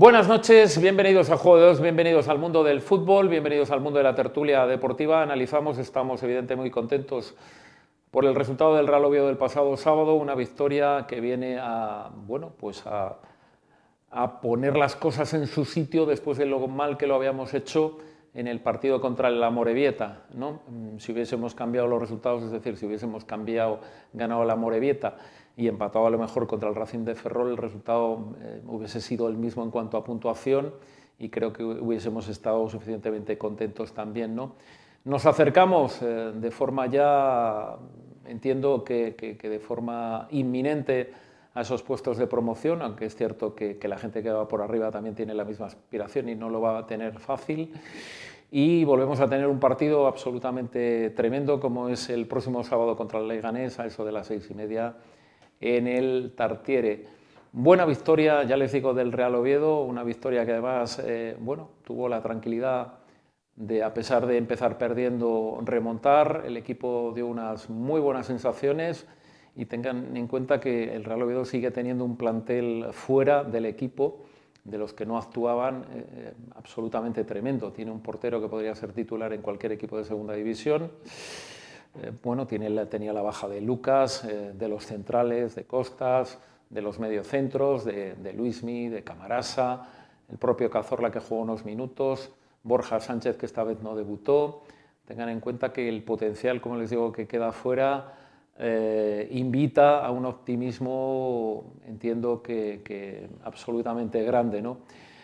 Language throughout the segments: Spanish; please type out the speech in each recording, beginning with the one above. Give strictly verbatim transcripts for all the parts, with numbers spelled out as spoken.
Buenas noches, bienvenidos a Juego de Dos, bienvenidos al mundo del fútbol, bienvenidos al mundo de la tertulia deportiva. Analizamos, estamos evidentemente muy contentos por el resultado del Real Oviedo del pasado sábado, una victoria que viene a, bueno, pues a, a poner las cosas en su sitio después de lo mal que lo habíamos hecho en el partido contra el Amorebieta, ¿no? Si hubiésemos cambiado los resultados, es decir, si hubiésemos cambiado, ganado el Amorebieta y empatado a lo mejor contra el Racing de Ferrol, el resultado eh, hubiese sido el mismo en cuanto a puntuación y creo que hubiésemos estado suficientemente contentos también, ¿no? Nos acercamos eh, de forma ya, entiendo que, que, que de forma inminente a esos puestos de promoción, aunque es cierto que, que la gente que va por arriba también tiene la misma aspiración y no lo va a tener fácil. Y volvemos a tener un partido absolutamente tremendo como es el próximo sábado contra el Leganés a eso de las seis y media en el Tartiere. Buena victoria, ya les digo, del Real Oviedo, una victoria que además eh, bueno, tuvo la tranquilidad de, a pesar de empezar perdiendo, remontar. El equipo dio unas muy buenas sensaciones y tengan en cuenta que el Real Oviedo sigue teniendo un plantel fuera del equipo, de los que no actuaban, eh, absolutamente tremendo. Tiene un portero que podría ser titular en cualquier equipo de segunda división. Eh, bueno, tiene, tenía la baja de Lucas, eh, de los centrales, de Costas, de los mediocentros, de, de Luismi, de Camarasa, el propio Cazorla que jugó unos minutos, Borja Sánchez que esta vez no debutó. Tengan en cuenta que el potencial, como les digo, que queda fuera, eh, invita a un optimismo, entiendo que, que absolutamente grande, ¿no?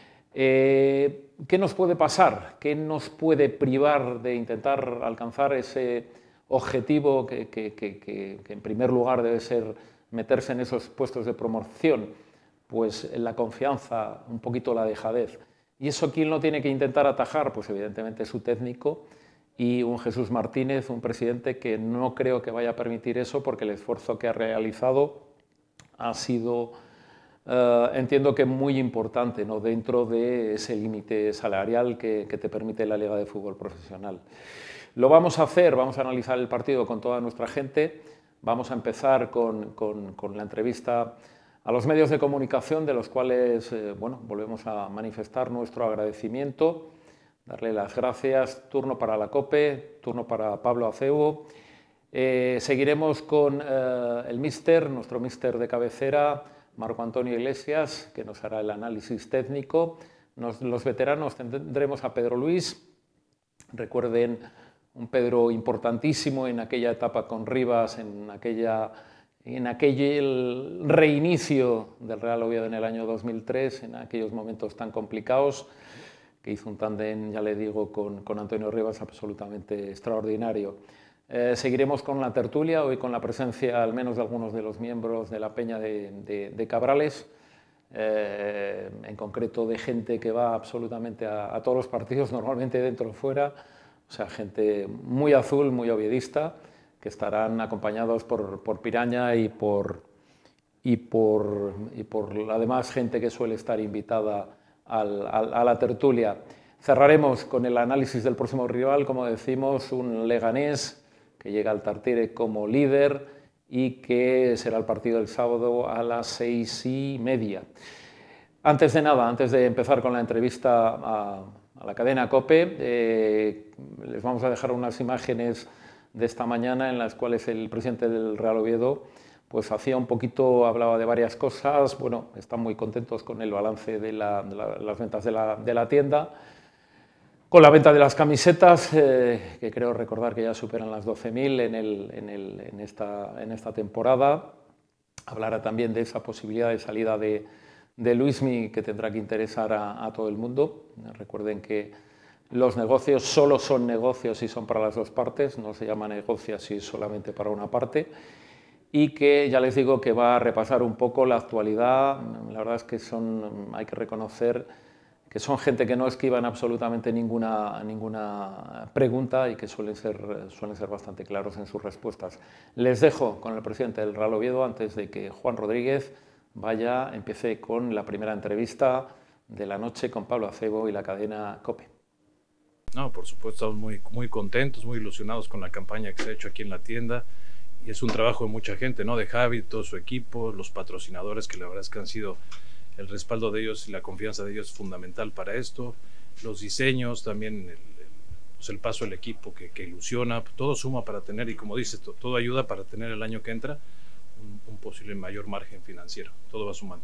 Eh, ¿Qué nos puede pasar? ¿Qué nos puede privar de intentar alcanzar ese objetivo que, que, que, que, que en primer lugar debe ser meterse en esos puestos de promoción? Pues la confianza, un poquito la dejadez. ¿Y eso quién lo tiene que intentar atajar? Pues evidentemente su técnico y un Jesús Martínez, un presidente que no creo que vaya a permitir eso porque el esfuerzo que ha realizado ha sido, uh, entiendo que muy importante, ¿no? Dentro de ese límite salarial que, que te permite la Liga de Fútbol Profesional. Lo vamos a hacer, vamos a analizar el partido con toda nuestra gente. Vamos a empezar con, con, con la entrevista a los medios de comunicación, de los cuales eh, bueno, volvemos a manifestar nuestro agradecimiento, darle las gracias. Turno para la COPE, turno para Pablo Acebo. Eh, seguiremos con eh, el míster, nuestro míster de cabecera, Marco Antonio Iglesias, que nos hará el análisis técnico. Nos, los veteranos tendremos a Pedro Luis. Recuerden, un Pedro importantísimo en aquella etapa con Rivas, en, aquella, en aquel reinicio del Real Oviedo en el año dos mil tres, en aquellos momentos tan complicados, que hizo un tándem, ya le digo, con, con Antonio Rivas absolutamente extraordinario. Eh, seguiremos con la tertulia, hoy con la presencia al menos de algunos de los miembros de la Peña de, de, de Cabrales, eh, en concreto de gente que va absolutamente a, a todos los partidos, normalmente dentro o fuera, o sea, gente muy azul, muy oviedista, que estarán acompañados por, por Piraña y por, y, por, y por además gente que suele estar invitada al, al, a la tertulia. Cerraremos con el análisis del próximo rival, como decimos, un Leganés que llega al Tartiere como líder y que será el partido del sábado a las seis y media. Antes de nada, antes de empezar con la entrevista a, a la cadena COPE, eh, les vamos a dejar unas imágenes de esta mañana en las cuales el presidente del Real Oviedo pues hacía un poquito, hablaba de varias cosas. Bueno, están muy contentos con el balance de, la, de la, las ventas de la, de la tienda, con la venta de las camisetas, eh, que creo recordar que ya superan las doce mil en, el, en, el, en, esta, en esta temporada. Hablará también de esa posibilidad de salida de, de Luismi, que tendrá que interesar a, a todo el mundo. Recuerden que los negocios solo son negocios si son para las dos partes, no se llama negocio si es solamente para una parte. Y que ya les digo que va a repasar un poco la actualidad. La verdad es que son, hay que reconocer que son gente que no esquivan absolutamente ninguna, ninguna pregunta y que suelen ser, suelen ser bastante claros en sus respuestas. Les dejo con el presidente del Real Oviedo antes de que Juan Rodríguez vaya, empiece con la primera entrevista de la noche con Pablo Acebo y la cadena COPE. No, por supuesto, estamos muy, muy contentos, muy ilusionados con la campaña que se ha hecho aquí en la tienda. Y es un trabajo de mucha gente, ¿no? De Javi, todo su equipo, los patrocinadores que la verdad es que han sido el respaldo de ellos y la confianza de ellos es fundamental para esto. Los diseños, también el, el, pues el paso del equipo que, que ilusiona, todo suma para tener, y como dices, todo, todo ayuda para tener el año que entra un, un posible mayor margen financiero. Todo va sumando.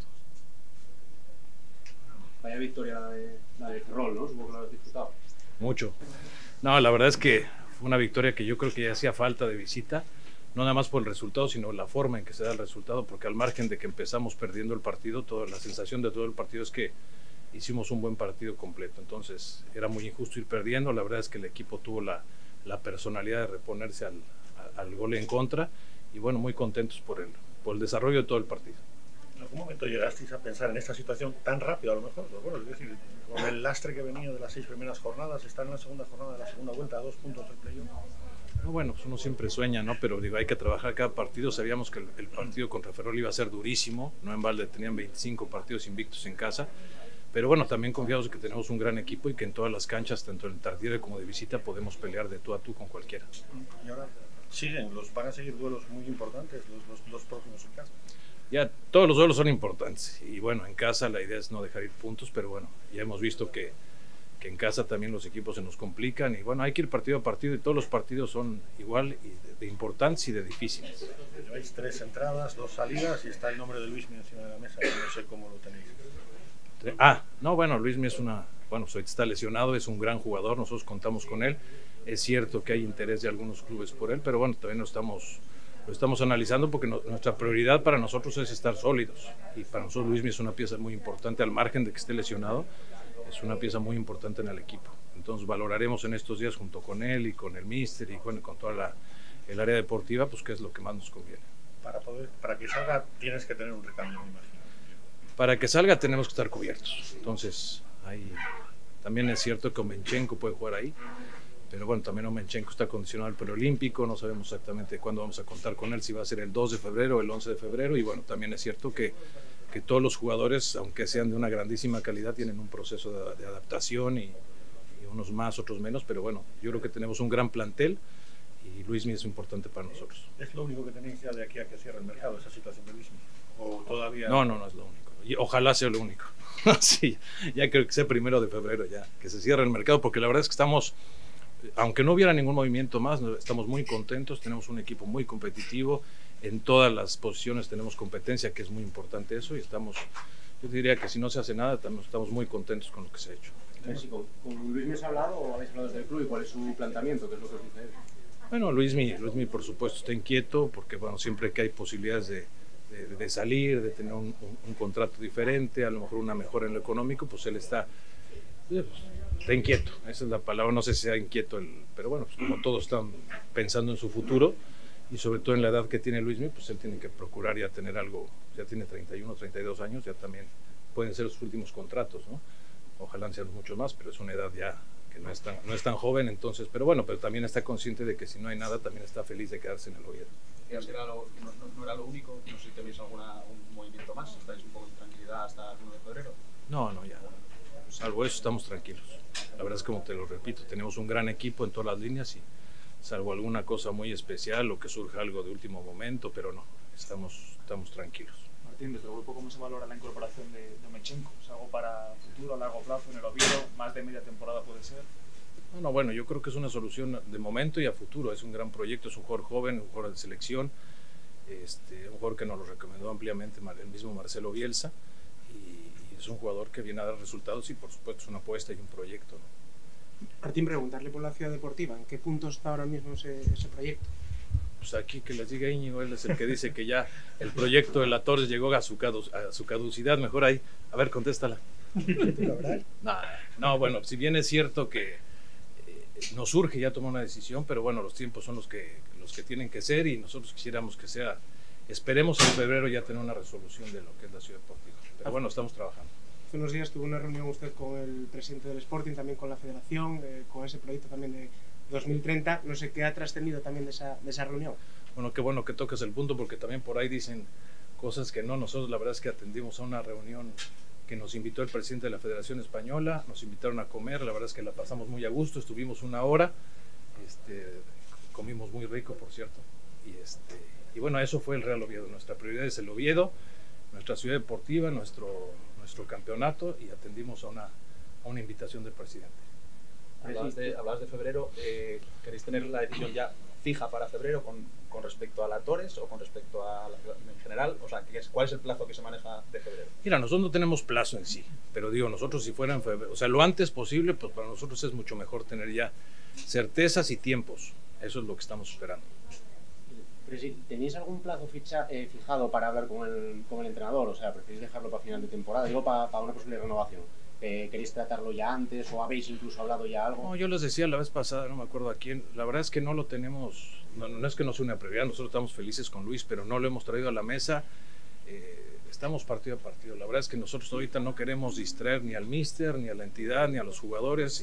Vaya victoria la de, la de Ferrol, ¿no? Supongo que lo has disfrutado. Mucho. No, la verdad es que fue una victoria que yo creo que ya hacía falta de visita, no nada más por el resultado, sino la forma en que se da el resultado, porque al margen de que empezamos perdiendo el partido, toda la sensación de todo el partido es que hicimos un buen partido completo. Entonces era muy injusto ir perdiendo. La verdad es que el equipo tuvo la, la personalidad de reponerse al, al gol en contra, y bueno, muy contentos por el, por el desarrollo de todo el partido. ¿En algún momento llegasteis a pensar en esta situación tan rápido, a lo mejor? Pues bueno, es decir, con el lastre que venía de las seis primeras jornadas, estar en la segunda jornada de la segunda vuelta a dos puntos del playoff. No, bueno, pues uno siempre sueña, ¿no? Pero digo, hay que trabajar cada partido. Sabíamos que el, el partido contra Ferrol iba a ser durísimo, no en balde tenían veinticinco partidos invictos en casa, pero bueno, también confiados en que tenemos un gran equipo y que en todas las canchas, tanto en Tartiere como de visita, podemos pelear de tú a tú con cualquiera. Y ahora siguen, los van a seguir duelos muy importantes, los, los, los próximos en casa. Ya todos los duelos son importantes, y bueno, en casa la idea es no dejar ir puntos, pero bueno, ya hemos visto que, que en casa también los equipos se nos complican, y bueno, hay que ir partido a partido, y todos los partidos son igual y de, de importantes y de difíciles. Lleváis tres entradas, dos salidas, y está el nombre de Luismi encima de la mesa, no sé cómo lo tenéis. Ah, no, bueno, Luismi es una, bueno, está lesionado, es un gran jugador, nosotros contamos con él. Es cierto que hay interés de algunos clubes por él, pero bueno, también lo estamos, lo estamos analizando, porque no, nuestra prioridad para nosotros es estar sólidos, y para nosotros Luismi es una pieza muy importante, al margen de que esté lesionado, es una pieza muy importante en el equipo. Entonces valoraremos en estos días junto con él y con el míster y con, con toda la el área deportiva, pues qué es lo que más nos conviene. Para, poder, para que salga tienes que tener un recambio, me imagino. Para que salga tenemos que estar cubiertos. Entonces, ahí también es cierto que Omenchenko puede jugar ahí, pero bueno, también Omenchenko está condicionado al preolímpico, no sabemos exactamente cuándo vamos a contar con él, si va a ser el dos de febrero o el once de febrero, y bueno, también es cierto que, que todos los jugadores, aunque sean de una grandísima calidad, tienen un proceso de, de adaptación, y, y unos más, otros menos, pero bueno, yo creo que tenemos un gran plantel, y Luismi es importante para nosotros. ¿Es lo único que tenéis ya de aquí a que cierre el mercado, esa situación de Luismi? ¿O todavía...? No, no, no es lo único. Y ojalá sea lo único. Sí, ya creo que sea primero de febrero ya, que se cierre el mercado, porque la verdad es que estamos, aunque no hubiera ningún movimiento más, estamos muy contentos, tenemos un equipo muy competitivo, en todas las posiciones tenemos competencia, que es muy importante eso, y estamos, yo diría que si no se hace nada, estamos, estamos muy contentos con lo que se ha hecho. Si con, ¿Con Luismi has hablado o habéis hablado desde el club, y cuál es su planteamiento, qué es lo que os dice él? Bueno, Luismi, Luismi por supuesto está inquieto, porque bueno, siempre que hay posibilidades de De, de salir, de tener un, un, un contrato diferente, a lo mejor una mejora en lo económico, pues él está, pues, está inquieto, esa es la palabra, no sé si sea inquieto, el, pero bueno, pues como todos están pensando en su futuro, y sobre todo en la edad que tiene Luismi, pues él tiene que procurar ya tener algo, ya tiene treinta y uno, treinta y dos años, ya también pueden ser sus últimos contratos, ¿no? Ojalá sean muchos más, pero es una edad ya que no es tan, no es tan joven, entonces, pero bueno, pero también está consciente de que si no hay nada, también está feliz de quedarse en el Oviedo. Era lo, no, no era lo único, no sé si tenéis alguna, un movimiento más, estáis un poco de tranquilidad hasta el uno de febrero. No, no, ya, salvo eso estamos tranquilos. La verdad es que, como te lo repito, tenemos un gran equipo en todas las líneas, y salvo alguna cosa muy especial o que surja algo de último momento, pero no, estamos, estamos tranquilos. Martín, desde el grupo, ¿cómo se valora la incorporación de, de Omenchenko? ¿Es algo para futuro, a largo plazo en el Oviedo? ¿Más de media temporada puede ser? No, no, bueno, yo creo que es una solución de momento y a futuro. Es un gran proyecto, es un jugador joven, un jugador de selección, este, un jugador que nos lo recomendó ampliamente el mismo Marcelo Bielsa, y, y es un jugador que viene a dar resultados, y por supuesto es una apuesta y un proyecto, ¿no? Martín, preguntarle por la Ciudad Deportiva, ¿en qué punto está ahora mismo ese, ese proyecto? Pues aquí que les diga Íñigo, él es el que dice que ya el proyecto de la Torres llegó a su, cadu a su caducidad, mejor ahí, a ver, contéstala. No, no, bueno, si bien es cierto que nos urge ya tomar una decisión, pero bueno, los tiempos son los que, los que tienen que ser, y nosotros quisiéramos que sea, esperemos en febrero ya tener una resolución de lo que es la Ciudad Deportiva, pero bueno, estamos trabajando. Hace unos días tuvo una reunión usted con el presidente del Sporting, también con la federación, eh, con ese proyecto también de dos mil treinta, no sé qué ha trascendido también de esa, de esa reunión. Bueno, qué bueno que toques el punto, porque también por ahí dicen cosas que no, nosotros la verdad es que atendimos a una reunión que nos invitó el presidente de la Federación Española, nos invitaron a comer, la verdad es que la pasamos muy a gusto, estuvimos una hora, este, comimos muy rico, por cierto, y, este, y bueno, eso fue el Real Oviedo. Nuestra prioridad es el Oviedo, nuestra ciudad deportiva, nuestro, nuestro campeonato y atendimos a una, a una invitación del presidente. Hablabas de, hablabas de febrero, eh, ¿queréis tener la decisión ya fija para febrero con, con respecto a la Torres o con respecto a la, en general? O sea, ¿cuál es el plazo que se maneja de febrero? Mira, nosotros no tenemos plazo en sí, pero digo, nosotros si fuera en febrero, o sea, lo antes posible, pues para nosotros es mucho mejor tener ya certezas y tiempos. Eso es lo que estamos esperando. Pero si tenéis algún plazo ficha, eh, fijado para hablar con el, con el entrenador, o sea, preferís dejarlo para final de temporada, digo, para, para una posible renovación. Eh, ¿Queréis tratarlo ya antes o habéis incluso hablado ya algo? No, yo les decía la vez pasada, no me acuerdo a quién, la verdad es que no lo tenemos, no, no es que no sea una prioridad, nosotros estamos felices con Luis, pero no lo hemos traído a la mesa, eh, estamos partido a partido. La verdad es que nosotros ahorita no queremos distraer ni al míster, ni a la entidad, ni a los jugadores,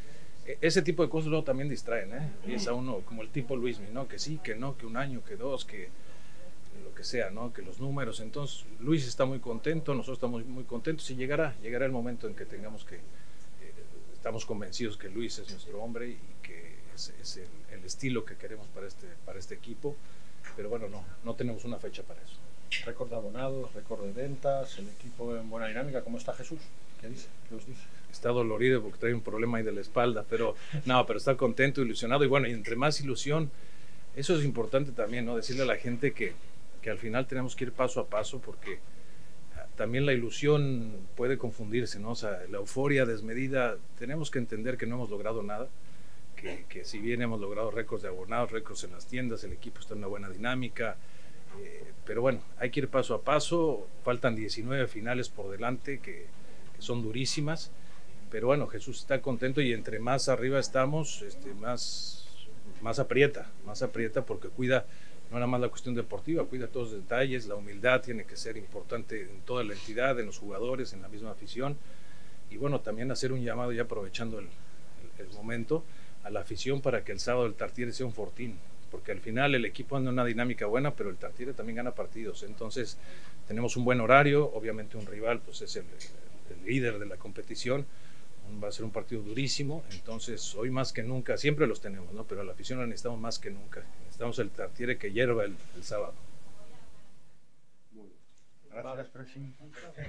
y eh, ese tipo de cosas luego también distraen, ¿eh? Piensa uno como el tipo Luismi, ¿no? Que sí, que no, que un año, que dos, que lo que sea, ¿no? Que los números. Entonces Luis está muy contento, nosotros estamos muy contentos y llegará, llegará el momento en que tengamos que, eh, estamos convencidos que Luis es nuestro hombre y que es, es el, el estilo que queremos para este, para este equipo, pero bueno, no, no tenemos una fecha para eso. Récord de abonados, récord de ventas, el equipo en buena dinámica. ¿Cómo está Jesús? ¿Qué dice? ¿Qué os dice? Está dolorido porque trae un problema ahí de la espalda, pero no, pero está contento, ilusionado, y bueno, y entre más ilusión, eso es importante también, ¿no? Decirle a la gente que, que al final tenemos que ir paso a paso, porque también la ilusión puede confundirse, ¿no? O sea, la euforia desmedida, tenemos que entender que no hemos logrado nada, que, que si bien hemos logrado récords de abonados, récords en las tiendas, el equipo está en una buena dinámica, eh, pero bueno, hay que ir paso a paso, faltan diecinueve finales por delante que, que son durísimas, pero bueno, Jesús está contento y entre más arriba estamos, este, más, más aprieta, más aprieta porque cuida no nada más la cuestión deportiva, cuida todos los detalles, la humildad tiene que ser importante en toda la entidad, en los jugadores, en la misma afición, y bueno, también hacer un llamado ya aprovechando el, el, el momento a la afición para que el sábado el Tartiere sea un fortín, porque al final el equipo anda en una dinámica buena, pero el Tartiere también gana partidos, entonces tenemos un buen horario, obviamente un rival pues es el, el, el líder de la competición, va a ser un partido durísimo, entonces hoy más que nunca, siempre los tenemos, ¿no? Pero a la afición la necesitamos más que nunca, necesitamos el Tartiere que hierva el, el sábado. Gracias, presidente.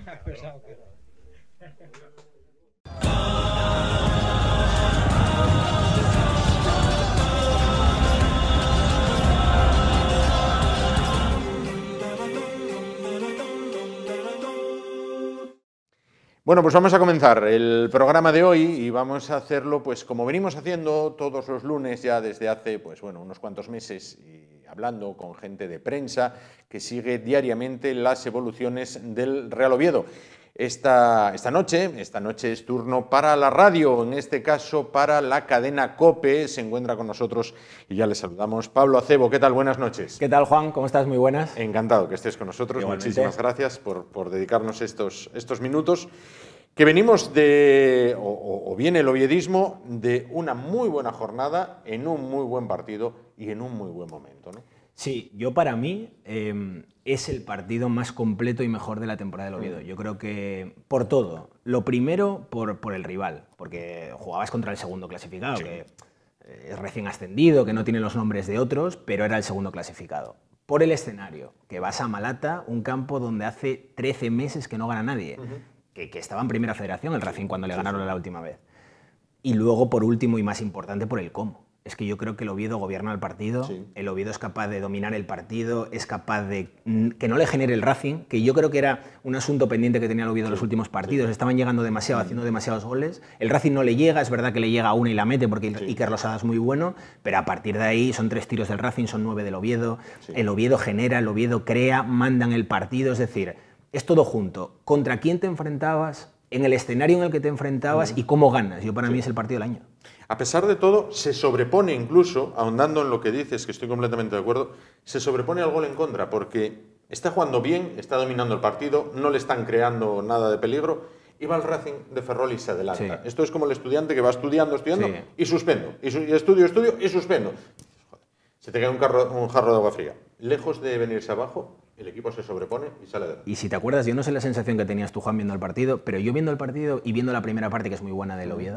Bueno, pues vamos a comenzar el programa de hoy y vamos a hacerlo pues como venimos haciendo todos los lunes ya desde hace pues bueno, unos cuantos meses, y hablando con gente de prensa que sigue diariamente las evoluciones del Real Oviedo. Esta, esta noche, esta noche es turno para la radio, en este caso para la cadena COPE. Se encuentra con nosotros y ya le saludamos Pablo Acebo. ¿Qué tal? Buenas noches. ¿Qué tal, Juan? ¿Cómo estás? Muy buenas. Encantado que estés con nosotros. Igualmente. Muchísimas gracias por, por dedicarnos estos, estos minutos. Que venimos de, o, o viene el oviedismo, de una muy buena jornada, en un muy buen partido y en un muy buen momento, ¿no? Sí, yo para mí eh, es el partido más completo y mejor de la temporada del Oviedo. Yo creo que por todo. Lo primero, por, por el rival, porque jugabas contra el segundo clasificado, sí, que es recién ascendido, que no tiene los nombres de otros, pero era el segundo clasificado. Por el escenario, que vas a Malata, un campo donde hace trece meses que no gana nadie, uh-huh. que, que estaba en primera federación el Racing cuando le ganaron la última vez. Y luego, por último y más importante, por el cómo. Es que yo creo que el Oviedo gobierna el partido, sí. el Oviedo es capaz de dominar el partido, es capaz de que no le genere el Racing, que yo creo que era un asunto pendiente que tenía el Oviedo en los últimos partidos, estaban llegando demasiado, haciendo demasiados goles, el Racing no le llega, es verdad que le llega a una y la mete porque sí. Iker Losada es muy bueno, pero a partir de ahí son tres tiros del Racing, son nueve del Oviedo, sí. el Oviedo genera, el Oviedo crea, mandan el partido, es decir, es todo junto. ¿Contra quién te enfrentabas? En el escenario en el que te enfrentabas uh-huh. y cómo ganas. Yo para sí. mí es el partido del año. A pesar de todo, se sobrepone incluso, ahondando en lo que dices, que estoy completamente de acuerdo, se sobrepone al gol en contra, porque está jugando bien, está dominando el partido, no le están creando nada de peligro, y va el Racing de Ferrol y se adelanta. Sí. Esto es como el estudiante que va estudiando, estudiando, sí. y suspendo, y, su y estudio, estudio, y suspendo. Joder, se te cae un, carro, un jarro de agua fría. Lejos de venirse abajo, el equipo se sobrepone y sale adelante. Y si te acuerdas, yo no sé la sensación que tenías tú, Juan, viendo el partido, pero yo viendo el partido y viendo la primera parte, que es muy buena del Oviedo,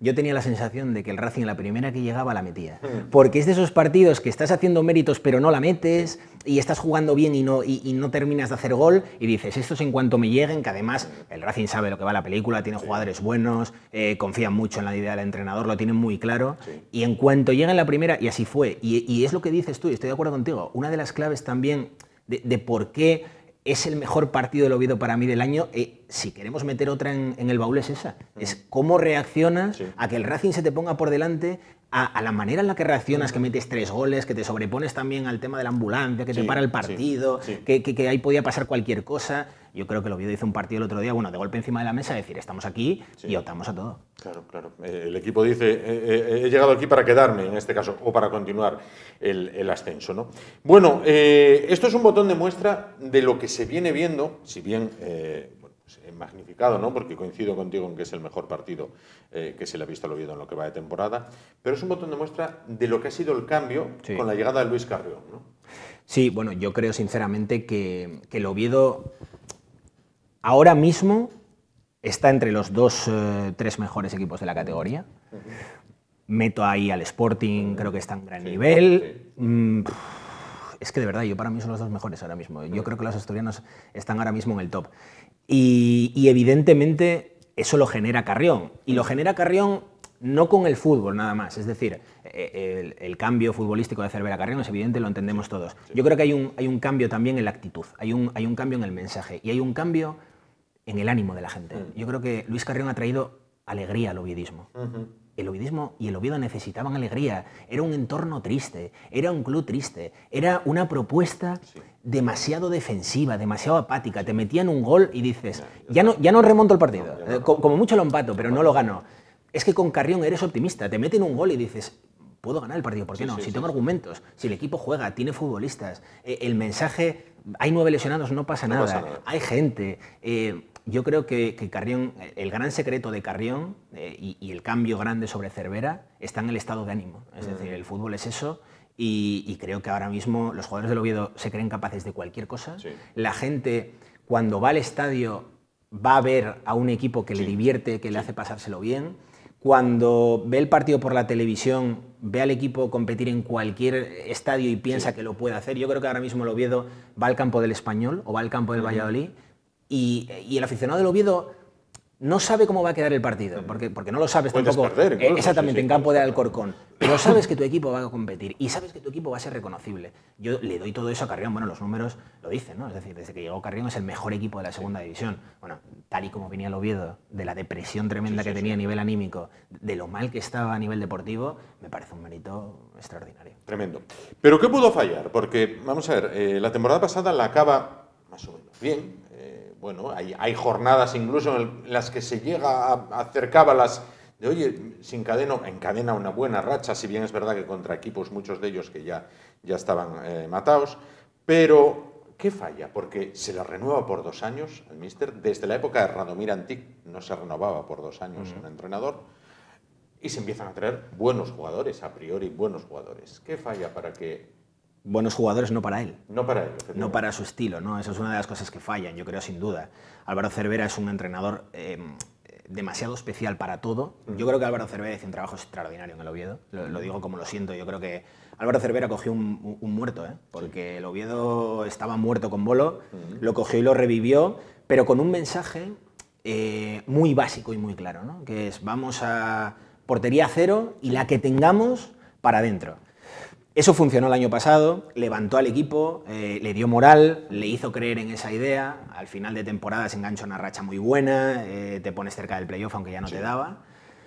yo tenía la sensación de que el Racing la primera que llegaba la metía. Porque es de esos partidos que estás haciendo méritos pero no la metes, y estás jugando bien y no, y, y no terminas de hacer gol, y dices, estos en cuanto me lleguen, que además el Racing sabe lo que va la película, tiene jugadores buenos, eh, confían mucho en la idea del entrenador, lo tienen muy claro, sí. y en cuanto lleguen la primera, y así fue, y, y es lo que dices tú, y estoy de acuerdo contigo, una de las claves también de, de por qué es el mejor partido del Oviedo para mí del año, eh, si queremos meter otra en, en el baúl es esa, mm. es cómo reaccionas sí. a que el Racing se te ponga por delante, a, a la manera en la que reaccionas, mm. que metes tres goles, que te sobrepones también al tema de la ambulancia, que sí, te para el partido, sí, sí. Que, que, que ahí podía pasar cualquier cosa. Yo creo que el Oviedo hizo un partido el otro día, bueno, de golpe encima de la mesa, decir, estamos aquí sí. y optamos a todo. Claro, claro. Eh, el equipo dice, eh, eh, he llegado aquí para quedarme, en este caso, o para continuar el, el ascenso, ¿no? Bueno, eh, esto es un botón de muestra de lo que se viene viendo, si bien eh, bueno, pues, eh, magnificado, ¿no? Porque coincido contigo en que es el mejor partido eh, que se le ha visto al Oviedo en lo que va de temporada, pero es un botón de muestra de lo que ha sido el cambio sí. con la llegada de Luis Carrión, ¿no? Sí, bueno, yo creo sinceramente que, que el Oviedo ahora mismo está entre los dos, eh, tres mejores equipos de la categoría. Uh-huh. Meto ahí al Sporting, uh-huh. creo que está en gran sí, nivel. Sí. Mm, es que de verdad, yo para mí son los dos mejores ahora mismo. Yo uh-huh. creo que los asturianos están ahora mismo en el top. Y, y evidentemente eso lo genera Carrión. Y lo genera Carrión no con el fútbol nada más. Es decir, el, el cambio futbolístico de Cervera a Carrión es evidente, lo entendemos todos. Yo creo que hay un, hay un cambio también en la actitud, hay un, hay un cambio en el mensaje y hay un cambio en el ánimo de la gente. Yo creo que Luis Carrión ha traído alegría al oviedismo. Uh-huh. El oviedismo y el Oviedo necesitaban alegría. Era un entorno triste, era un club triste, era una propuesta sí. demasiado defensiva, demasiado apática. Te metían un gol y dices, ya no, ya no remonto el partido, no, no. como mucho lo empato, pero no lo gano. Es que con Carrión eres optimista, te meten un gol y dices, puedo ganar el partido, ¿por qué sí, no? Sí, si sí, tengo sí. argumentos, si el equipo juega, tiene futbolistas, eh, el mensaje, hay nueve lesionados, no pasa, no nada. pasa nada, hay gente. Eh, yo creo que, que Carrión, el gran secreto de Carrión eh, y, y el cambio grande sobre Cervera está en el estado de ánimo. Es mm. decir, el fútbol es eso y, y creo que ahora mismo los jugadores del Oviedo se creen capaces de cualquier cosa. Sí. La gente, cuando va al estadio, va a ver a un equipo que sí. le divierte, que sí. le hace pasárselo bien. Cuando ve el partido por la televisión, ve al equipo competir en cualquier estadio y piensa sí. que lo puede hacer. Yo creo que ahora mismo el Oviedo va al campo del Español o va al campo del uh-huh. Valladolid y, y el aficionado del Oviedo no sabe cómo va a quedar el partido, porque, porque no lo sabes Puedes tampoco perder, incluso, exactamente sí, sí, en campo de Alcorcón, pero sabes que tu equipo va a competir y sabes que tu equipo va a ser reconocible. Yo le doy todo eso a Carrión, bueno, los números lo dicen, ¿no? Es decir, desde que llegó Carrión es el mejor equipo de la segunda sí. división. Bueno, tal y como venía el Oviedo, de la depresión tremenda sí, sí, que tenía sí. a nivel anímico, de lo mal que estaba a nivel deportivo, me parece un mérito extraordinario. Tremendo. ¿Pero qué pudo fallar? Porque, vamos a ver, eh, la temporada pasada la acaba más o menos bien. Bueno, hay, hay jornadas incluso en las que se llega a acercaba las de, oye, se encadena, encadena una buena racha, si bien es verdad que contra equipos, muchos de ellos que ya, ya estaban eh, matados, pero ¿qué falla? Porque se la renueva por dos años el míster, desde la época de Radomir Antic no se renovaba por dos años uh-huh. un entrenador, y se empiezan a traer buenos jugadores, a priori buenos jugadores. ¿Qué falla para que... Buenos jugadores no para él. No para él. No para su estilo, ¿no? Eso es una de las cosas que fallan, yo creo, sin duda. Álvaro Cervera es un entrenador eh, demasiado especial para todo. Yo creo que Álvaro Cervera hizo un trabajo extraordinario en el Oviedo. Lo, lo digo como lo siento. Yo creo que Álvaro Cervera cogió un, un muerto, ¿eh? Porque el Oviedo estaba muerto con Bolo, lo cogió y lo revivió, pero con un mensaje eh, muy básico y muy claro, ¿no? Que es, vamos a portería cero y la que tengamos para adentro. Eso funcionó el año pasado, levantó al equipo, eh, le dio moral, le hizo creer en esa idea. Al final de temporada se engancha una racha muy buena, eh, te pones cerca del playoff aunque ya no sí. te daba.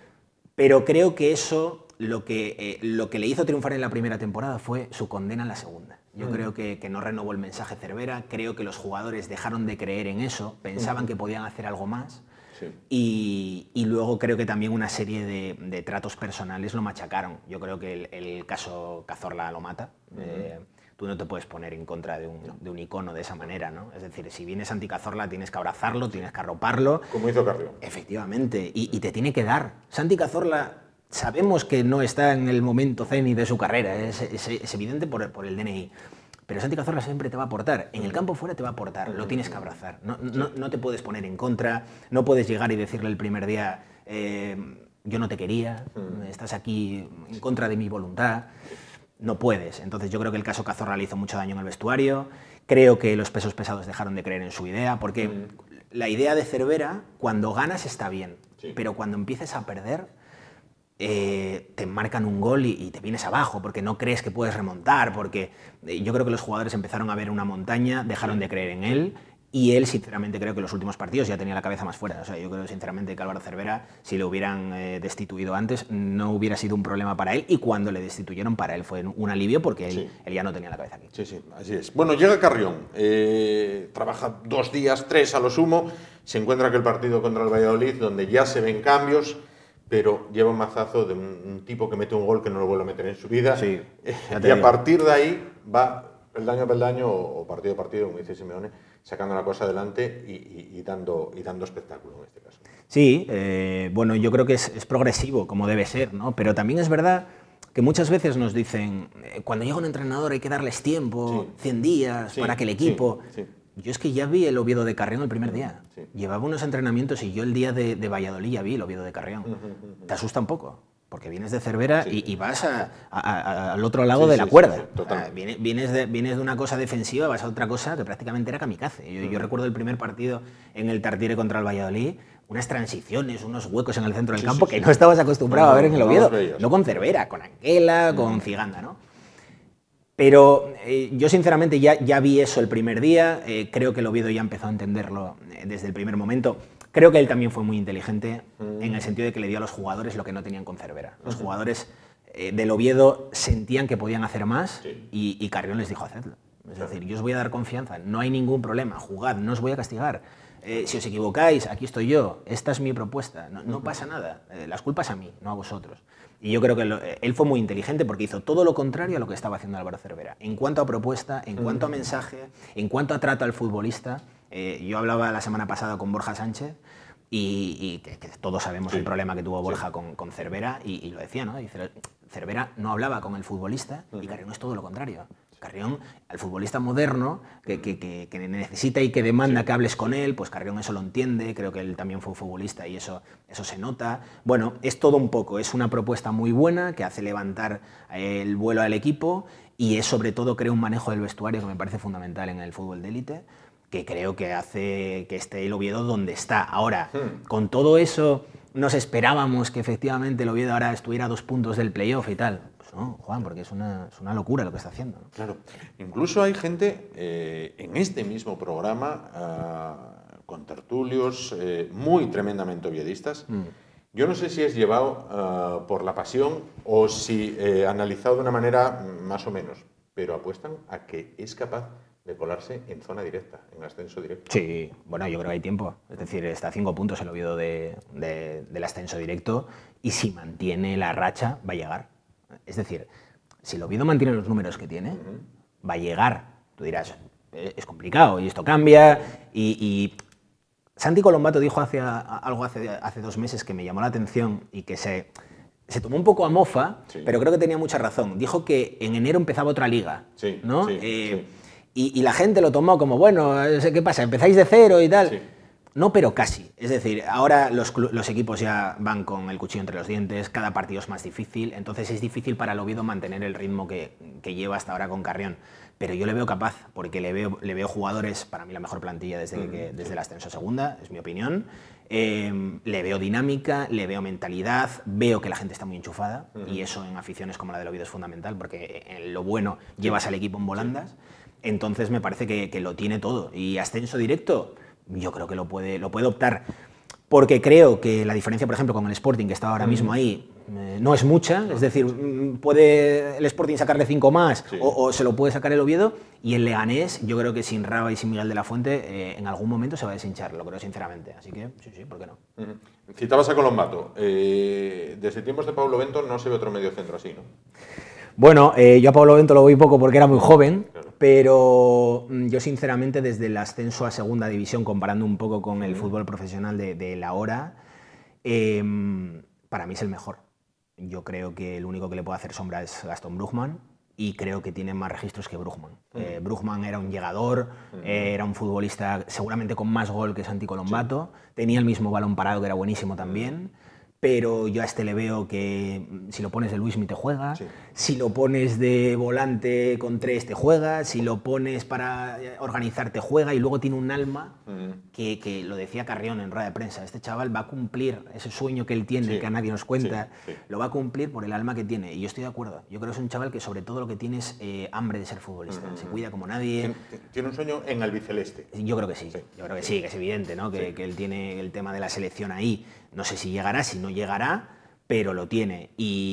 Pero creo que eso, lo que, eh, lo que le hizo triunfar en la primera temporada fue su condena en la segunda. Yo mm. creo que, que no renovó el mensaje Cervera, creo que los jugadores dejaron de creer en eso, pensaban mm. que podían hacer algo más. Sí. Y, y luego creo que también una serie de, de tratos personales lo machacaron. Yo creo que el, el caso Cazorla lo mata. Uh-huh. eh, tú no te puedes poner en contra de un, de un icono de esa manera, ¿no? Es decir, si vienes Santi Cazorla tienes que abrazarlo, tienes que arroparlo. Como hizo Carrión. Efectivamente, y, y te tiene que dar. Santi Cazorla sabemos que no está en el momento cenit de su carrera, es, es, es evidente por, por el D N I. Pero Santi Cazorla siempre te va a aportar. En el campo fuera te va a aportar, lo tienes que abrazar. No, no, no te puedes poner en contra, no puedes llegar y decirle el primer día, eh, yo no te quería, estás aquí en contra de mi voluntad, no puedes. Entonces yo creo que el caso Cazorla le hizo mucho daño en el vestuario, creo que los pesos pesados dejaron de creer en su idea, porque mm. la idea de Cervera, cuando ganas está bien, sí. pero cuando empieces a perder, eh, te marcan un gol y, y te vienes abajo, porque no crees que puedes remontar, porque eh, yo creo que los jugadores empezaron a ver una montaña, dejaron sí. de creer en él, y él, sinceramente, creo que en los últimos partidos ya tenía la cabeza más fuera. O sea, yo creo, sinceramente, que Álvaro Cervera, si le hubieran eh, destituido antes, no hubiera sido un problema para él. Y cuando le destituyeron, para él fue un alivio porque él, sí. él ya no tenía la cabeza aquí. Sí, sí, así es. Bueno, llega Carrión. Eh, trabaja dos días, tres a lo sumo. Se encuentra aquel partido contra el Valladolid, donde ya se ven cambios, pero lleva un mazazo de un, un tipo que mete un gol que no lo vuelve a meter en su vida. Sí, y a partir de ahí va peldaño a peldaño o partido a partido, como dice Simeone, sacando la cosa adelante y, y, y, dando, y dando espectáculo en este caso. Sí, eh, bueno, yo creo que es, es progresivo, como debe ser, ¿no? Pero también es verdad que muchas veces nos dicen, eh, cuando llega un entrenador hay que darles tiempo, sí. cien días, sí, para que el equipo... Sí, sí. Yo es que ya vi el Oviedo de Carrión el primer día. Sí. Llevaba unos entrenamientos y yo el día de, de Valladolid ya vi el Oviedo de Carrión. Uh -huh, uh -huh. Te asusta un poco. Porque vienes de Cervera sí. y, y vas a, a, a, al otro lado sí, de la sí, cuerda. Sí, sí, ah, vienes, vienes, de, vienes de una cosa defensiva, vas a otra cosa que prácticamente era kamikaze. Yo, uh-huh. yo recuerdo el primer partido en el Tartiere contra el Valladolid, unas transiciones, unos huecos en el centro del sí, campo sí, que sí. no estabas acostumbrado no, a ver en el Oviedo. No, no con Cervera, con Anquela, uh-huh. con Ciganda, ¿no? Pero eh, yo sinceramente ya, ya vi eso el primer día, eh, creo que el Oviedo ya empezó a entenderlo eh, desde el primer momento. Creo que él también fue muy inteligente mm. en el sentido de que le dio a los jugadores lo que no tenían con Cervera. Los uh-huh. jugadores eh, del Oviedo sentían que podían hacer más sí. y, y Carrión les dijo hacedlo. Es decir, yo os voy a dar confianza, no hay ningún problema, jugad, no os voy a castigar. Eh, si os equivocáis, aquí estoy yo, esta es mi propuesta, no, no uh-huh. pasa nada, eh, las culpas a mí, no a vosotros. Y yo creo que lo, él fue muy inteligente porque hizo todo lo contrario a lo que estaba haciendo Álvaro Cervera. En cuanto a propuesta, en uh-huh. cuanto a mensaje, en cuanto a trato al futbolista, eh, yo hablaba la semana pasada con Borja Sánchez y, y que, que todos sabemos sí. el problema que tuvo Borja sí. con, con Cervera y, y lo decía, ¿no? Dice, Cervera no hablaba con el futbolista uh-huh. y Carrión es todo lo contrario. Carrión, al futbolista moderno, que, que, que, que necesita y que demanda sí. que hables con él, pues Carrión eso lo entiende, creo que él también fue futbolista y eso, eso se nota. Bueno, es todo un poco, es una propuesta muy buena que hace levantar el vuelo al equipo y es sobre todo, creo, un manejo del vestuario que me parece fundamental en el fútbol de élite, que creo que hace que esté el Oviedo donde está. Ahora, hmm. con todo eso, nos esperábamos que efectivamente el Oviedo ahora estuviera a dos puntos del playoff y tal. No, Juan, porque es una, es una locura lo que está haciendo, ¿no? Claro. Incluso hay gente eh, en este mismo programa, uh, con tertulios eh, muy tremendamente oviedistas. Mm. Yo no sé si es llevado uh, por la pasión o si eh, analizado de una manera más o menos, pero apuestan a que es capaz de colarse en zona directa, en ascenso directo. Sí, bueno, yo creo que hay tiempo. Es decir, está a cinco puntos el Oviedo de, de, del ascenso directo y si mantiene la racha va a llegar. Es decir, si el Oviedo mantiene los números que tiene, uh-huh. va a llegar. Tú dirás, es complicado y esto cambia. Y, y Santi Colombato dijo hace, algo hace, hace dos meses que me llamó la atención y que se, se tomó un poco a mofa, sí. pero creo que tenía mucha razón. Dijo que en enero empezaba otra liga, sí, ¿no? Sí, eh, sí. Y, y la gente lo tomó como, bueno, ¿qué pasa? ¿Empezáis de cero y tal? Sí. No, pero casi. Es decir, ahora los, los equipos ya van con el cuchillo entre los dientes, cada partido es más difícil, entonces es difícil para el Oviedo mantener el ritmo que, que lleva hasta ahora con Carrión. Pero yo le veo capaz, porque le veo, le veo jugadores, para mí la mejor plantilla desde, mm, que, desde el ascenso a segunda, es mi opinión. Eh, le veo dinámica, le veo mentalidad, veo que la gente está muy enchufada, mm. y eso en aficiones como la del Oviedo es fundamental, porque en lo bueno llevas al equipo en volandas. Sí. Entonces me parece que, que lo tiene todo. Y ascenso directo, yo creo que lo puede, lo puede optar, porque creo que la diferencia, por ejemplo, con el Sporting, que está ahora mismo ahí, eh, no es mucha, es decir, puede el Sporting sacarle cinco más, sí. o, o se lo puede sacar el Oviedo, y el Leganés, yo creo que sin Raba y sin Miguel de la Fuente, eh, en algún momento se va a deshinchar, lo creo sinceramente, así que sí, sí, ¿por qué no? Uh-huh. Citabas a Colombato, eh, desde tiempos de Paulo Bento no se ve otro mediocentro así, ¿no? Bueno, eh, yo a Pablo Bento lo vi poco porque era muy joven, claro. pero yo sinceramente desde el ascenso a segunda división, comparando un poco con el mm. fútbol profesional de, de la hora, eh, para mí es el mejor. Yo creo que el único que le puede hacer sombra es Gastón Brugman y creo que tiene más registros que Brugman. Mm. Eh, Brugman era un llegador, mm. eh, era un futbolista seguramente con más gol que Santi Colombato, sí. tenía el mismo balón parado que era buenísimo también. pero yo a este le veo que si lo pones de Luismi te juega, Sí. si lo pones de volante con tres te juega, si lo pones para organizar te juega, y luego tiene un alma Mm. que, que lo decía Carrión en rueda de prensa, este chaval va a cumplir ese sueño que él tiene, Sí. que a nadie nos cuenta, Sí, sí. lo va a cumplir por el alma que tiene, y yo estoy de acuerdo. Yo creo que es un chaval que sobre todo lo que tiene es eh, hambre de ser futbolista, Mm. se cuida como nadie. Tiene- Tiene un sueño en albiceleste. Yo creo que sí, Sí. yo creo que sí, que es evidente, ¿no? Que, Sí. que él tiene el tema de la selección ahí. No sé si llegará, si no llegará, pero lo tiene.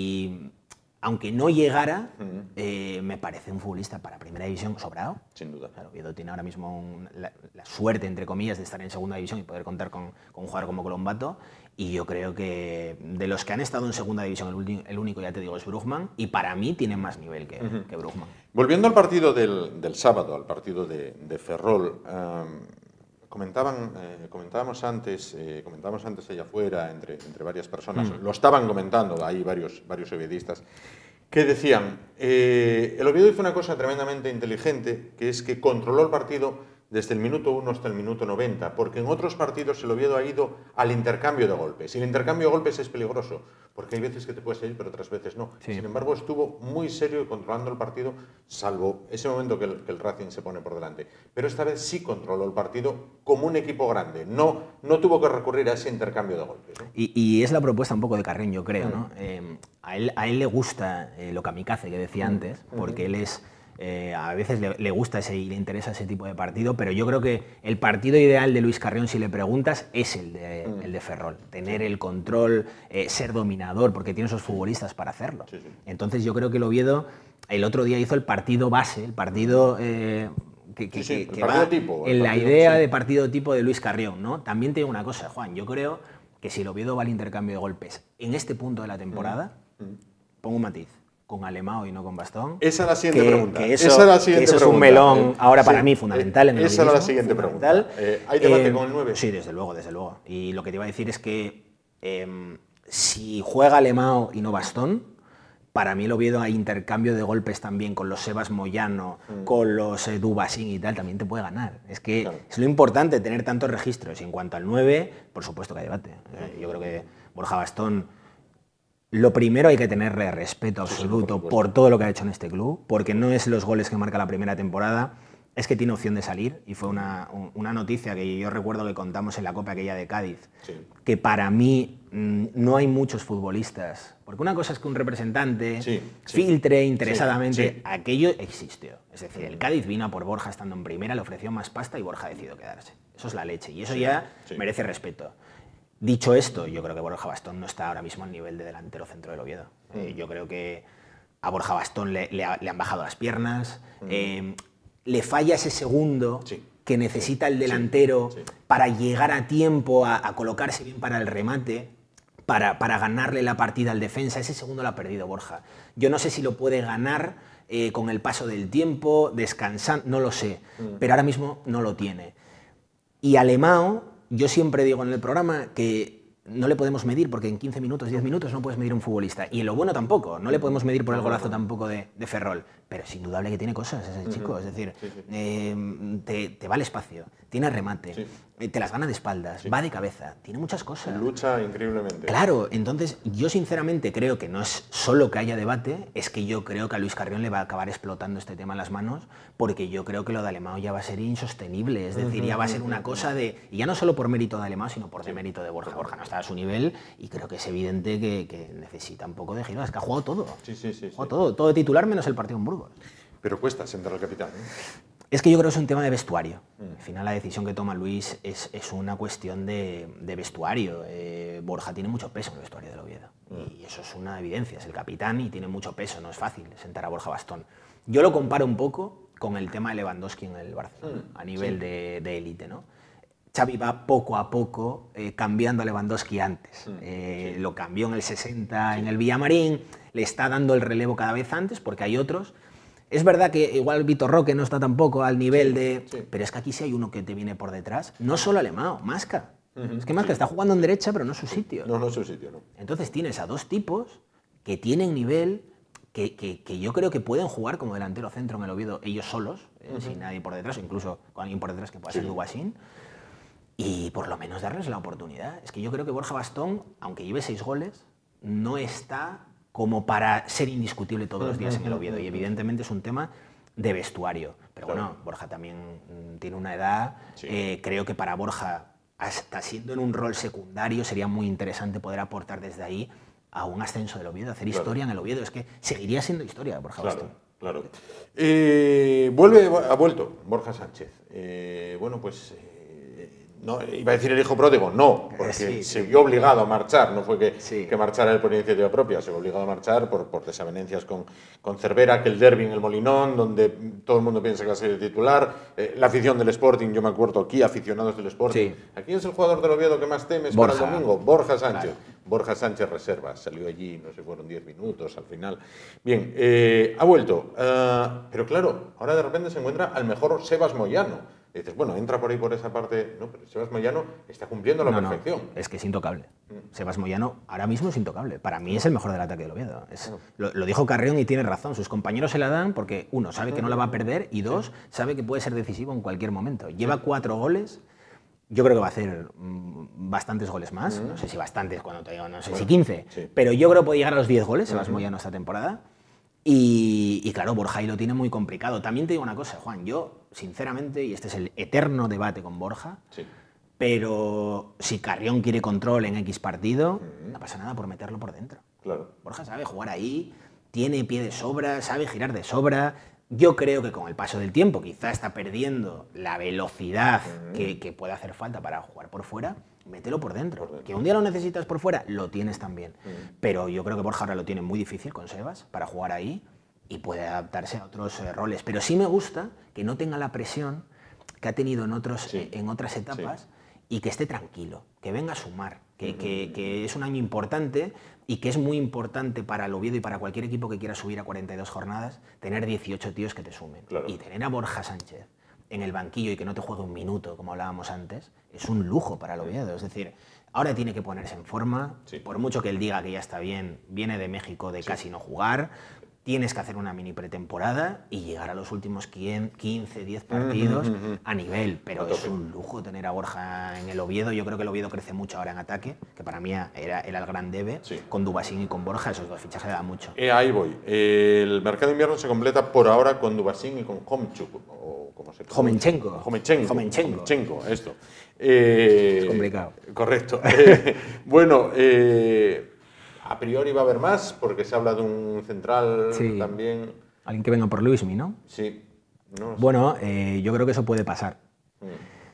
Y aunque no llegara, Ujú. eh, me parece un futbolista para primera división sobrado. Sin duda. Claro, Oviedo tiene ahora mismo un- la, la suerte, entre comillas, de estar en segunda división y poder contar con, con un jugador como Colombato. Y yo creo que de los que han estado en segunda división, el, ulti- el único, ya te digo, es Brugman. Y para mí tiene más nivel que, Ujú. que Brugman. Volviendo al partido del, del sábado, al partido de, de Ferrol, um, comentaban, eh, comentábamos antes, eh, comentábamos antes allá afuera, entre, entre varias personas, Mm. lo estaban comentando, hay varios, varios oviedistas, que decían, eh, el Oviedo hizo una cosa tremendamente inteligente, que es que controló el partido desde el minuto uno hasta el minuto noventa, porque en otros partidos el Oviedo ha ido al intercambio de golpes, y el intercambio de golpes es peligroso, porque hay veces que te puedes salir, pero otras veces no. Sí. Sin embargo, estuvo muy serio y controlando el partido, salvo ese momento que el, que el Racing se pone por delante. Pero esta vez sí controló el partido como un equipo grande, no, no tuvo que recurrir a ese intercambio de golpes, ¿no? Y, y es la propuesta un poco de Carrión, yo creo, Mm. ¿no? Eh, a, él, a él le gusta eh, lo kamikaze que decía antes, porque él es... eh, a veces le, le gusta ese y le interesa ese tipo de partido, pero yo creo que el partido ideal de Luis Carrión, si le preguntas, es el de, Mm. el de Ferrol. Tener el control, eh, ser dominador, porque tiene esos futbolistas para hacerlo. Sí, sí. Entonces yo creo que el Oviedo el otro día hizo el partido base, el partido... eh, que, que- Sí, sí, que- el que partido va tipo, el en la partido, idea sí. de partido tipo de Luis Carrión, ¿no? También te digo una cosa, Juan, yo creo que si el Oviedo va al intercambio de golpes en este punto de la temporada, Mm. pongo un matiz, con Alemão y no con Bastón. Esa es la siguiente que, pregunta. que eso, Esa es la que siguiente eso es un pregunta. melón Eh, ahora para sí, mí fundamental en el esa era la ovidismo, siguiente fundamental. pregunta. Eh, ¿hay debate Eh, con el nueve? Sí, desde luego, desde luego. Y lo que te iba a decir es que eh, si juega Alemão y no Bastón, para mí el Oviedo hay intercambio de golpes también con los Sebas Moyano, Mm. con los eh, Dubasín y tal, también te puede ganar. Es que Claro. es lo importante tener tantos registros. Y en cuanto al nueve, por supuesto que hay debate. Eh, yo creo que Borja Bastón, lo primero hay que tenerle respeto Sí, sí, absoluto por por, supuesto. todo lo que ha hecho en este club, porque no es los goles que marca la primera temporada, es que tiene opción de salir. Y fue una, un- una noticia que yo recuerdo que contamos en la Copa aquella de Cádiz, Sí. que para mí mm, no hay muchos futbolistas. Porque una cosa es que un representante Sí, sí. filtre interesadamente, Sí, sí. aquello existió. Es decir, el Cádiz vino a por Borja estando en primera, le ofreció más pasta y Borja decidió quedarse. Eso es la leche y eso Sí, ya sí. merece respeto. Dicho esto, yo creo que Borja Bastón no está ahora mismo al nivel de delantero centro del Oviedo. Mm. Eh, yo creo que a Borja Bastón le, le ha- le han bajado las piernas, eh, le falla ese segundo Mm. Sí. que necesita el delantero Sí, sí. para llegar a tiempo, a, a colocarse bien para el remate, para, para ganarle la partida al defensa. Ese segundo lo ha perdido Borja. Yo no sé si lo puede ganar eh, con el paso del tiempo, descansando, no lo sé, Mm. pero ahora mismo no lo tiene. Y Alemão, yo siempre digo en el programa que no le podemos medir porque en quince minutos, diez minutos no puedes medir un futbolista. Y en lo bueno tampoco, no le podemos medir por el golazo tampoco de, de Ferrol. Pero es indudable que tiene cosas ese chico, es decir, Sí, sí. eh, te, te va al espacio, tiene remate, Sí. eh, te las gana de espaldas, Sí. va de cabeza, tiene muchas cosas. Lucha increíblemente. Claro, entonces yo sinceramente creo que no es solo que haya debate, es que yo creo que a Luis Carrión le va a acabar explotando este tema en las manos, porque yo creo que lo de Alemão ya va a ser insostenible, es decir, ya va a ser una cosa de, y ya no solo por mérito de Alemão, sino por demérito de Borja. Borja no está a su nivel y creo que es evidente que, que necesita un poco de giro, es que ha jugado todo, Sí, sí, sí. ha sí. jugado todo, todo de titular menos el partido en Burgos. Pero cuesta sentar al capitán, ¿eh? Es que yo creo que es un tema de vestuario. Mm. Al final la decisión que toma Luis es, es una cuestión de, de vestuario. Eh, Borja tiene mucho peso en el vestuario del Oviedo. Mm. Y eso es una evidencia. Es el capitán y tiene mucho peso. No es fácil sentar a Borja Bastón. Yo lo comparo un poco con el tema de Lewandowski en el Barcelona, Mm, a nivel sí. de de élite, ¿no? Xavi va poco a poco eh, cambiando a Lewandowski antes. Mm, Eh, sí. Lo cambió en el sesenta en el Villamarín, le está dando el relevo cada vez antes porque hay otros. Es verdad que igual Vitor Roque no está tampoco al nivel de... sí. Pero es que aquí sí hay uno que te viene por detrás. No solo Alemão, Masca. Ujú, Es que Masca sí. está jugando en derecha, pero no es su sitio. No, no es su sitio, ¿no? Entonces tienes a dos tipos que tienen nivel, que, que- que yo creo que pueden jugar como delantero centro en el Oviedo ellos solos, eh, sin nadie por detrás, o incluso con alguien por detrás que pueda ser Sí. Dubasín. y por lo menos darles la oportunidad. Es que yo creo que Borja Bastón, aunque lleve seis goles, no está como para ser indiscutible todos los días en el Oviedo, y evidentemente es un tema de vestuario. Pero Claro. bueno, Borja también mm, tiene una edad, Sí. eh, creo que para Borja, hasta siendo en un rol secundario, sería muy interesante poder aportar desde ahí a un ascenso del Oviedo, hacer Claro. historia en el Oviedo. Es que seguiría siendo historia Borja Claro, Bastón. claro. Eh, vuelve, ha vuelto Borja Sánchez. Eh, bueno, pues eh, no, iba a decir el hijo pródigo, no, porque Sí, se sí. vio obligado a marchar, no fue que, Sí. que marchara él por iniciativa propia, se vio obligado a marchar por, por desavenencias con, con Cervera, que el derbi en el Molinón, donde todo el mundo piensa que va a ser el titular, eh, la afición del Sporting, yo me acuerdo aquí, aficionados del Sporting. Sí. ¿A quién es el jugador del Oviedo que más temes Borja. para el domingo? Borja Sánchez. Claro. Borja Sánchez reserva, salió allí, no sé, fueron diez minutos al final. Bien, eh, ha vuelto, eh, pero claro, ahora de repente se encuentra al mejor Sebas Moyano. Y dices, bueno, entra por ahí por esa parte, no, pero Sebas Moyano está cumpliendo a la No, no, perfección. es que es intocable. Sebas Moyano ahora mismo es intocable. Para mí es el mejor del ataque del Oviedo. Es- lo, lo dijo Carrión y tiene razón. Sus compañeros se la dan porque, uno, sabe que no la va a perder y, dos, sabe que puede ser decisivo en cualquier momento. Lleva cuatro goles. Yo creo que va a hacer mm, bastantes goles más. No sé si bastantes, cuando te digo, no sé si quince. sí. Pero yo creo que puede llegar a los diez goles Sebas Moyano esta temporada. Y, y claro, Borja ahí lo tiene muy complicado. También te digo una cosa, Juan. Yo, sinceramente, y este es el eterno debate con Borja, Sí. pero si Carrión quiere control en X partido, no pasa nada por meterlo por dentro. Claro. Borja sabe jugar ahí, tiene pie de sobra, sabe girar de sobra. Yo creo que con el paso del tiempo quizá está perdiendo la velocidad que, que puede hacer falta para jugar por fuera. Mételo por dentro. Por dentro. Que un día lo necesitas por fuera, lo tienes también. Pero yo creo que Borja ahora lo tiene muy difícil con Sebas para jugar ahí y puede adaptarse a otros eh, roles. Pero sí me gusta que no tenga la presión que ha tenido en, otros, Sí. eh, en otras etapas y que esté tranquilo, que venga a sumar, que, que- que es un año importante y que es muy importante para el Oviedo y para cualquier equipo que quiera subir a cuarenta y dos jornadas, tener dieciocho tíos que te sumen. Claro. Y tener a Borja Sánchez en el banquillo y que no te juegue un minuto, como hablábamos antes, es un lujo para el Oviedo. Es decir, ahora tiene que ponerse en forma, Sí. por mucho que él diga que ya está bien, viene de México de casi no jugar, tienes que hacer una mini pretemporada y llegar a los últimos quince, diez partidos Ujú, ujú. a nivel, pero A es tope. un lujo tener a Borja en el Oviedo. Yo creo que el Oviedo crece mucho ahora en ataque, que para mí era, era el gran debe, Sí. con Dubasín y con Borja, esos dos fichajes dan mucho. Eh, ahí voy. Eh, el mercado de invierno se completa por ahora con Dubasín y con Homchuk, o como se Jomenchenko. Jomenchenko. Jomenchenko. Jomenchenko, esto. Eh, Es complicado. Correcto. Eh, bueno, eh, a priori va a haber más, porque se habla de un central Sí. también. Alguien que venga por Luismi, ¿no? Sí. No sé. Bueno, eh, yo creo que eso puede pasar. Mm.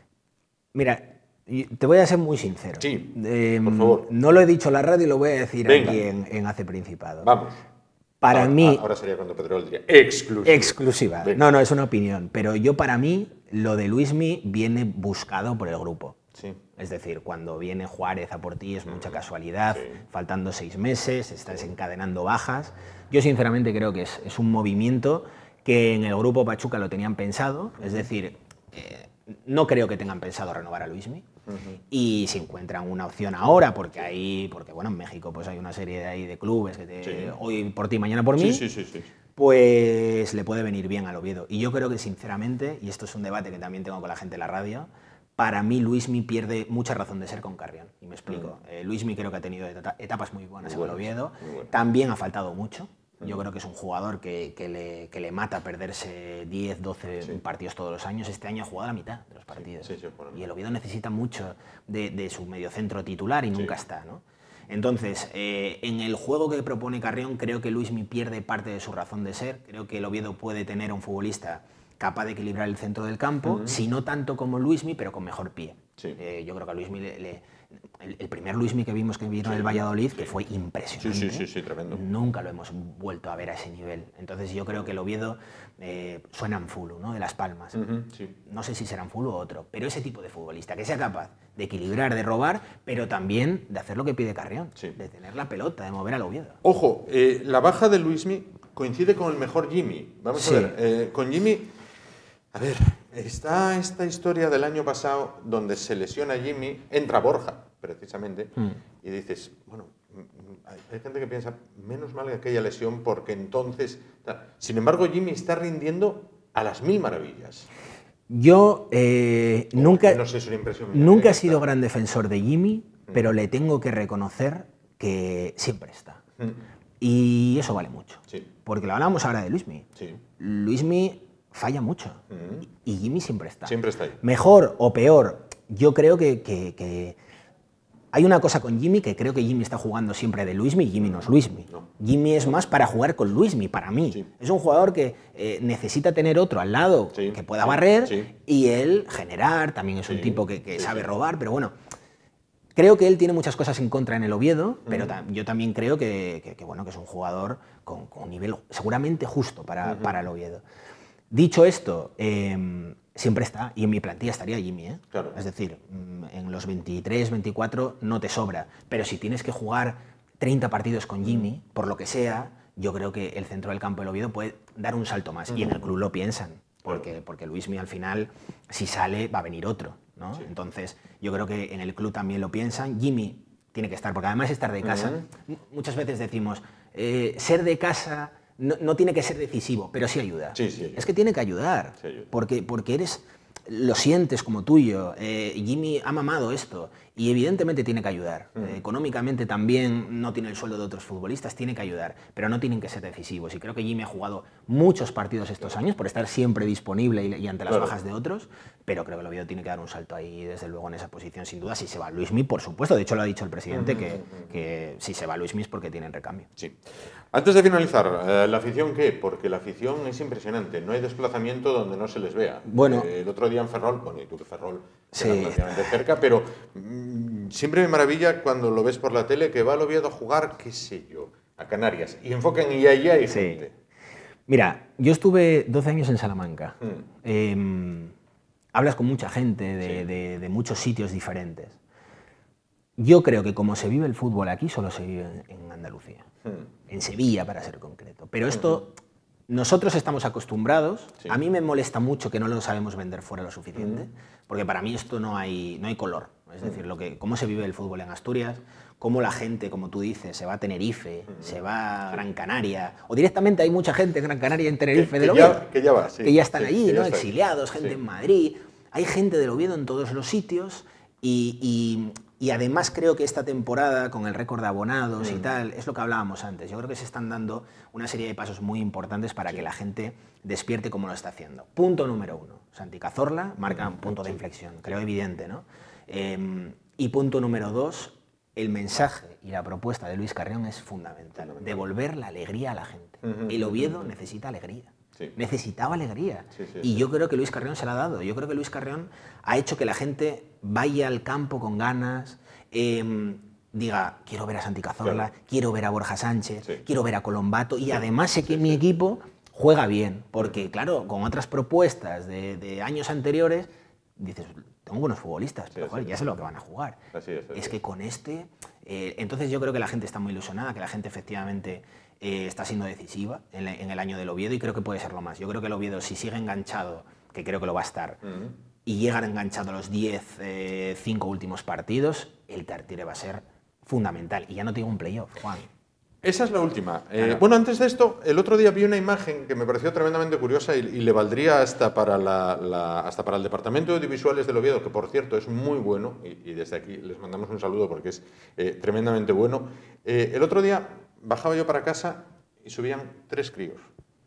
Mira, y te voy a ser muy sincero. Sí, Eh, por favor. No lo he dicho en la radio y lo voy a decir Venga. aquí en, en Hace Principado. Vamos. Para Ahora- mí, Ahora sería cuando Pedro diría exclusiva. exclusiva. Venga. No, no, es una opinión. Pero yo, para mí, lo de Luismi viene buscado por el grupo. Sí. Es decir, cuando viene Juárez a por ti es mucha casualidad, Sí. faltando seis meses, estás encadenando bajas. Yo sinceramente creo que es, es un movimiento que en el grupo Pachuca lo tenían pensado, es decir, eh, no creo que tengan pensado renovar a Luismi. Y si encuentran una opción ahora, porque ahí, porque bueno, en México pues hay una serie de, ahí de clubes que te, Sí. hoy por ti, mañana por mí, Sí, sí, sí, sí. pues le puede venir bien al Oviedo. Y yo creo que sinceramente, y esto es un debate que también tengo con la gente de la radio, para mí Luismi pierde mucha razón de ser con Carrión. Y me explico. Eh, Luismi creo que ha tenido eta- etapas muy buenas Muy en el buenas, Oviedo. muy buenas. También ha faltado mucho. Yo creo que es un jugador que, que le, que le mata perderse diez, doce Sí. partidos todos los años. Este año ha jugado la mitad de los partidos. sí, sí, bueno. Y el Oviedo necesita mucho de, de su mediocentro titular y nunca está, ¿no? Entonces, eh, en el juego que propone Carrión, creo que Luismi pierde parte de su razón de ser. Creo que el Oviedo puede tener a un futbolista capaz de equilibrar el centro del campo, si no tanto como Luismi, pero con mejor pie. Sí. Eh, yo creo que a Luismi le, le- el, el primer Luismi que vimos que vino en el Valladolid, que fue impresionante. Sí, sí, sí, sí, tremendo. Nunca lo hemos vuelto a ver a ese nivel. Entonces yo creo que el Oviedo eh, suena en Fulu, ¿no? De Las Palmas. Ujú, sí. No sé si será en Fulu o otro, pero ese tipo de futbolista que sea capaz de equilibrar, de robar, pero también de hacer lo que pide Carrión, Sí. de tener la pelota, de mover al Oviedo. Ojo, eh, la baja de Luismi coincide con el mejor Jimmy. Vamos Sí. a ver, eh, con Jimmy, a ver, está esta historia del año pasado donde se lesiona Jimmy, entra Borja, precisamente, Mm. y dices, bueno, mm, hay, hay gente que piensa, menos mal que aquella lesión, porque entonces... tal. Sin embargo, Jimmy está rindiendo a las mil maravillas. Yo eh, Oh, nunca, no sé, es una impresión mía, nunca ¿eh? he sido gran defensor de Jimmy, pero le tengo que reconocer que siempre está. Mm. Y eso vale mucho. Sí. Porque lo hablamos ahora de Luismi. Sí. Luismi falla mucho Mm. y Jimmy siempre está. Siempre está ahí. Mejor o peor, yo creo que, que, que hay una cosa con Jimmy que creo que Jimmy está jugando siempre de Luismi y Jimmy no es Luismi. No. Jimmy es más para jugar con Luismi, para mí. Sí. Es un jugador que eh, necesita tener otro al lado Sí, que pueda sí, barrer sí. y él generar. También es un Sí, tipo que, que sí, sabe sí. robar, pero bueno. Creo que él tiene muchas cosas en contra en el Oviedo, pero ta- yo también creo que, que- que, bueno, que es un jugador con, con un nivel seguramente justo para, Ujú. para el Oviedo. Dicho esto, eh, siempre está, y en mi plantilla estaría Jimmy, ¿eh? Claro. Es decir, mm, en los veintitrés, veinticuatro no te sobra, pero si tienes que jugar treinta partidos con Jimmy, por lo que sea, yo creo que el centro del campo del Oviedo puede dar un salto más, y en el club lo piensan, porque, porque Luismi al final, si sale, va a venir otro, ¿no? Sí. Entonces, yo creo que en el club también lo piensan. Jimmy tiene que estar, porque además estar de casa, Ujú. muchas veces decimos, eh, ser de casa no, no tiene que ser decisivo, pero sí ayuda. Sí, sí ayuda. Es que tiene que ayudar, Sí ayuda. porque, porque eres, lo sientes como tuyo. eh, Jimmy ha mamado esto y evidentemente tiene que ayudar. Mm. Eh, económicamente también no tiene el sueldo de otros futbolistas, tiene que ayudar, pero no tienen que ser decisivos. Y creo que Jimmy ha jugado muchos partidos estos años por estar siempre disponible y, y ante las Claro. bajas de otros, pero creo que el Oviedo tiene que dar un salto ahí, desde luego, en esa posición, sin duda. Si se va Luismi, por supuesto, de hecho lo ha dicho el presidente, Ujú, que, ujú. que si se va Luismi es porque tienen recambio. Sí. Antes de finalizar, eh, ¿la afición qué? Porque la afición es impresionante. No hay desplazamiento donde no se les vea. Bueno. Eh, el otro día en Ferrol, bueno, y tú que Ferrol Sí. queda relativamente cerca, pero mm, siempre me maravilla cuando lo ves por la tele que va al Oviedo a jugar, qué sé yo, a Canarias. Y enfocan y allá hay Sí. gente. Mira, yo estuve doce años en Salamanca. Mm. Eh, hablas con mucha gente de, Sí. de- de muchos sitios diferentes. Yo creo que como se vive el fútbol aquí, solo se vive en, en Andalucía. Mm. En Sevilla, para ser concreto. Pero esto, nosotros estamos acostumbrados. Sí. A mí me molesta mucho que no lo sabemos vender fuera lo suficiente, porque para mí esto no hay, no hay color. Es decir, lo que, cómo se vive el fútbol en Asturias, cómo la gente, como tú dices, se va a Tenerife, se va a Gran Canaria, o directamente hay mucha gente en Gran Canaria y en Tenerife Que- del que ya- Oviedo, que ya va, sí, que ya están sí, allí, que ya ¿no? está ahí. Exiliados, gente Sí. en Madrid. Hay gente del Oviedo en todos los sitios y, y- y además creo que esta temporada, con el récord de abonados y Mm. tal, es lo que hablábamos antes. Yo creo que se están dando una serie de pasos muy importantes para que la gente despierte como lo está haciendo. Punto número uno. Santi Cazorla marca un punto de inflexión, creo evidente, ¿no? Eh, y punto número dos, el mensaje y la propuesta de Luis Carrión es fundamental. Devolver la alegría a la gente. Ujú, El Oviedo ujú. necesita alegría. Sí. Necesitaba alegría. Sí, sí, y sí. yo creo que Luis Carrión se la ha dado. Yo creo que Luis Carrión ha hecho que la gente vaya al campo con ganas, eh, diga, quiero ver a Santi Cazorla, Claro. quiero ver a Borja Sánchez, Sí. quiero ver a Colombato, y además sé que mi equipo juega bien, porque claro, con otras propuestas de, de años anteriores, dices, tengo buenos futbolistas, pero Sí, joder, sí, ya sí. sé lo que van a jugar. Así es, así Es es. que con este, eh, entonces yo creo que la gente está muy ilusionada, que la gente efectivamente eh, está siendo decisiva en, la- en el año del Oviedo, y creo que puede serlo más. Yo creo que el Oviedo, si sigue enganchado, que creo que lo va a estar, Mm. y llegan enganchado los diez, cinco últimos partidos, el Tartiere va a ser fundamental. Y ya no te digo un playoff, Juan. Esa es la última. Eh, Claro. Bueno, antes de esto, el otro día vi una imagen que me pareció tremendamente curiosa y, y le valdría hasta para, la, la- hasta para el Departamento de Audiovisuales del Oviedo, que por cierto es muy bueno, y, y desde aquí les mandamos un saludo porque es eh, tremendamente bueno. Eh, el otro día bajaba yo para casa y subían tres críos,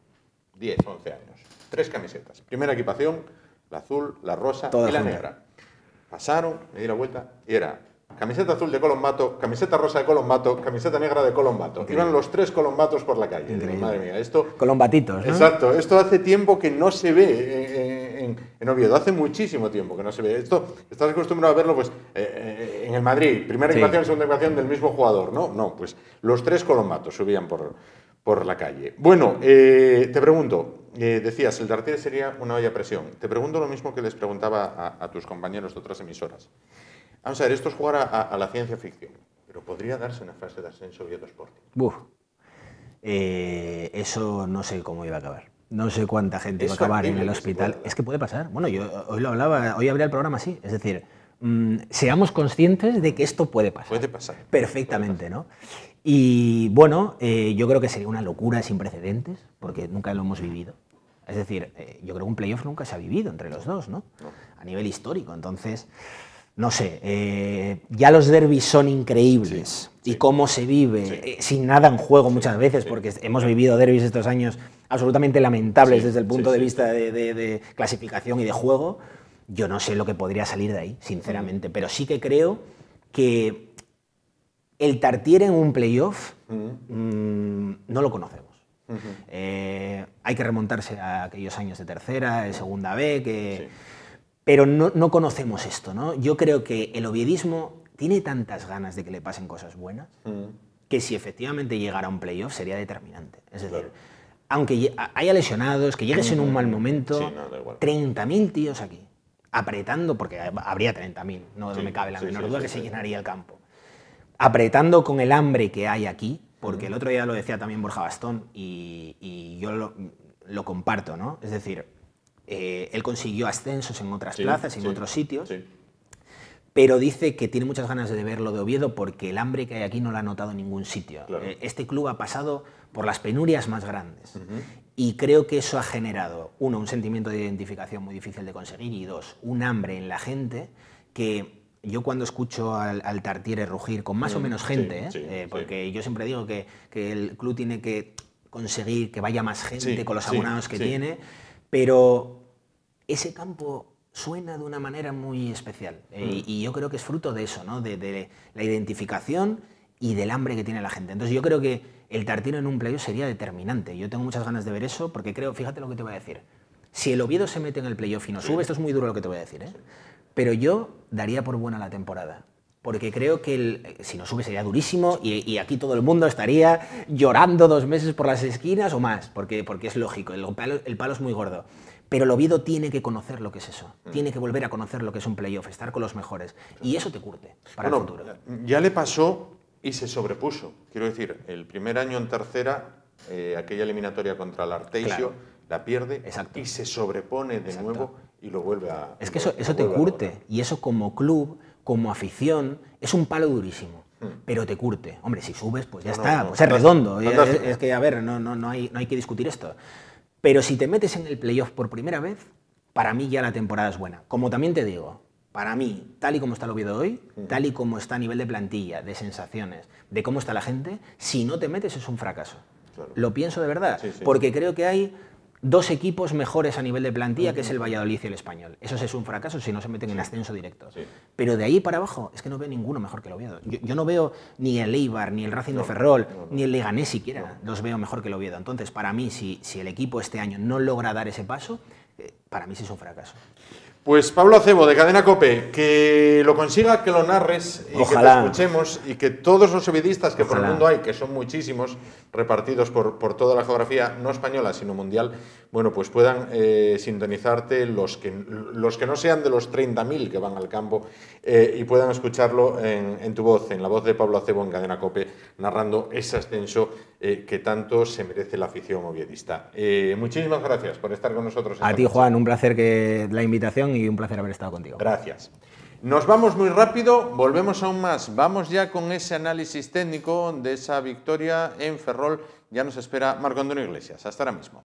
diez, once años, tres camisetas. Primera equipación, la azul, la rosa Toda y la junta. negra. Pasaron, me di la vuelta y era camiseta azul de Colombato, camiseta rosa de Colombato, camiseta negra de Colombato. Iban los tres Colombatos por la calle. Digo, Increíble. madre mía, esto... Colombatitos, ¿no? Exacto, esto hace tiempo que no se ve eh, en, en Oviedo, hace muchísimo tiempo que no se ve. Esto estás acostumbrado a verlo pues, eh, eh, en el Madrid, primera Sí. equipación, segunda equipación del mismo jugador, ¿no? No, pues los tres Colombatos subían por, por la calle. Bueno, eh, te pregunto, eh, decías, el Tartiere sería una olla a presión. Te pregunto lo mismo que les preguntaba a, a tus compañeros de otras emisoras. Vamos a ver, esto es jugar a, a- a la ciencia ficción, pero podría darse una fase de ascenso Oviedo Sporting. Buf. Eh, eso no sé cómo iba a acabar. No sé cuánta gente iba a Es acabar en factible el que se hospital. pueda dar. Es que puede pasar. Bueno, yo hoy lo hablaba, hoy abría el programa así. Es decir, mm, seamos conscientes de que esto puede pasar. Puede pasar. Perfectamente, ¿no? Y bueno, eh, yo creo que sería una locura sin precedentes, porque nunca lo hemos vivido. Es decir, eh, yo creo que un playoff nunca se ha vivido entre los dos, ¿no? No. A nivel histórico. Entonces, no sé, eh, ya los derbis son increíbles. Sí, y sí. cómo se vive, Sí. eh, sin nada en juego muchas veces, Sí. porque hemos vivido derbis estos años absolutamente lamentables Sí, desde el punto sí, de sí, vista sí. de, de- de clasificación y de juego. Yo no sé lo que podría salir de ahí, sinceramente, Mm. pero sí que creo que el Tartiere en un playoff Mm. mm, no lo conocemos. Ujú. Eh, hay que remontarse a aquellos años de tercera, de segunda B, que... Sí. pero no, no conocemos esto, ¿no? Yo creo que el oviedismo tiene tantas ganas de que le pasen cosas buenas Mm. que si efectivamente llegara a un playoff sería determinante. Es decir, Claro. aunque lle- haya lesionados, que llegues en un mal momento, Sí, no, da igual. treinta mil tíos aquí, apretando, porque habría treinta mil, no, Sí, no me cabe la sí, menor sí, duda sí, que sí. se llenaría el campo. Apretando con el hambre que hay aquí, porque el otro día lo decía también Borja Bastón y, y yo lo, lo comparto, ¿no? Es decir, eh, él consiguió ascensos en otras Sí, plazas, en sí, otros sitios, sí. pero dice que tiene muchas ganas de verlo de Oviedo porque el hambre que hay aquí no lo ha notado en ningún sitio. Claro. Eh, Este club ha pasado por las penurias más grandes Ujú. y creo que eso ha generado, uno, un sentimiento de identificación muy difícil de conseguir y dos, un hambre en la gente que yo cuando escucho al, al Tartiere rugir con más o Mm, menos sí, gente, ¿eh? sí, Eh, sí. porque yo siempre digo que, que el club tiene que conseguir que vaya más gente Sí, con los sí, abonados que sí. tiene, pero ese campo suena de una manera muy especial. Eh, Mm. y, y yo creo que es fruto de eso, ¿no? de, de la identificación y del hambre que tiene la gente. Entonces yo creo que el Tartiere en un playoff sería determinante. Yo tengo muchas ganas de ver eso porque creo, fíjate lo que te voy a decir, si el Oviedo se mete en el playoff y no sube, esto es muy duro lo que te voy a decir, ¿eh? pero yo daría por buena la temporada. Porque creo que el, si no sube sería durísimo y, y aquí todo el mundo estaría llorando dos meses por las esquinas o más, porque, porque es lógico, el palo, el palo es muy gordo. Pero el Oviedo tiene que conocer lo que es eso, tiene que volver a conocer lo que es un playoff, estar con los mejores. Y eso te curte para Bueno, el futuro. ya le pasó y se sobrepuso. Quiero decir, el primer año en tercera, eh, aquella eliminatoria contra el Arteixo, Claro. la pierde Exacto. y se sobrepone de Exacto. nuevo y lo vuelve a... Es que eso, lo eso te vuelve a curte. lograr. Y eso como club, como afición, es un palo durísimo. Mm. Pero te curte. Hombre, si subes, pues ya No, no, está. no, pues es fantástico, redondo. Es, fantástico. es que, a ver, no, no, no, hay, no hay que discutir esto. Pero si te metes en el playoff por primera vez, para mí ya la temporada es buena. Como también te digo, para mí, tal y como está el Oviedo hoy, Mm. tal y como está a nivel de plantilla, de sensaciones, de cómo está la gente, si no te metes es un fracaso. Claro. Lo pienso de verdad. Sí, sí. Porque creo que hay dos equipos mejores a nivel de plantilla, que es el Valladolid y el Español. Eso es un fracaso si no se meten en ascenso directo. Sí. Pero de ahí para abajo es que no veo ninguno mejor que el Oviedo. Yo, yo no veo ni el Eibar, ni el Racing No, de Ferrol, no, no. ni el Leganés siquiera. Los veo mejor que el Oviedo. Entonces, para mí, si, si el equipo este año no logra dar ese paso, eh, para mí sí es un fracaso. Pues Pablo Acebo, de Cadena COPE, que lo consiga, que lo narres y Ojalá. que te escuchemos y que todos los ovidistas que por el Ojalá. mundo hay, que son muchísimos, repartidos por, por toda la geografía, no española, sino mundial, bueno, pues puedan eh, sintonizarte los que, los que no sean de los treinta mil que van al campo eh, y puedan escucharlo en, en tu voz, en la voz de Pablo Acebo en Cadena COPE, narrando ese ascenso eh, que tanto se merece la afición oviedista. Eh, muchísimas gracias por estar con nosotros. A esta ti, noche. Juan, un placer que la invitación y un placer haber estado contigo. Gracias. Nos vamos muy rápido, volvemos aún más. Vamos ya con ese análisis técnico de esa victoria en Ferrol. Ya nos espera Marco Antonio Iglesias. Hasta ahora mismo.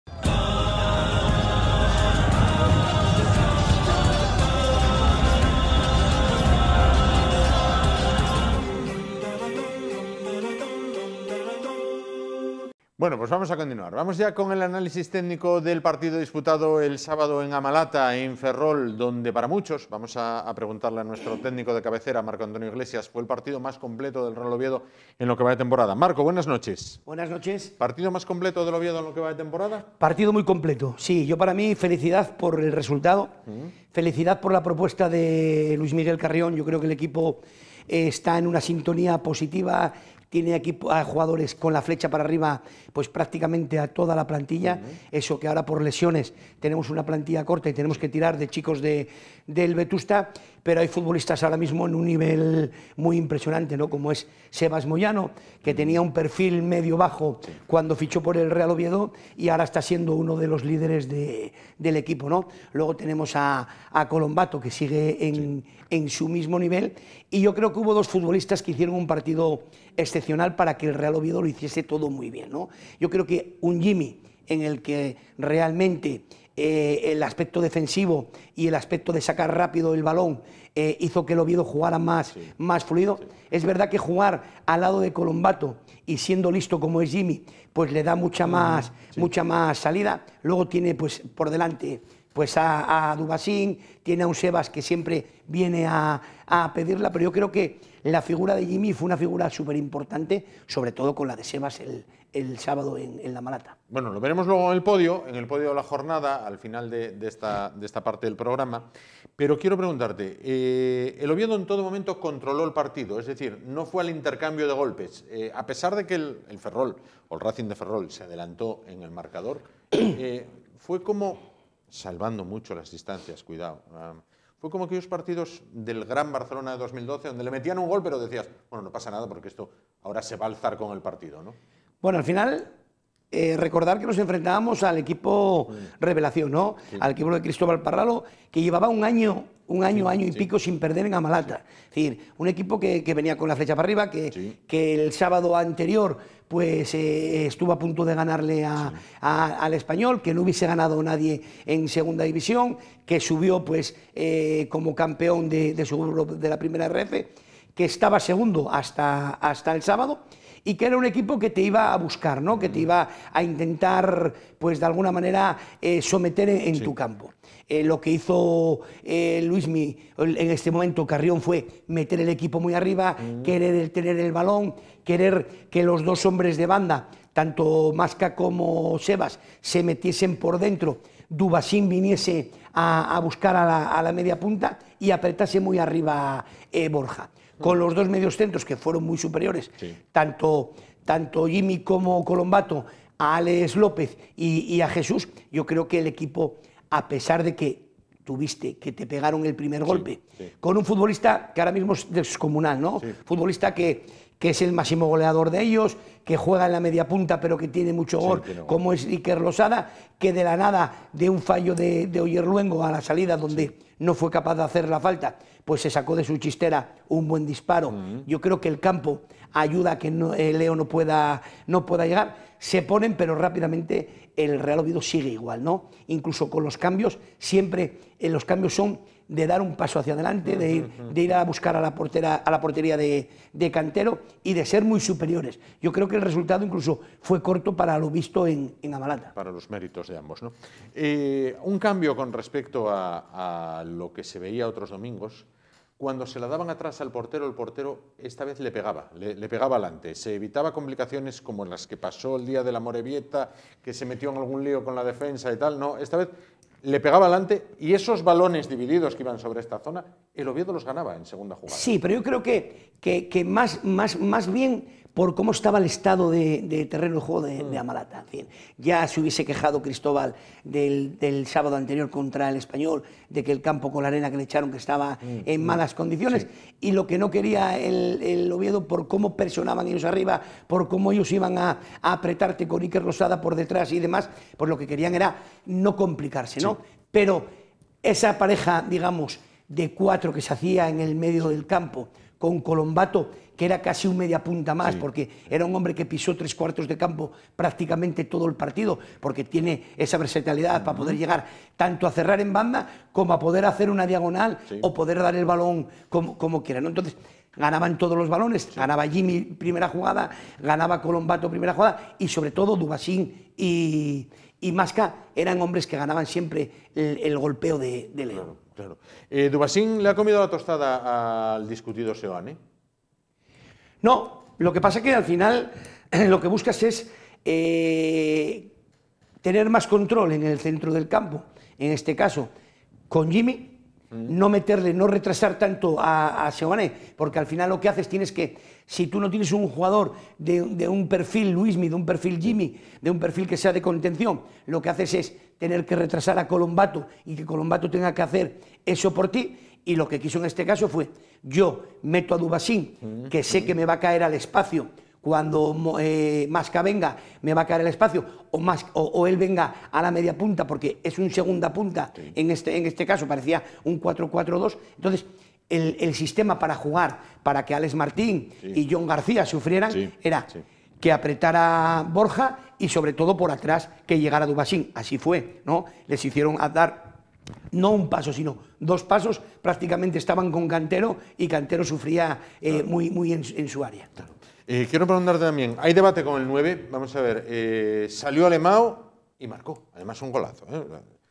Bueno, pues vamos a continuar. Vamos ya con el análisis técnico del partido disputado el sábado en Amalata, en Ferrol, donde para muchos, vamos a, a preguntarle a nuestro técnico de cabecera, Marco Antonio Iglesias, fue el partido más completo del Real Oviedo en lo que va de temporada. Marco, buenas noches. Buenas noches. ¿Partido más completo del Oviedo en lo que va de temporada? Partido muy completo, sí. Yo para mí felicidad por el resultado, felicidad por la propuesta de Luis Miguel Carrión. Yo creo que el equipo eh, está en una sintonía positiva, tiene equipo, a jugadores con la flecha para arriba, pues prácticamente a toda la plantilla. Uh-huh. Eso que ahora por lesiones tenemos una plantilla corta y tenemos que tirar de chicos de, del Vetusta, pero hay futbolistas ahora mismo en un nivel muy impresionante, ¿no? Como es Sebas Moyano, que tenía un perfil medio bajo cuando fichó por el Real Oviedo y ahora está siendo uno de los líderes de, del equipo, ¿no? Luego tenemos a, a Colombato, que sigue en, sí. en su mismo nivel, y yo creo que hubo dos futbolistas que hicieron un partido excepcional para que el Real Oviedo lo hiciese todo muy bien, ¿no? Yo creo que un Jimmy en el que realmente eh, el aspecto defensivo y el aspecto de sacar rápido el balón eh, hizo que el Oviedo jugara más, sí. más fluido. Sí. Es verdad que jugar al lado de Colombato y siendo listo como es Jimmy, pues le da mucha más, sí. mucha más salida. Luego tiene pues por delante pues a, a Dubasín, tiene a un Sebas que siempre viene a, a pedirla, pero yo creo que la figura de Jimmy fue una figura súper importante, sobre todo con la de Sebas el, el sábado en, en La Malata. Bueno, lo veremos luego en el podio, en el podio de la jornada, al final de, de, esta, de esta parte del programa, pero quiero preguntarte, eh, el Oviedo en todo momento controló el partido, es decir, no fue al intercambio de golpes, eh, a pesar de que el, el Ferrol, o el Racing de Ferrol, se adelantó en el marcador, eh, fue como... salvando mucho las distancias, cuidado. Um, fue como aquellos partidos del Gran Barcelona de dos mil doce, donde le metían un gol, pero decías, bueno, no pasa nada porque esto ahora se va a alzar con el partido, ¿no? Bueno, al final, eh, recordar que nos enfrentábamos al equipo sí. revelación, ¿no? Sí. Al equipo de Cristóbal Parralo, que llevaba un año, un año, sí, año y sí. pico sin perder en Amalata. Sí. Es decir, un equipo que, que venía con la flecha para arriba, que, sí. que el sábado anterior pues eh, estuvo a punto de ganarle a, sí. a, al Español, que no hubiese ganado nadie en segunda división, que subió pues eh, como campeón de, de, su, de la primera R F, que estaba segundo hasta, hasta el sábado, y que era un equipo que te iba a buscar, ¿no? Que te iba a intentar, pues de alguna manera, eh, someter en, en sí. tu campo. Eh, lo que hizo eh, Luismi en este momento, Carrión, fue meter el equipo muy arriba, mm. querer tener el balón, querer que los dos hombres de banda, tanto Masca como Sebas, se metiesen por dentro, Dubasín viniese a, a buscar a la, a la media punta y apretase muy arriba eh, Borja. Con los dos medios centros que fueron muy superiores, sí. tanto, tanto Jimmy como Colombato, a Alex López y, y a Jesús, yo creo que el equipo, a pesar de que tuviste que te pegaron el primer golpe, sí, sí. con un futbolista que ahora mismo es descomunal, ¿no? Sí. Futbolista que, que es el máximo goleador de ellos, que juega en la media punta pero que tiene mucho gol, sí, no. como es Iker Losada, que de la nada, de un fallo de, de Oyerluengo a la salida donde sí. no fue capaz de hacer la falta, pues se sacó de su chistera un buen disparo. Uh-huh. Yo creo que el campo ayuda a que no, eh, Leo no pueda, no pueda llegar. Se ponen, pero rápidamente el Real Oviedo sigue igual, ¿no? Incluso con los cambios, siempre eh, los cambios son de dar un paso hacia adelante, de ir, de ir a buscar a la, portera, a la portería de, de Cantero y de ser muy superiores. Yo creo que el resultado incluso fue corto para lo visto en, en Amalata. Para los méritos de ambos, ¿no? Eh, un cambio con respecto a, a lo que se veía otros domingos. Cuando se la daban atrás al portero, el portero esta vez le pegaba, le, le pegaba adelante. Se evitaba complicaciones como las que pasó el día de la Morevieta, que se metió en algún lío con la defensa y tal. No, esta vez le pegaba adelante y esos balones divididos que iban sobre esta zona, el Oviedo los ganaba en segunda jugada. Sí, pero yo creo que, que, que más, más, más bien por cómo estaba el estado de, de terreno de juego de, de Amalata. En fin, ya se hubiese quejado Cristóbal del, del sábado anterior contra el Español, de que el campo con la arena que le echaron que estaba en malas condiciones, sí. y lo que no quería el, el Oviedo por cómo presionaban ellos arriba, por cómo ellos iban a, a apretarte con Iker Losada por detrás y demás, pues lo que querían era no complicarse, ¿no? Sí. Pero esa pareja, digamos, de cuatro que se hacía en el medio del campo, con Colombato, que era casi un media punta más, sí. porque era un hombre que pisó tres cuartos de campo prácticamente todo el partido, porque tiene esa versatilidad uh-huh. para poder llegar tanto a cerrar en banda como a poder hacer una diagonal sí. o poder dar el balón como, como quiera, ¿no? Entonces, ganaban todos los balones, sí. ganaba Jimmy primera jugada, ganaba Colombato primera jugada y sobre todo Dubasín y, y Masca eran hombres que ganaban siempre el, el golpeo de, de Leo. Claro, claro. Eh, ¿Dubasín le ha comido la tostada al discutido Seoane? No, lo que pasa es que al final lo que buscas es eh, tener más control en el centro del campo, en este caso con Jimmy, mm. no meterle, no retrasar tanto a, a Seoane, porque al final lo que haces tienes que, si tú no tienes un jugador de, de un perfil Luismi, de un perfil Jimmy, de un perfil que sea de contención, lo que haces es tener que retrasar a Colombato y que Colombato tenga que hacer eso por ti. Y lo que quiso en este caso fue, yo meto a Dubasín, que sé que me va a caer al espacio, cuando eh, Masca venga, me va a caer al espacio, o, Mas, o, o él venga a la media punta, porque es un segunda punta, sí. en, este, en este caso parecía un cuatro cuatro dos, entonces el, el sistema para jugar, para que Alex Martín sí. y John García sufrieran, sí. era... Sí. que apretara Borja y sobre todo por atrás que llegara Dubasín. Así fue, ¿no? Les hicieron a dar no un paso, sino dos pasos, prácticamente estaban con Cantero y Cantero sufría eh, claro. muy, muy en, en su área. Claro. Eh, quiero preguntarte también, hay debate con el nueve, vamos a ver, eh, salió Alemão y marcó, además un golazo, ¿eh?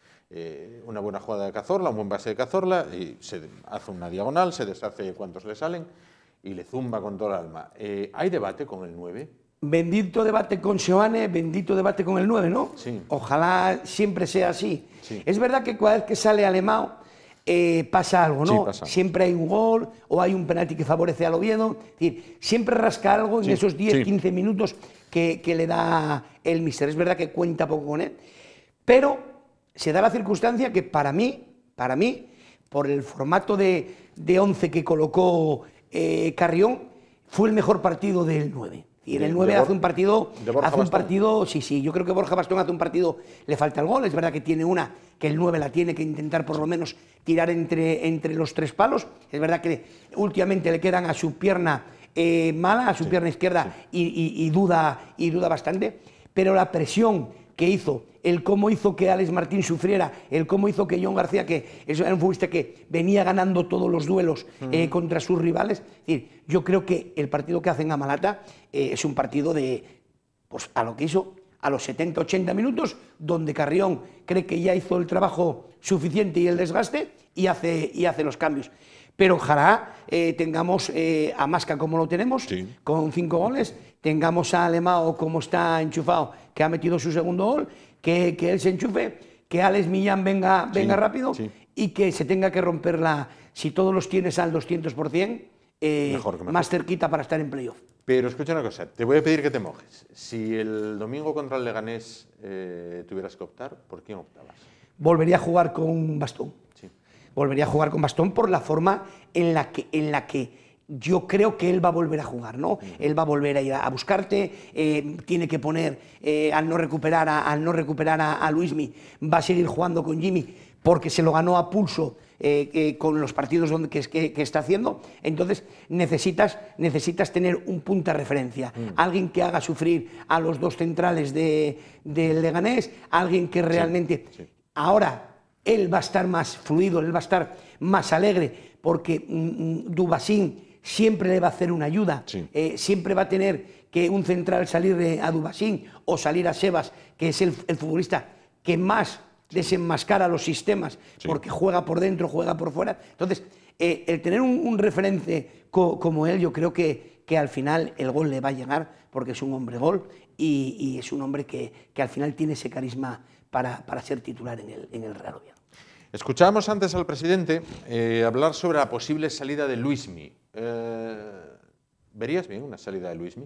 Eh, una buena jugada de Cazorla, un buen pase de Cazorla, y se hace una diagonal, se deshace cuantos le salen y le zumba con toda el alma. Eh, ¿Hay debate con el nueve? Bendito debate con Seoane, bendito debate con el nueve, ¿no? Sí. Ojalá siempre sea así. Sí. Es verdad que cada vez que sale Alemão eh, pasa algo, ¿no? Sí, pasa. Siempre hay un gol o hay un penalti que favorece al Oviedo. Es decir, siempre rasca algo en sí, esos diez, sí. quince minutos que, que le da el míster. Es verdad que cuenta poco con él, pero se da la circunstancia que para mí, para mí, por el formato de, de once que colocó eh, Carrión, fue el mejor partido del nueve. Y en el nueve hace un partido, hace un partido, sí, sí, yo creo que Borja Bastón hace un partido, le falta el gol, es verdad que tiene una, que el nueve la tiene que intentar por lo menos tirar entre, entre los tres palos, es verdad que últimamente le quedan a su pierna eh, mala, a su sí, pierna izquierda sí. y, y, y, duda, y duda bastante, pero la presión que hizo, el cómo hizo que Alex Martín sufriera, el cómo hizo que John García, que es un futbolista que venía ganando todos los duelos uh-huh. eh, contra sus rivales, es decir, yo creo que el partido que hacen a Malata eh, es un partido de, pues a lo que hizo, a los setenta ochenta minutos, donde Carrión cree que ya hizo el trabajo suficiente y el desgaste y hace, y hace los cambios. Pero ojalá eh, tengamos eh, a Masca como lo tenemos, sí. con cinco goles, tengamos a Alemão como está enchufado, que ha metido su segundo gol, que, que él se enchufe, que Alex Millán venga, venga sí, rápido sí. y que se tenga que romper la... Si todos los tienes al doscientos por cien, eh, mejor mejor. más cerquita para estar en playoff. Pero escucha una cosa, te voy a pedir que te mojes. Si el domingo contra el Leganés eh, tuvieras que optar, ¿por quién optabas? Volvería a jugar con Bastón. Sí. Volvería a jugar con Bastón por la forma en la que, en la que yo creo que él va a volver a jugar, ¿no? Uh-huh. Él va a volver a ir a, a buscarte, eh, tiene que poner, eh, al no recuperar, a, al no recuperar a, a Luismi, va a seguir jugando con Jimmy porque se lo ganó a pulso eh, eh, con los partidos donde, que, que, que está haciendo. Entonces necesitas, necesitas tener un punto de referencia, uh-huh. alguien que haga sufrir a los dos centrales de, de Leganés, alguien que realmente... Sí, sí. Ahora él va a estar más fluido, él va a estar más alegre porque mm, Dubasín siempre le va a hacer una ayuda, sí. eh, siempre va a tener que un central salir de, a Dubasín o salir a Sebas, que es el, el futbolista que más sí. desenmascara los sistemas, sí. porque juega por dentro, juega por fuera. Entonces, eh, el tener un, un referente co, como él, yo creo que, que al final el gol le va a llegar, porque es un hombre gol y, y es un hombre que, que al final tiene ese carisma para, para ser titular en el, en el Real Oviedo. Escuchábamos antes al presidente eh, hablar sobre la posible salida de Luismi. Eh, ¿Verías bien una salida de Luismi?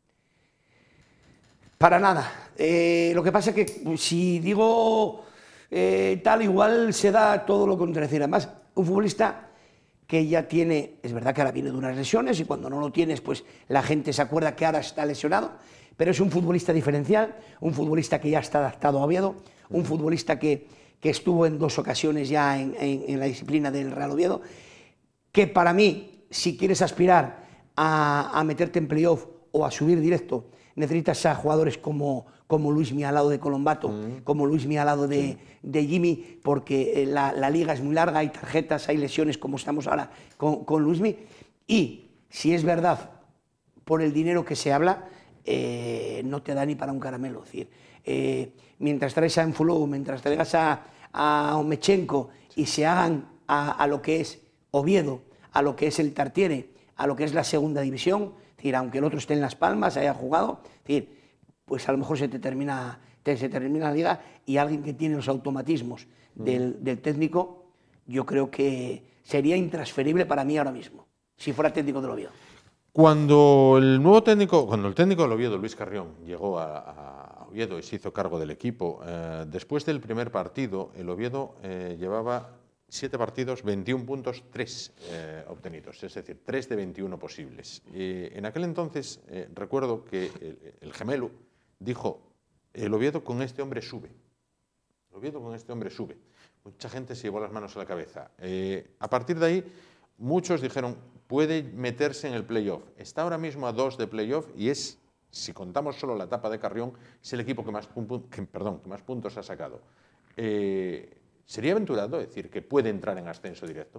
Para nada. Eh, lo que pasa es que si digo eh, tal, igual se da todo lo contrario. Además, un futbolista que ya tiene, es verdad que ahora viene de unas lesiones y cuando no lo tienes, pues la gente se acuerda que ahora está lesionado, pero es un futbolista diferencial, un futbolista que ya está adaptado a Oviedo, un futbolista que, que estuvo en dos ocasiones ya en, en, en la disciplina del Real Oviedo, que para mí, si quieres aspirar a, a meterte en playoff o a subir directo, necesitas a jugadores como, como Luismi al lado de Colombato, mm. como Luismi al lado de, sí. de Jimmy, porque la, la liga es muy larga, hay tarjetas, hay lesiones como estamos ahora con, con Luismi, y si es verdad, por el dinero que se habla, eh, no te da ni para un caramelo. Es decir, eh, mientras traes a Enfulou, mientras traigas a, a Omechenko y se hagan a, a lo que es Oviedo, a lo que es el Tartiere, a lo que es la segunda división, es decir, aunque el otro esté en Las Palmas, haya jugado, es decir, pues a lo mejor se te termina, te, se termina la liga y alguien que tiene los automatismos mm. del, del técnico, yo creo que sería intransferible para mí ahora mismo, si fuera técnico del Oviedo. Cuando el nuevo técnico, cuando el técnico del Oviedo, Luis Carrión, llegó a, a Oviedo y se hizo cargo del equipo, eh, después del primer partido, el Oviedo eh, llevaba siete partidos, veintiún puntos, tres eh, obtenidos, es decir, tres de veintiuno posibles. Eh, en aquel entonces eh, recuerdo que el, el gemelo dijo, el Oviedo con este hombre sube, el Oviedo con este hombre sube. Mucha gente se llevó las manos a la cabeza. Eh, a partir de ahí, muchos dijeron, puede meterse en el playoff. Está ahora mismo a dos de playoff y es si contamos solo la etapa de Carrión, es el equipo que más, que, perdón, que más puntos ha sacado. Eh, ¿Sería aventurado decir que puede entrar en ascenso directo?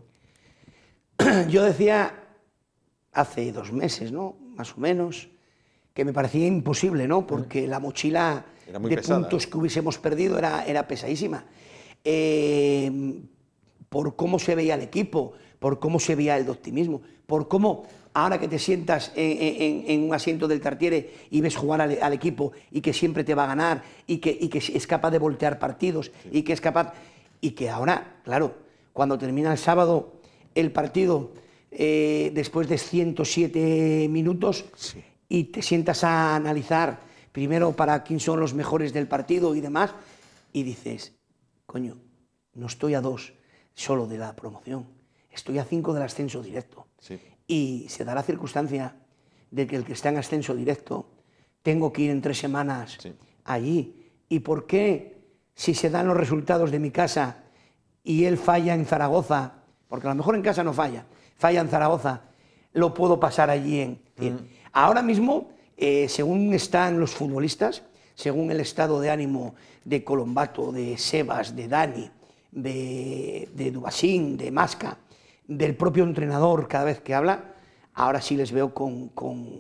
Yo decía hace dos meses, ¿no? Más o menos, que me parecía imposible, ¿no? Porque la mochila de pesada, puntos ¿eh? que hubiésemos perdido era, era pesadísima. Eh, por cómo se veía el equipo, por cómo se veía el optimismo, por cómo ahora que te sientas en, en, en un asiento del Tartiere y ves jugar al, al equipo y que siempre te va a ganar y que, y que es capaz de voltear partidos sí. y que es capaz... Y que ahora, claro, cuando termina el sábado el partido, eh, después de ciento siete minutos, sí. y te sientas a analizar primero para quién son los mejores del partido y demás, y dices, coño, no estoy a dos solo de la promoción, estoy a cinco del ascenso directo. Sí. Y se da la circunstancia de que el que está en ascenso directo, tengo que ir en tres semanas sí. allí. ¿Y por qué? Si se dan los resultados de mi casa y él falla en Zaragoza, porque a lo mejor en casa no falla, falla en Zaragoza, lo puedo pasar allí en... Mm. Ahora mismo, eh, según están los futbolistas, según el estado de ánimo de Colombato, de Sebas, de Dani, de, de Dubasín, de Masca, del propio entrenador cada vez que habla, ahora sí les veo con... con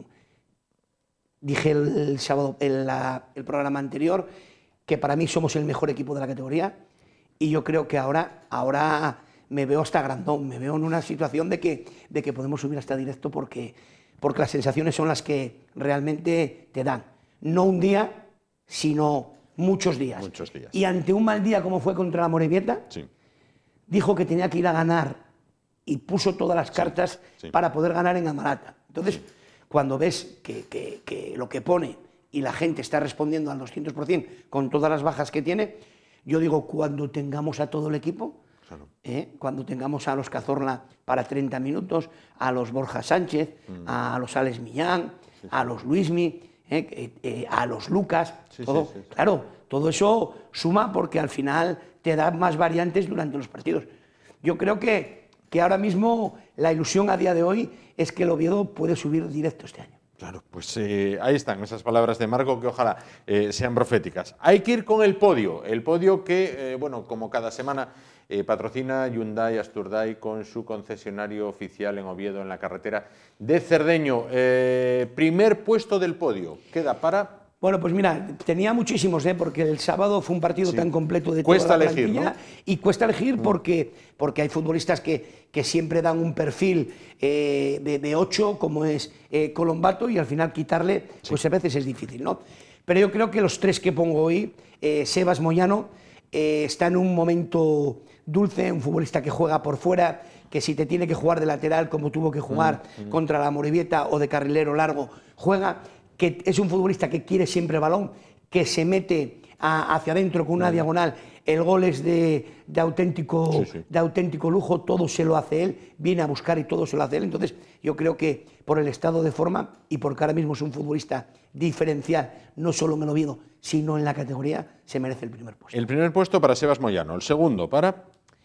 dije el, el sábado, el, la, el programa anterior, que para mí somos el mejor equipo de la categoría y yo creo que ahora, ahora me veo hasta grandón, me veo en una situación de que, de que podemos subir hasta directo porque, porque las sensaciones son las que realmente te dan. No un día, sino muchos días. Muchos días. Y ante un mal día como fue contra la Morevieta, sí. dijo que tenía que ir a ganar y puso todas las cartas sí, sí. para poder ganar en Amarata. Entonces, sí. cuando ves que, que, que lo que pone y la gente está respondiendo al doscientos por ciento con todas las bajas que tiene, yo digo, cuando tengamos a todo el equipo, claro. ¿eh? cuando tengamos a los Cazorla para treinta minutos, a los Borja Sánchez, mm. a los Alex Millán, sí, sí. a los Luismi, ¿eh? Eh, eh, a los Lucas, sí, todo, sí, sí, sí. claro, todo eso suma porque al final te da más variantes durante los partidos. Yo creo que, que ahora mismo la ilusión a día de hoy es que el Oviedo puede subir directo este año. Claro, pues eh, ahí están esas palabras de Marco que ojalá eh, sean proféticas. Hay que ir con el podio, el podio que, eh, bueno, como cada semana eh, patrocina Hyundai Asturdai con su concesionario oficial en Oviedo, en la carretera de Cerdeño. Eh, primer puesto del podio, queda para... Bueno, pues mira, tenía muchísimos, ¿eh? porque el sábado fue un partido sí. tan completo de cuesta toda la elegir, plantilla, ¿no? Y cuesta elegir porque, porque hay futbolistas que, que siempre dan un perfil eh, de, de ocho, como es eh, Colombato, y al final quitarle, sí. pues a veces es difícil, ¿no? Pero yo creo que los tres que pongo hoy, eh, Sebas Moyano, eh, está en un momento dulce, un futbolista que juega por fuera, que si te tiene que jugar de lateral, como tuvo que jugar mm, mm. contra la Morevieta, o de carrilero largo, juega, que es un futbolista que quiere siempre balón, que se mete a, hacia adentro con una diagonal, el gol es de, de, auténtico, sí, sí. de auténtico lujo, todo se lo hace él, viene a buscar y todo se lo hace él. Entonces yo creo que por el estado de forma y porque ahora mismo es un futbolista diferencial, no solo en el Oviedo, sino en la categoría, se merece el primer puesto. El primer puesto para Sebas Moyano, el segundo para...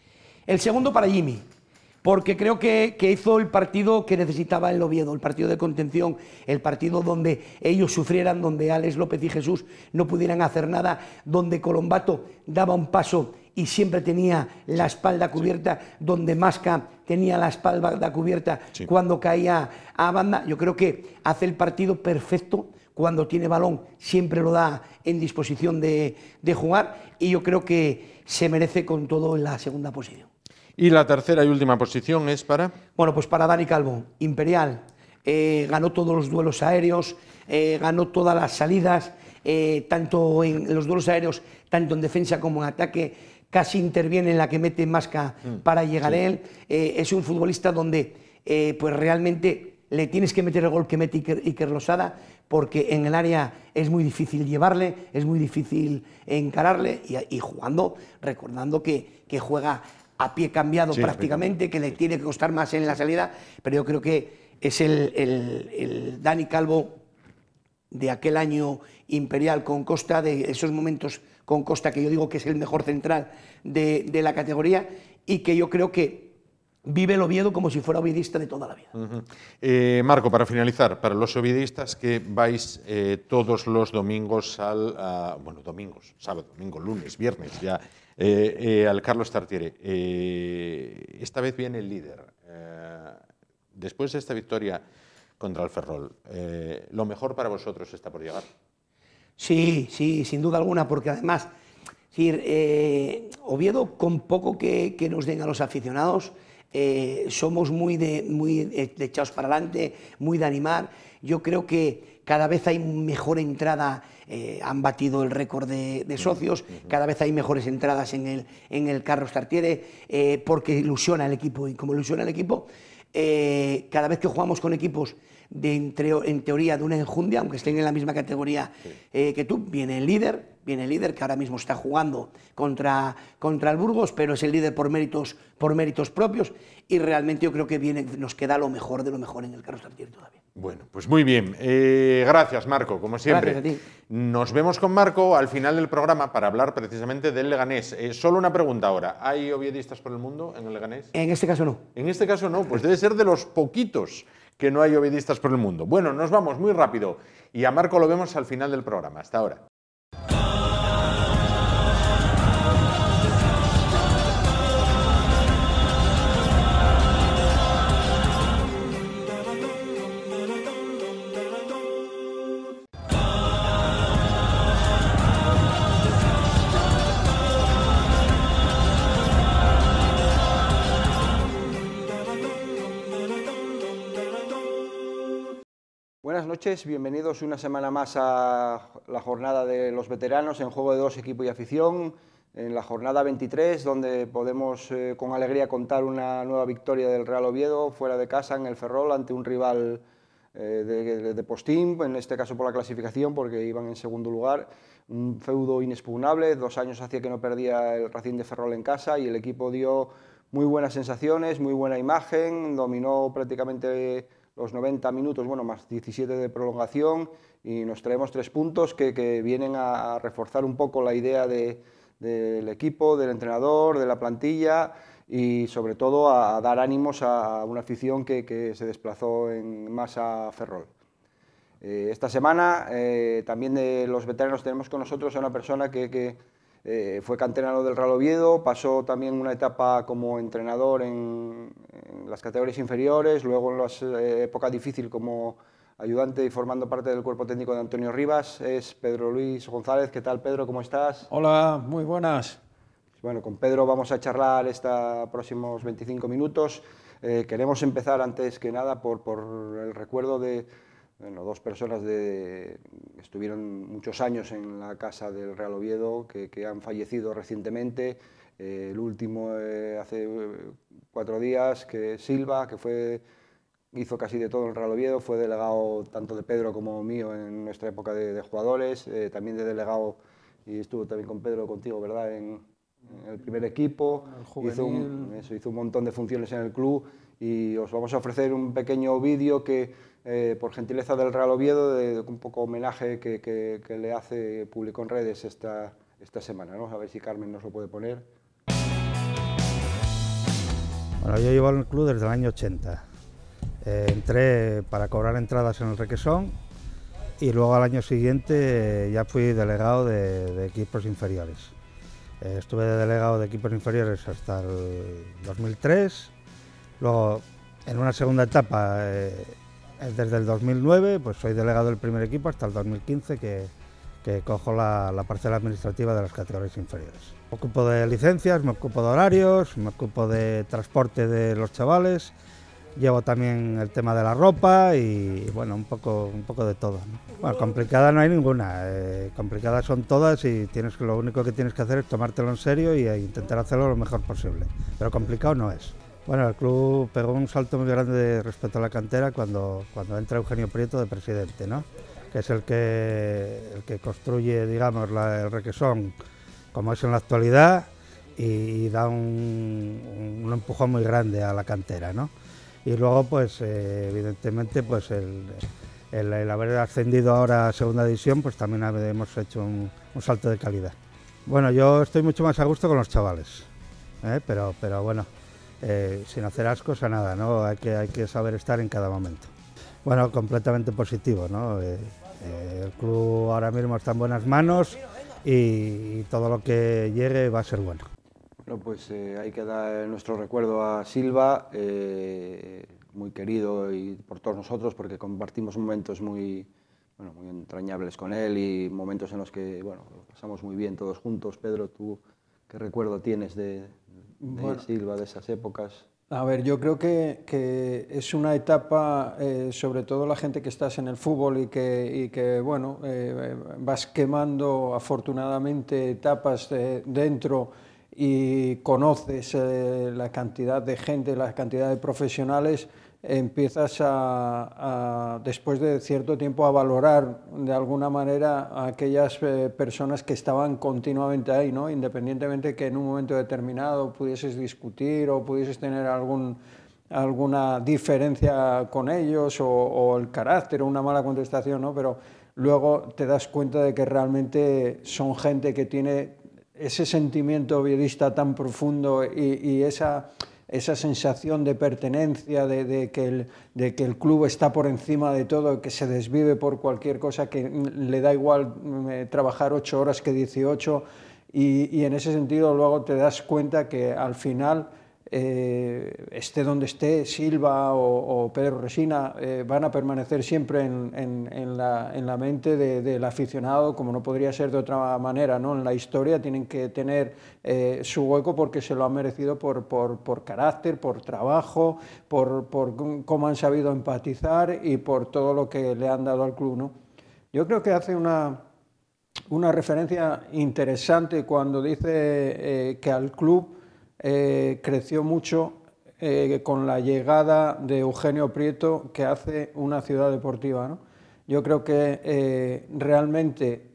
El segundo para Jimmy. Porque creo que, que hizo el partido que necesitaba el Oviedo, el partido de contención, el partido donde ellos sufrieran, donde Alex López y Jesús no pudieran hacer nada, donde Colombato daba un paso y siempre tenía la espalda cubierta, sí. donde Masca tenía la espalda cubierta sí. cuando caía a banda. Yo creo que hace el partido perfecto, cuando tiene balón siempre lo da en disposición de, de jugar y yo creo que se merece con todo en la segunda posición. Y la tercera y última posición es para... Bueno, pues para Dani Calvo, Imperial. Eh, ganó todos los duelos aéreos, eh, ganó todas las salidas, eh, tanto en los duelos aéreos, tanto en defensa como en ataque. Casi interviene en la que mete Masca mm, para llegar sí. a él. Eh, es un futbolista donde eh, pues realmente le tienes que meter el gol que mete Iker, Iker Losada, porque en el área es muy difícil llevarle, es muy difícil encararle y, y jugando, recordando que, que juega a pie cambiado sí, prácticamente, que le tiene que costar más en la salida, pero yo creo que es el, el, el Dani Calvo de aquel año Imperial con Costa, de esos momentos con Costa, que yo digo que es el mejor central de, de la categoría y que yo creo que vive el Oviedo como si fuera oviedista de toda la vida. Uh-huh. eh, Marco, para finalizar, para los oviedistas que vais eh, todos los domingos al, uh, bueno, domingos, sábado, domingo, lunes, viernes, ya, eh, eh, al Carlos Tartiere, eh, esta vez viene el líder. Eh, después de esta victoria contra el Ferrol, eh, ¿lo mejor para vosotros está por llegar? Sí, sí, sin duda alguna, porque además, sí, eh, Oviedo, con poco que, que nos den a los aficionados, Eh, somos muy, de, muy de echados para adelante, muy de animar. Yo creo que cada vez hay mejor entrada, eh, han batido el récord de, de socios, cada vez hay mejores entradas en el, en el Carlos Tartiere, eh, porque ilusiona el equipo, y como ilusiona el equipo, eh, cada vez que jugamos con equipos de, entre, en teoría de una enjundia, aunque estén en la misma categoría eh, que tú, viene el líder, viene el líder que ahora mismo está jugando contra, contra el Burgos, pero es el líder por méritos, por méritos propios, y realmente yo creo que viene, nos queda lo mejor de lo mejor en el Carlos Tartiere todavía. Bueno, pues muy bien. Eh, gracias, Marco, como siempre. Gracias a ti. Nos vemos con Marco al final del programa para hablar precisamente del Leganés. Eh, solo una pregunta ahora. ¿Hay oviedistas por el mundo en el Leganés? En este caso no. En este caso no, pues debe ser de los poquitos que no hay oviedistas por el mundo. Bueno, nos vamos muy rápido y a Marco lo vemos al final del programa. Hasta ahora. Buenas noches, bienvenidos una semana más a la jornada de los veteranos en Juego de Dos, Equipo y Afición, en la jornada veintitrés, donde podemos eh, con alegría contar una nueva victoria del Real Oviedo fuera de casa en el Ferrol ante un rival eh, de, de, de postín, en este caso por la clasificación porque iban en segundo lugar, un feudo inexpugnable, dos años hacía que no perdía el Racing de Ferrol en casa y el equipo dio muy buenas sensaciones, muy buena imagen, dominó prácticamente los noventa minutos, bueno, más diecisiete de prolongación, y nos traemos tres puntos que, que vienen a, a reforzar un poco la idea de, del equipo, del entrenador, de la plantilla y sobre todo a, a dar ánimos a una afición que, que se desplazó en masa a Ferrol. Eh, esta semana eh, también de los veteranos tenemos con nosotros a una persona que, que Eh, fue canterano del Real Oviedo, pasó también una etapa como entrenador en, en las categorías inferiores, luego en la eh, época difícil como ayudante y formando parte del cuerpo técnico de Antonio Rivas, es Pedro Luis González. ¿Qué tal, Pedro? ¿Cómo estás? Hola, muy buenas. Bueno, con Pedro vamos a charlar estos próximos veinticinco minutos. Eh, queremos empezar antes que nada por, por el recuerdo de Bueno, dos personas de, estuvieron muchos años en la casa del Real Oviedo que, que han fallecido recientemente. Eh, el último eh, hace cuatro días, que Silva, que fue, hizo casi de todo en el Real Oviedo, fue delegado tanto de Pedro como mío en nuestra época de, de jugadores, eh, también de delegado, y estuvo también con Pedro, contigo, ¿verdad?, en, en el primer equipo. El hizo un, eso, hizo un montón de funciones en el club y os vamos a ofrecer un pequeño vídeo que Eh, por gentileza del Real Oviedo, de, de un poco homenaje que, que, que le hace, publicó en redes esta, esta semana, ¿no? A ver si Carmen nos lo puede poner. Bueno, yo llevo en el club desde el año ochenta. Eh, entré para cobrar entradas en el Requesón y luego al año siguiente eh, ya fui delegado de, de equipos inferiores. Eh, estuve de delegado de equipos inferiores hasta el dos mil tres, luego en una segunda etapa eh, desde el dos mil nueve, pues soy delegado del primer equipo hasta el dos mil quince, que, que cojo la, la parcela administrativa de las categorías inferiores. Me ocupo de licencias, me ocupo de horarios, me ocupo de transporte de los chavales, llevo también el tema de la ropa y bueno, un poco, un poco de todo, ¿no? Bueno, complicada no hay ninguna, eh, complicadas son todas y tienes que, lo único que tienes que hacer es tomártelo en serio y intentar hacerlo lo mejor posible, pero complicado no es. Bueno, el club pegó un salto muy grande respecto a la cantera cuando, cuando entra Eugenio Prieto de presidente, ¿no? Que es el que, el que construye, digamos, la, el Requesón como es en la actualidad y, y da un, un empujón muy grande a la cantera, ¿no? Y luego, pues, eh, evidentemente, pues el, el, el haber ascendido ahora a segunda división, pues también hemos hecho un, un salto de calidad. Bueno, yo estoy mucho más a gusto con los chavales, ¿eh? pero, pero bueno. eh, sin hacer ascos a nada, ¿no? Hay que, hay que saber estar en cada momento. Bueno, completamente positivo, ¿no? Eh, eh, el club ahora mismo está en buenas manos y, y todo lo que llegue va a ser bueno. Bueno, pues eh, hay que dar nuestro recuerdo a Silva, eh, muy querido y por todos nosotros, porque compartimos momentos muy, bueno, muy entrañables con él y momentos en los que bueno, lo pasamos muy bien todos juntos. Pedro, ¿tú qué recuerdo tienes de, de bueno, Silva, de esas épocas? A ver, yo creo que, que es una etapa, eh, sobre todo la gente que estás en el fútbol y que, y que bueno, eh, vas quemando afortunadamente etapas de, dentro y conoces eh, la cantidad de gente, la cantidad de profesionales, empiezas a, a, después de cierto tiempo, a valorar de alguna manera a aquellas eh, personas que estaban continuamente ahí, ¿no? Independientemente que en un momento determinado pudieses discutir o pudieses tener algún, alguna diferencia con ellos o, o el carácter o una mala contestación, ¿no? Pero luego te das cuenta de que realmente son gente que tiene ese sentimiento oviedista tan profundo y, y esa... esa sensación de pertenencia, de, de, que el, de que el club está por encima de todo, que se desvive por cualquier cosa, que le da igual eh, trabajar ocho horas que dieciocho, y, y en ese sentido luego te das cuenta que al final, eh, esté donde esté Silva o, o Pedro Resina, eh, van a permanecer siempre en, en, en, la, en la mente de, del aficionado, como no podría ser de otra manera, ¿no? En la historia tienen que tener eh, su hueco porque se lo han merecido por, por, por carácter, por trabajo, por, por cómo han sabido empatizar y por todo lo que le han dado al club, ¿no? Yo creo que hace una, una referencia interesante cuando dice eh, que al club Eh, creció mucho eh, con la llegada de Eugenio Prieto, que hace una ciudad deportiva, ¿no? Yo creo que eh, realmente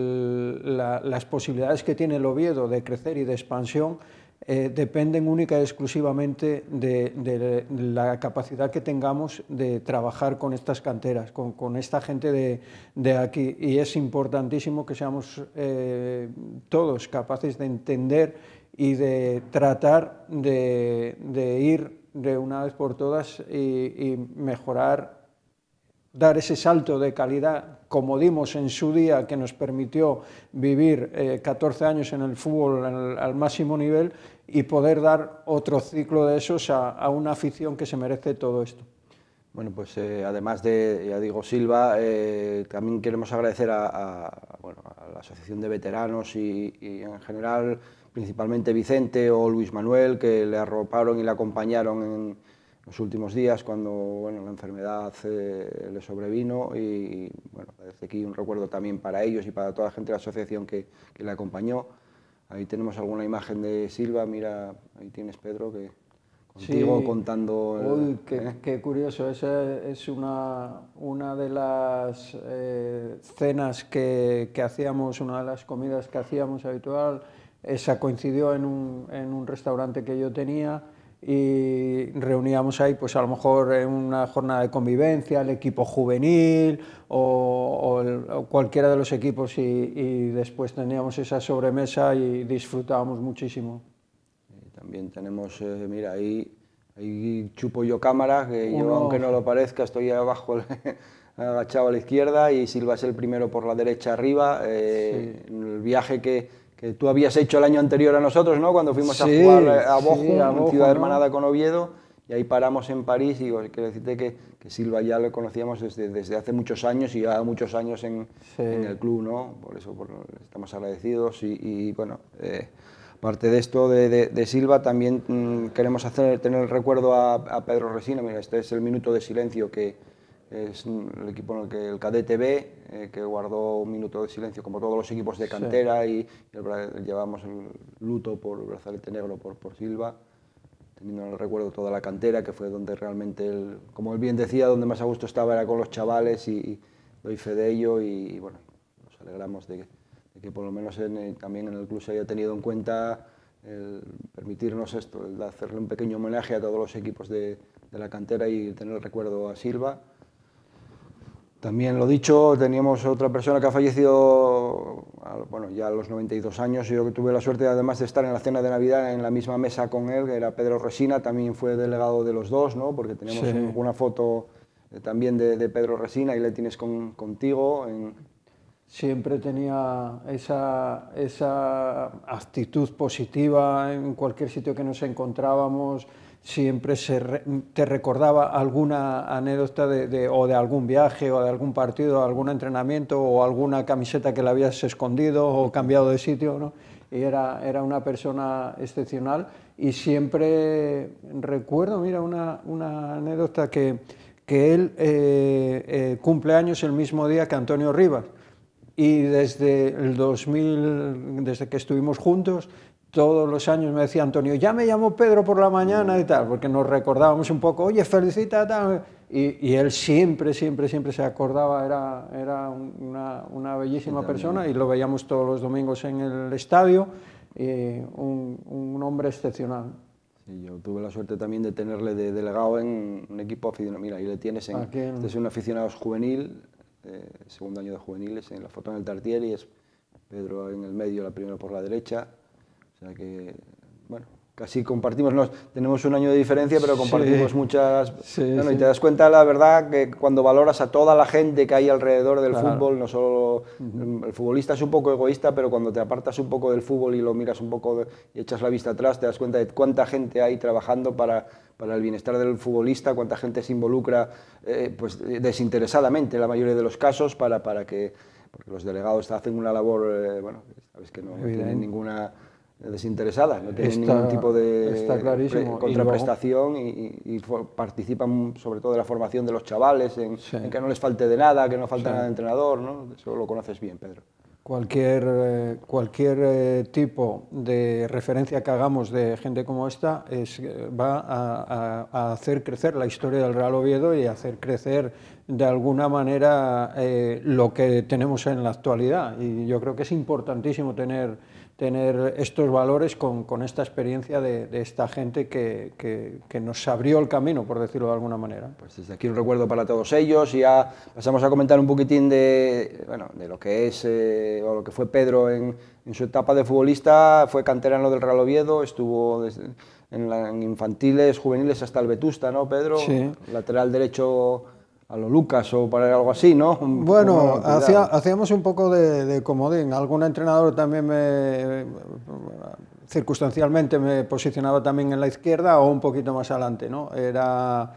el, la, las posibilidades que tiene el Oviedo de crecer y de expansión eh, dependen única y exclusivamente de, de la capacidad que tengamos de trabajar con estas canteras, con, con esta gente de, de aquí, y es importantísimo que seamos eh, todos capaces de entender y de tratar de, de ir de una vez por todas y, y mejorar, dar ese salto de calidad como dimos en su día, que nos permitió vivir eh, catorce años en el fútbol al, al máximo nivel, y poder dar otro ciclo de esos a, a una afición que se merece todo esto. Bueno, pues eh, además de, ya digo, Silva, eh, también queremos agradecer a, a, bueno, a la Asociación de Veteranos y, y en general, principalmente Vicente o Luis Manuel, que le arroparon y le acompañaron en los últimos días cuando bueno, la enfermedad eh, le sobrevino, y bueno, desde aquí un recuerdo también para ellos y para toda la gente de la asociación que, que le acompañó. Ahí tenemos alguna imagen de Silva, mira, ahí tienes, Pedro, que contigo sí, contando... El, uy, qué, ¿eh? qué curioso, esa es una, una de las eh, cenas que, que hacíamos, una de las comidas que hacíamos habitual. Esa coincidió en un, en un restaurante que yo tenía y reuníamos ahí, pues a lo mejor en una jornada de convivencia, el equipo juvenil o, o, el, o cualquiera de los equipos, y, y después teníamos esa sobremesa y disfrutábamos muchísimo. Y también tenemos, eh, mira, ahí, ahí chupo yo cámara, que Uno. yo aunque no lo parezca estoy abajo agachado a la izquierda, y Silva es el primero por la derecha arriba, eh, sí. En el viaje que... que tú habías hecho el año anterior a nosotros, ¿no? Cuando fuimos sí, a jugar a Bochum, sí, a Bochum, ciudad ¿no? hermanada con Oviedo, y ahí paramos en París, y bueno, quiero decirte que, que Silva ya lo conocíamos desde, desde hace muchos años, y ya muchos años en, sí. en el club, ¿no? Por eso por, estamos agradecidos, y, y bueno, eh, aparte de esto de, de, de Silva, también mmm, queremos hacer, tener el recuerdo a, a Pedro Resina. Mira, este es el minuto de silencio que es el equipo en el que el Cadete B, eh, que guardó un minuto de silencio como todos los equipos de cantera, sí. y, y el, llevamos el luto por el brazalete negro por, por Silva, teniendo en el recuerdo toda la cantera, que fue donde realmente, el, como él bien decía, donde más a gusto estaba era con los chavales, y, y doy fe de ello, y, y bueno, nos alegramos de que, de que por lo menos en, también en el club se haya tenido en cuenta el permitirnos esto, el hacerle un pequeño homenaje a todos los equipos de, de la cantera y tener el recuerdo a Silva. También lo dicho, teníamos otra persona que ha fallecido bueno, ya a los noventa y dos años, yo que tuve la suerte además de estar en la cena de Navidad en la misma mesa con él, que era Pedro Resina, también fue delegado de los dos, ¿no? Porque tenemos Sí. un, una foto eh, también de, de Pedro Resina y le tienes con, contigo. En... Siempre tenía esa, esa actitud positiva en cualquier sitio que nos encontrábamos. Siempre se re, te recordaba alguna anécdota de, de, o de algún viaje o de algún partido, algún entrenamiento o alguna camiseta que le habías escondido o cambiado de sitio, ¿no? Y era, era una persona excepcional y siempre recuerdo, mira, una, una anécdota que, que él eh, eh, cumple años el mismo día que Antonio Rivas y desde el dos mil, desde que estuvimos juntos, todos los años me decía Antonio, ya me llamó Pedro por la mañana y tal, porque nos recordábamos un poco, oye, felicita, tal. Y, y él siempre, siempre, siempre se acordaba, era, era una, una bellísima persona y lo veíamos todos los domingos en el estadio, y un, un hombre excepcional. Sí, yo tuve la suerte también de tenerle de delegado en un equipo aficionado. Mira, ahí le tienes, en, este es un aficionado juvenil, eh, segundo año de juveniles, en la foto en el Tartieri, es Pedro en el medio, la primera por la derecha. O sea que, bueno, casi compartimos, no, tenemos un año de diferencia, pero compartimos sí, muchas... Sí, bueno, sí. Y te das cuenta, la verdad, que cuando valoras a toda la gente que hay alrededor del claro. fútbol, no solo... Uh-huh. El futbolista es un poco egoísta, pero cuando te apartas un poco del fútbol y lo miras un poco de, y echas la vista atrás, te das cuenta de cuánta gente hay trabajando para, para el bienestar del futbolista, cuánta gente se involucra eh, pues, desinteresadamente, en la mayoría de los casos, para, para que... Porque los delegados hacen una labor, eh, bueno, sabes que no tienen ninguna... desinteresada, no tienen está, ningún tipo de pre, contraprestación y, y, y participan sobre todo de la formación de los chavales, en, sí. en que no les falte de nada, que no falte sí. nada de entrenador, ¿no? Eso lo conoces bien, Pedro. Cualquier, eh, cualquier eh, tipo de referencia que hagamos de gente como esta es, va a, a, a hacer crecer la historia del Real Oviedo y hacer crecer de alguna manera eh, lo que tenemos en la actualidad. Y yo creo que es importantísimo tener tener estos valores con, con esta experiencia de, de esta gente que, que, que nos abrió el camino, por decirlo de alguna manera. Pues desde aquí un recuerdo para todos ellos y ya pasamos a comentar un poquitín de, bueno, de lo que es eh, o lo que fue Pedro en, en su etapa de futbolista. Fue canterano del Real Oviedo, estuvo desde, en, la, en infantiles, juveniles hasta el Vetusta, ¿no, Pedro? Sí. Lateral derecho a lo Lucas o para algo así, ¿no? Un, bueno, hacía, hacíamos un poco de, de comodín. Algún entrenador también me, circunstancialmente me posicionaba también en la izquierda o un poquito más adelante, ¿no? Era,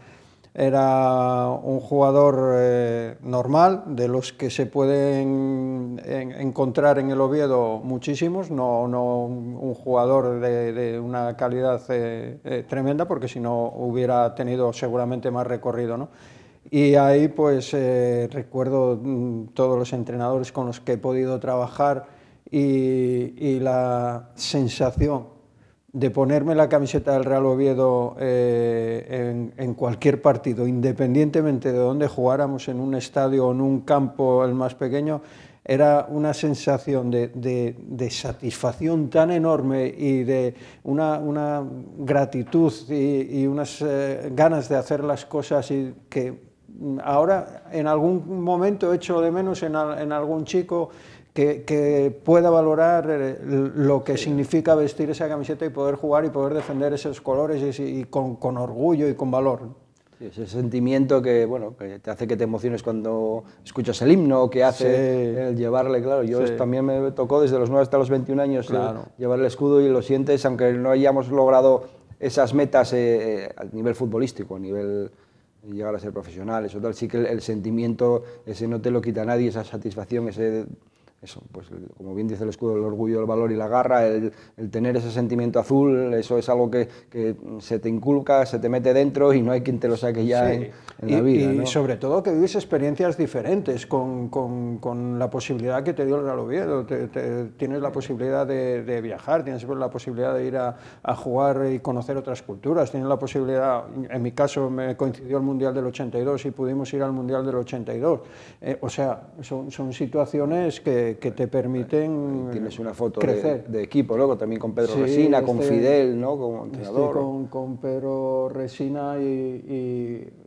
era un jugador eh, normal, de los que se pueden en, encontrar en el Oviedo muchísimos, no, no un jugador de, de una calidad eh, eh, tremenda, porque si no hubiera tenido seguramente más recorrido, ¿no? Y ahí pues eh, recuerdo mmm, todos los entrenadores con los que he podido trabajar y, y la sensación de ponerme la camiseta del Real Oviedo eh, en, en cualquier partido, independientemente de dónde jugáramos, en un estadio o en un campo el más pequeño, era una sensación de, de, de satisfacción tan enorme y de una, una gratitud y, y unas eh, ganas de hacer las cosas y que ahora en algún momento echo de menos en, en algún chico que, que pueda valorar lo que sí. significa vestir esa camiseta y poder jugar y poder defender esos colores y, y con, con orgullo y con valor. Sí, ese sentimiento que, bueno, que te hace que te emociones cuando escuchas el himno, que hace sí. el llevarle, claro, yo sí. también me tocó desde los nueve hasta los veintiún años claro. llevar el escudo y lo sientes, aunque no hayamos logrado esas metas eh, a nivel futbolístico, a nivel llegar a ser profesionales o tal, sí que el, el sentimiento ese no te lo quita nadie, esa satisfacción, ese, eso, pues como bien dice el escudo, el orgullo, el valor y la garra, el, el tener ese sentimiento azul, eso es algo que, que se te inculca, se te mete dentro y no hay quien te lo saque ya sí. en, en y, la vida. Y ¿no? sobre todo que vives experiencias diferentes con, con, con la posibilidad que te dio el Real Oviedo, te, te, tienes la posibilidad de, de viajar, tienes la posibilidad de ir a, a jugar y conocer otras culturas, tienes la posibilidad, en mi caso me coincidió el Mundial del ochenta y dos y pudimos ir al Mundial del ochenta y dos, eh, o sea, son, son situaciones que que te permiten Tienes una foto crecer. De, de equipo, luego también con Pedro sí, Resina, con este, Fidel, ¿no? Como entrenador. Con, con Pedro Resina y, y,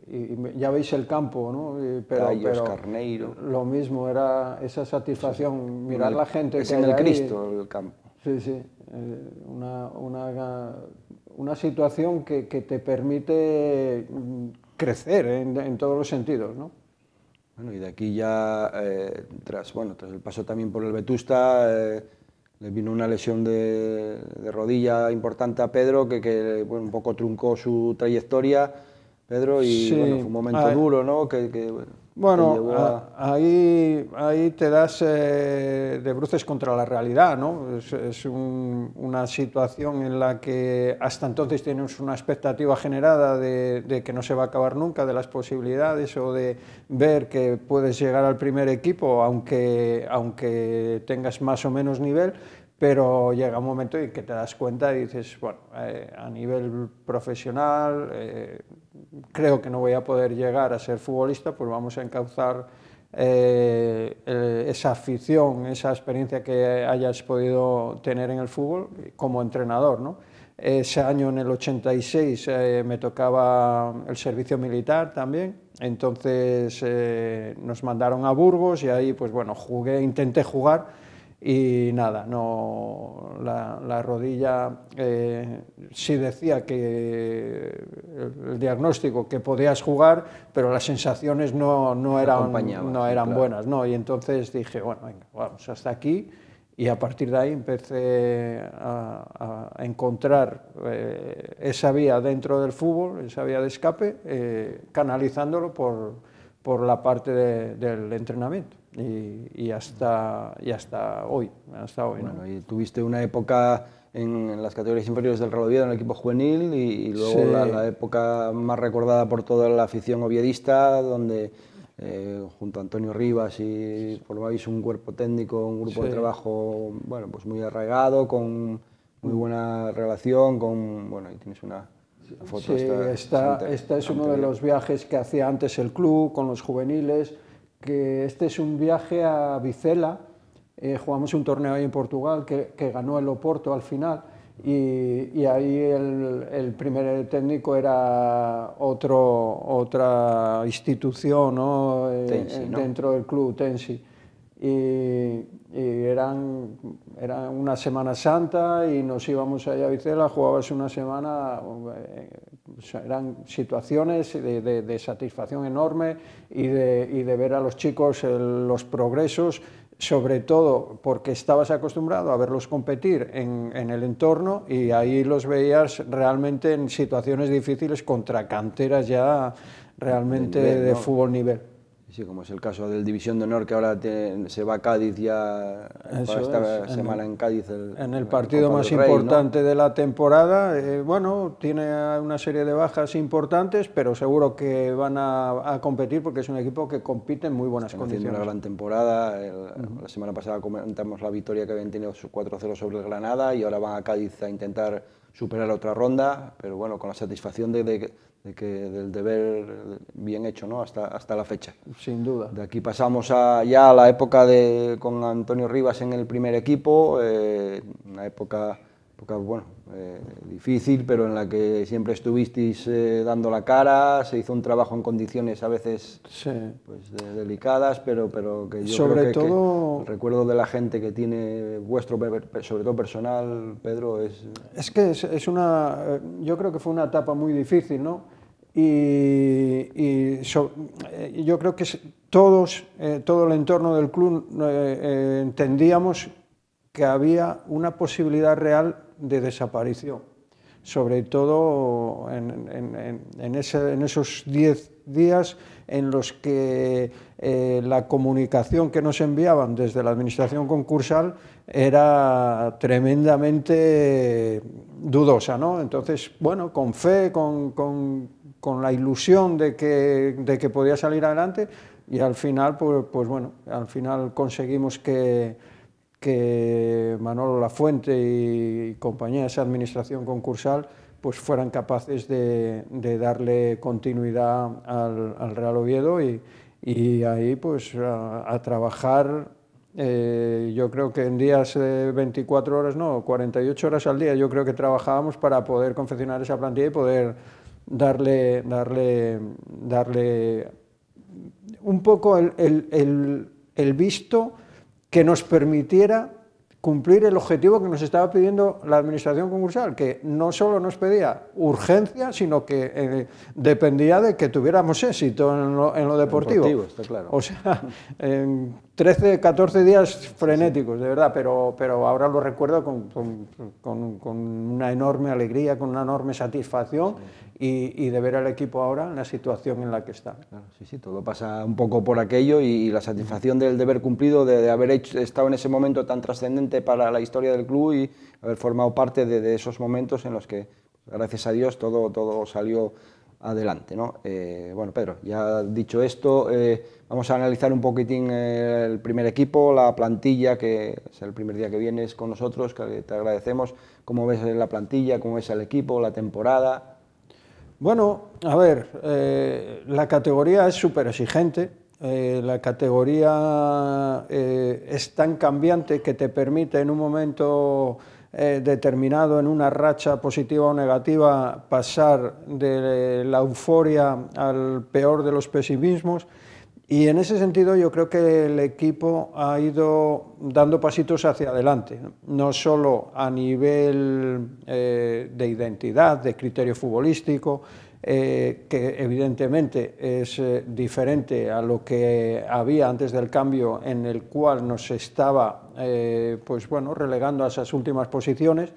y ya veis el campo, ¿no? Y, pero, Tallos, pero Carneiro. Lo mismo, era esa satisfacción, mirar el, la gente es que en hay el ahí. Cristo el campo. Sí, sí, eh, una, una, una situación que, que te permite crecer en, en todos los sentidos, ¿no? Bueno, y de aquí ya, eh, tras, bueno, tras el paso también por el Vetusta, eh, le vino una lesión de, de rodilla importante a Pedro, que, que bueno, un poco truncó su trayectoria, Pedro, y sí, bueno, fue un momento ah, duro, ¿no? Que, que, bueno, bueno te llevó a... a, ahí, ahí te das eh, de bruces contra la realidad, ¿no? Es, es un, una situación en la que hasta entonces tienes una expectativa generada de, de que no se va a acabar nunca, de las posibilidades o de ver que puedes llegar al primer equipo, aunque, aunque tengas más o menos nivel, pero llega un momento en que te das cuenta y dices, bueno, eh, a nivel profesional, eh, creo que no voy a poder llegar a ser futbolista, pues vamos a encauzar eh, eh, esa afición, esa experiencia que hayas podido tener en el fútbol como entrenador, ¿no? Ese año, en el ochenta y seis, eh, me tocaba el servicio militar también, entonces eh, nos mandaron a Burgos y ahí, pues bueno, jugué, intenté jugar. Y nada, no, la, la rodilla eh, sí decía que el, el diagnóstico que podías jugar, pero las sensaciones no, no eran, no eran claro. buenas, ¿no? Y entonces dije, bueno, venga, vamos hasta aquí, y a partir de ahí empecé a, a encontrar eh, esa vía dentro del fútbol, esa vía de escape, eh, canalizándolo por, por la parte de, del entrenamiento. Y, y, hasta, y hasta hoy, hasta hoy, ¿no? Bueno, y tuviste una época en, en las categorías inferiores del Real Oviedo, en el equipo juvenil, y, y luego sí. la, la época más recordada por toda la afición oviedista, donde eh, junto a Antonio Rivas y formáis un cuerpo técnico, un grupo sí. de trabajo, bueno, pues muy arraigado, con muy buena relación, con, bueno, y tienes una, una foto. Sí, esta, esta, esta es uno de los viajes que hacía antes el club con los juveniles, que este es un viaje a Vizela, eh, jugamos un torneo ahí en Portugal que, que ganó el Oporto al final, y, y ahí el, el primer técnico era otro, otra institución, ¿no? eh, Tensi, ¿no? Dentro del club, Tensi, y, y eran, era una Semana Santa y nos íbamos allá a Vizela, jugabas una semana, eh, eran situaciones de, de, de satisfacción enorme y de, y de ver a los chicos el, los progresos, sobre todo porque estabas acostumbrado a verlos competir en, en el entorno, y ahí los veías realmente en situaciones difíciles contra canteras ya realmente de, nivel, de ¿no? fútbol nivel. Sí, como es el caso del División de Honor, que ahora te, se va a Cádiz ya Eso esta es, semana en, en Cádiz. El, en el partido más Rey, importante, ¿no?, de la temporada. Eh, bueno, tiene una serie de bajas importantes, pero seguro que van a, a competir porque es un equipo que compite en muy buenas Están condiciones. Haciendo una gran temporada. El, uh-huh. La semana pasada comentamos la victoria que habían tenido su cuatro cero sobre el Granada, y ahora van a Cádiz a intentar superar otra ronda, pero bueno, con la satisfacción de, de, de que, del deber bien hecho, ¿no?, hasta, hasta la fecha. Sin duda. De aquí pasamos a, ya a la época de, con Antonio Rivas en el primer equipo, eh, una época, época bueno, eh, difícil, pero en la que siempre estuvisteis eh, dando la cara. Se hizo un trabajo en condiciones a veces sí. pues, de, delicadas, pero, pero que yo sobre creo que, todo, que el recuerdo de la gente que tiene vuestro, sobre todo personal, Pedro, es... Es que es, es una, yo creo que fue una etapa muy difícil, ¿no? Y, y so, eh, yo creo que todos, eh, todo el entorno del club eh, eh, entendíamos que había una posibilidad real de desaparición, sobre todo en, en, en, en, ese, en esos diez días en los que eh, la comunicación que nos enviaban desde la administración concursal era tremendamente dudosa, ¿no? Entonces, bueno, con fe, con, con, con la ilusión de que, de que podía salir adelante, y al final, pues, pues bueno, al final conseguimos que, que Manolo Lafuente y compañía, esa administración concursal, pues fueran capaces de, de darle continuidad al, al Real Oviedo, y, y ahí pues a, a trabajar, eh, yo creo que en días de veinticuatro horas, no, cuarenta y ocho horas al día, yo creo que trabajábamos para poder confeccionar esa plantilla y poder darle, darle, darle un poco el, el, el, el visto que nos permitiera cumplir el objetivo que nos estaba pidiendo la administración concursal, que no solo nos pedía urgencia, sino que eh, dependía de que tuviéramos éxito en lo, en lo deportivo. deportivo, está claro. O sea, en trece, catorce días frenéticos, de verdad, pero, pero ahora lo recuerdo con, con, con, con una enorme alegría, con una enorme satisfacción y, y de ver al equipo ahora en la situación en la que está. Claro, sí, sí, todo pasa un poco por aquello y, y la satisfacción del deber cumplido, de, de haber hecho, estado en ese momento tan trascendente para la historia del club y haber formado parte de, de esos momentos en los que, gracias a Dios, todo, todo salió adelante, ¿no? Eh, bueno, Pedro, ya dicho esto, eh, vamos a analizar un poquitín eh, el primer equipo, la plantilla, que es el primer día que vienes con nosotros, que te agradecemos. ¿Cómo ves la plantilla? ¿Cómo ves el equipo, la temporada? Bueno, a ver, eh, la categoría es súper exigente, eh, la categoría eh, es tan cambiante que te permite en un momento eh, determinado, en una racha positiva o negativa, pasar de la euforia al peor de los pesimismos. Y en ese sentido yo creo que el equipo ha ido dando pasitos hacia adelante, no solo a nivel eh, de identidad, de criterio futbolístico, eh, que evidentemente es eh, diferente a lo que había antes del cambio, en el cual nos estaba eh, pues bueno, relegando a esas últimas posiciones,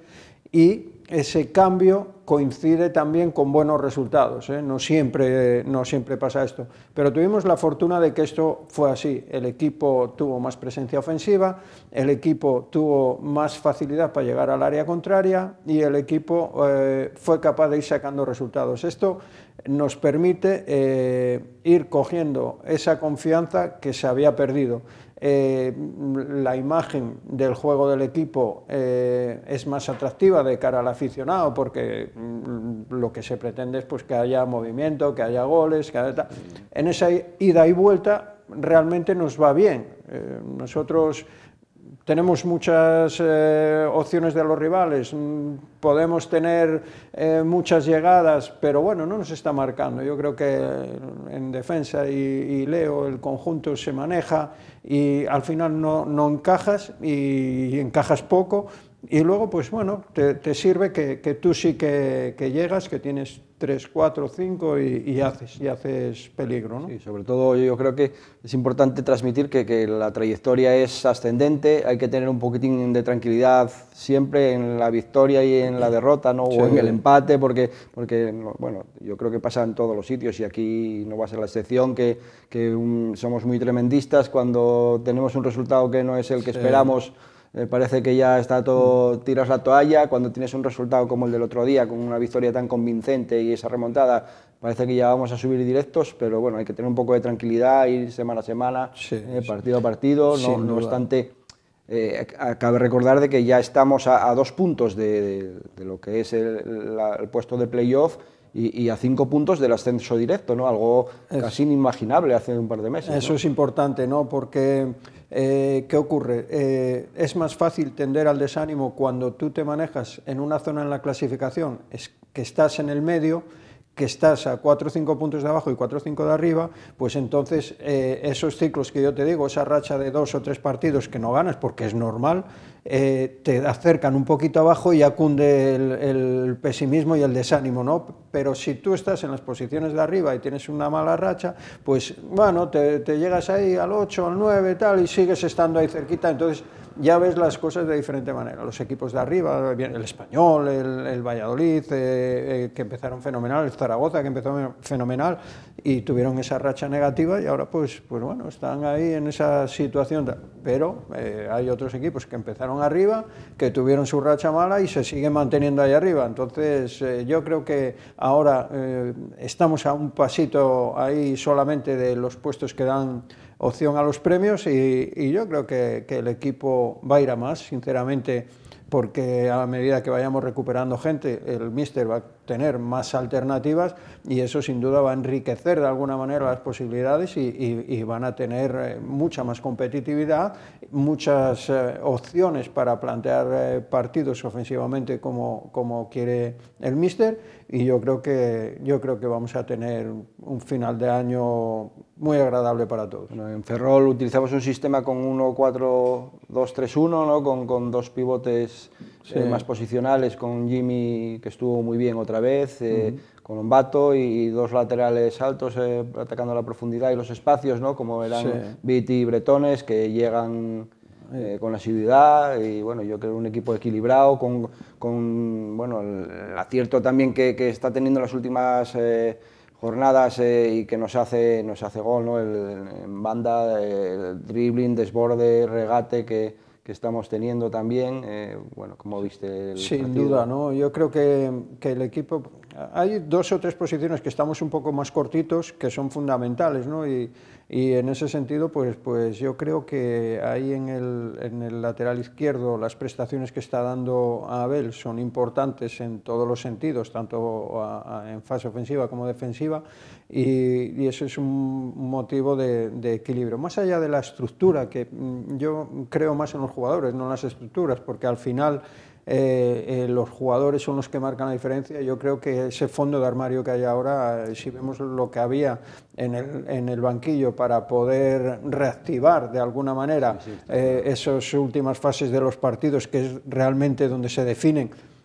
y ese cambio coincide también con buenos resultados, ¿eh? No siempre, no siempre pasa esto, pero tuvimos la fortuna de que esto fue así. El equipo tuvo más presencia ofensiva, el equipo tuvo más facilidad para llegar al área contraria y el equipo eh, fue capaz de ir sacando resultados. Esto nos permite eh, ir cogiendo esa confianza que se había perdido. Eh, la imagen del juego del equipo eh, es más atractiva de cara al aficionado, porque mm, lo que se pretende es pues, que haya movimiento, que haya goles, que haya... En esa ida y vuelta realmente nos va bien. Eh, nosotros tenemos muchas eh, opciones de los rivales, podemos tener eh, muchas llegadas, pero bueno, no nos está marcando. Yo creo que en defensa y, y Leo el conjunto se maneja y al final no, no encajas y, y encajas poco. Y luego, pues bueno, te, te sirve que, que tú sí que, que llegas, que tienes tres, cuatro, cinco y, y, haces, y haces peligro, ¿no? Sí, sobre todo yo creo que es importante transmitir que, que la trayectoria es ascendente, hay que tener un poquitín de tranquilidad siempre en la victoria y en la derrota, ¿no? Sí. O en el empate, porque, porque bueno, yo creo que pasa en todos los sitios y aquí no va a ser la excepción, que, que un, somos muy tremendistas cuando tenemos un resultado que no es el que sí. esperamos. Eh, parece que ya está todo, tiras la toalla. Cuando tienes un resultado como el del otro día, con una victoria tan convincente y esa remontada, parece que ya vamos a subir directos, pero bueno, hay que tener un poco de tranquilidad, ir semana a semana, sí, eh, partido a partido. No, no obstante, eh, cabe recordar de que ya estamos a, a dos puntos de, de, de lo que es el, la, el puesto de playoff y, y a cinco puntos del ascenso directo, ¿no? Algo es, casi inimaginable hace un par de meses. Eso ¿no? Es importante, ¿no? Porque Eh, ¿qué ocurre? Eh, es más fácil tender al desánimo cuando tú te manejas en una zona en la clasificación, es que estás en el medio, que estás a cuatro o cinco puntos de abajo y cuatro o cinco de arriba, pues entonces eh, esos ciclos que yo te digo, esa racha de dos o tres partidos que no ganas, porque es normal, eh, te acercan un poquito abajo y acunde el, el pesimismo y el desánimo, ¿no? Pero si tú estás en las posiciones de arriba y tienes una mala racha, pues bueno, te, te llegas ahí al ocho, al nueve, tal, y sigues estando ahí cerquita, entonces ya ves las cosas de diferente manera. Los equipos de arriba, el Español, el, el Valladolid, eh, eh, que empezaron fenomenal, el Zaragoza, que empezó fenomenal, y tuvieron esa racha negativa, y ahora pues, pues bueno, están ahí en esa situación. Pero eh, hay otros equipos que empezaron arriba, que tuvieron su racha mala y se siguen manteniendo ahí arriba. Entonces eh, yo creo que ahora eh, estamos a un pasito ahí solamente de los puestos que dan opción a los premios, y, y yo creo que, que el equipo va a ir a más, sinceramente. porque a medida que vayamos recuperando gente, el míster va a tener más alternativas y eso sin duda va a enriquecer de alguna manera las posibilidades y, y, y van a tener eh, mucha más competitividad, muchas eh, opciones para plantear eh, partidos ofensivamente como, como quiere el míster, y yo creo que yo creo que vamos a tener un final de año muy agradable para todos. Bueno, en Ferrol utilizamos un sistema con uno cuatro dos tres uno, ¿no? con, con dos pivotes sí. eh, más posicionales, con Jimmy, que estuvo muy bien otra vez, eh, uh-huh. con Lombato, y, y dos laterales altos eh, atacando la profundidad y los espacios, ¿no? como eran sí. Viti y Bretones, que llegan eh, con asiduidad, y bueno, yo creo un equipo equilibrado, con, con bueno, el, el acierto también que, que está teniendo en las últimas eh, jornadas eh, y que nos hace, nos hace gol, ¿no? el, en banda, el dribbling, desborde, regate que, que estamos teniendo también. Eh, bueno, ¿cómo viste el Sin partido? duda, ¿no? Yo creo que, que el equipo... Hay dos o tres posiciones que estamos un poco más cortitos, que son fundamentales, ¿no? Y, y en ese sentido, pues, pues yo creo que ahí en el, en el lateral izquierdo las prestaciones que está dando Abel son importantes en todos los sentidos, tanto a, a, en fase ofensiva como defensiva, y, y eso es un motivo de, de equilibrio. Más allá de la estructura, que yo creo más en los jugadores, no en las estructuras, porque al final Eh, eh, los jugadores son los que marcan la diferencia. Yo creo que ese fondo de armario que hay ahora, eh, si vemos lo que había en el, en el banquillo para poder reactivar de alguna manera sí, sí, eh, esas últimas fases de los partidos, que es realmente donde se definen,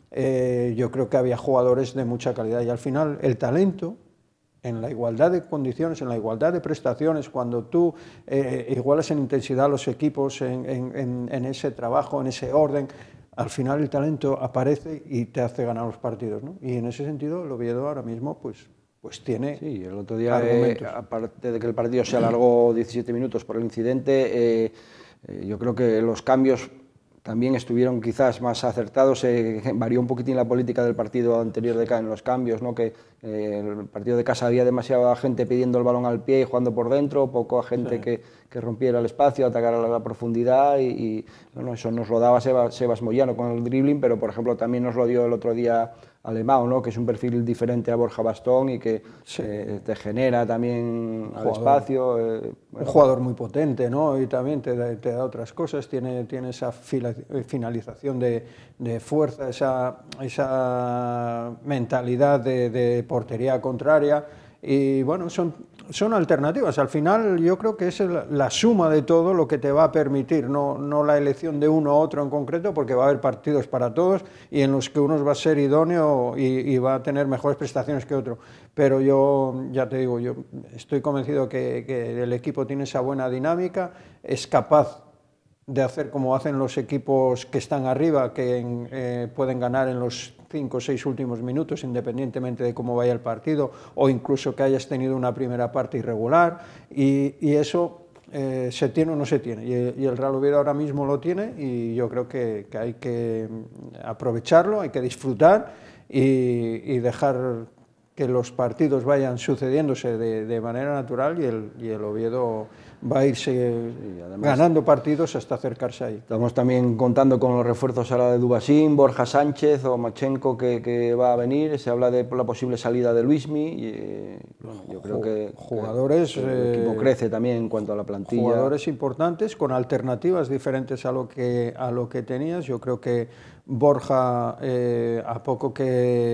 eh, yo creo que había jugadores de mucha calidad, y al final el talento, en la igualdad de condiciones, en la igualdad de prestaciones, cuando tú eh, igualas en intensidad a los equipos, en, en, en ese trabajo, en ese orden, al final el talento aparece y te hace ganar los partidos, ¿no? Y en ese sentido el Oviedo ahora mismo pues, pues tiene sí, el otro día, eh, aparte de que el partido se alargó diecisiete minutos por el incidente, eh, eh, yo creo que los cambios también estuvieron quizás más acertados. Eh, varió un poquitín la política del partido anterior de acá en los cambios, ¿no? Que eh, el partido de casa había demasiada gente pidiendo el balón al pie y jugando por dentro, poco a gente sí. que, que rompiera el espacio, atacara la, la profundidad, y, y bueno, eso nos lo daba Sebas, Sebas Moyano con el dribbling, pero por ejemplo también nos lo dio el otro día Alemão, ¿no? Que es un perfil diferente a Borja Bastón y que sí. eh, te genera también al espacio. Eh, bueno. Un jugador muy potente, ¿no? Y también te da, te da otras cosas, tiene, tiene esa fila, finalización de, de fuerza, esa, esa mentalidad de, de portería contraria, y bueno, son, son alternativas. Al final yo creo que es la, la suma de todo lo que te va a permitir, no, no la elección de uno u otro en concreto, porque va a haber partidos para todos y en los que uno va a ser idóneo y, y va a tener mejores prestaciones que otro. Pero yo, ya te digo, yo estoy convencido que, que el equipo tiene esa buena dinámica, es capaz de hacer como hacen los equipos que están arriba, que eh, pueden ganar en los cinco o seis últimos minutos, independientemente de cómo vaya el partido, o incluso que hayas tenido una primera parte irregular, y, y eso eh, se tiene o no se tiene, y, y el Real Oviedo ahora mismo lo tiene, y yo creo que, que hay que aprovecharlo, hay que disfrutar y, y dejar que los partidos vayan sucediéndose de, de manera natural, y el, y el Oviedo va a irse sí, ganando partidos hasta acercarse ahí. Estamos también contando con los refuerzos ahora de Dubasín, Borja Sánchez o Machenko que, que va a venir. Se habla de la posible salida de Luismi. Y, eh, bueno, yo creo que jugadores, que el equipo eh, crece también en cuanto a la plantilla. Jugadores importantes con alternativas diferentes a lo que, a lo que tenías. Yo creo que Borja, eh, a poco que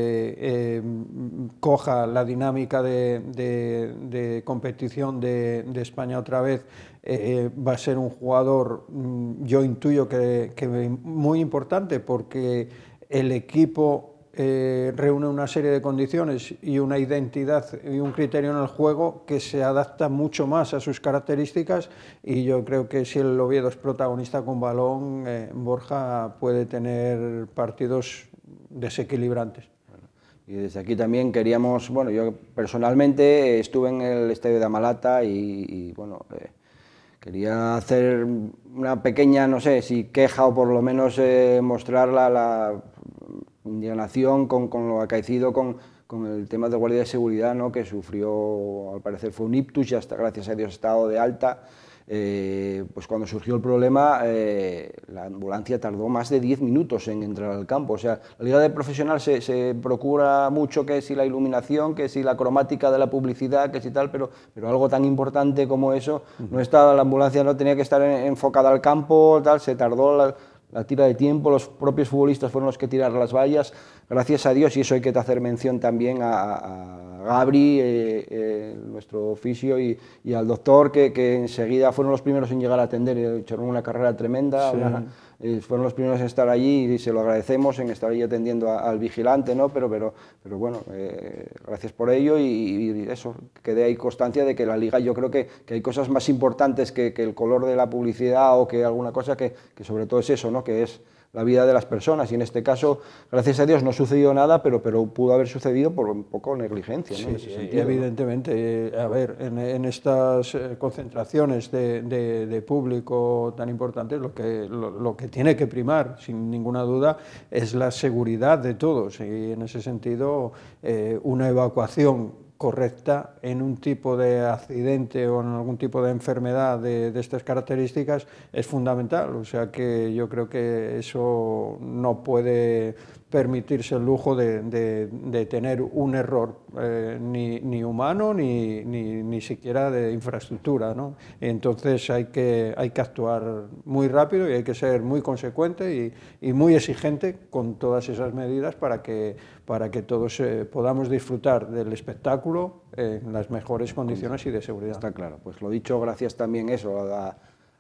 eh, coja la dinámica de, de, de competición de, de España otra vez, eh, va a ser un jugador, yo intuyo que, que muy importante, porque el equipo eh, reúne una serie de condiciones y una identidad y un criterio en el juego que se adapta mucho más a sus características, y yo creo que si el Oviedo es protagonista con balón, eh, Borja puede tener partidos desequilibrantes. Y desde aquí también queríamos, bueno, yo personalmente estuve en el estadio de Amalata y, y bueno, eh, quería hacer una pequeña, no sé, si queja o por lo menos eh, mostrar la, la indignación con, con lo acaecido con, con el tema de guardia de seguridad, ¿no? Que sufrió, al parecer fue un ictus, y hasta gracias a Dios ha estado de alta. Eh, pues cuando surgió el problema, eh, la ambulancia tardó más de diez minutos en entrar al campo. O sea, la Liga de Profesional se, se procura mucho que si la iluminación, que si la cromática de la publicidad, que si tal, pero, pero algo tan importante como eso, no estaba, la ambulancia no tenía que estar en, enfocada al campo, tal, se tardó la, la tira de tiempo, los propios futbolistas fueron los que tiraron las vallas, gracias a Dios, y eso hay que hacer mención también a, a Gabri, eh, eh, nuestro fisio, y, y al doctor, que, que enseguida fueron los primeros en llegar a atender, echaron una carrera tremenda, sí. una, eh, fueron los primeros en estar allí y se lo agradecemos, en estar allí atendiendo a, al vigilante, ¿no? pero, pero, pero bueno, eh, gracias por ello, y, y eso, quede ahí constancia de que la Liga, yo creo que, que hay cosas más importantes que, que el color de la publicidad o que alguna cosa, que, que sobre todo es eso, ¿no? que es la vida de las personas, y en este caso, gracias a Dios, no sucedió nada, pero, pero pudo haber sucedido por un poco negligencia, ¿no? Sí, en ese sentido, evidentemente. ¿no? A ver, en, en estas concentraciones de, de, de público tan importantes, lo que, lo, lo que tiene que primar, sin ninguna duda, es la seguridad de todos, y en ese sentido, eh, una evacuación correcta en un tipo de accidente o en algún tipo de enfermedad de, de estas características es fundamental. O sea que yo creo que eso no puede permitirse el lujo de, de, de tener un error eh, ni, ni humano ni, ni, ni siquiera de infraestructura, ¿no? Entonces hay que, hay que actuar muy rápido y hay que ser muy consecuente y, y muy exigente con todas esas medidas para que, para que todos eh, podamos disfrutar del espectáculo en las mejores condiciones y de seguridad. Está claro, pues lo dicho, gracias también eso a,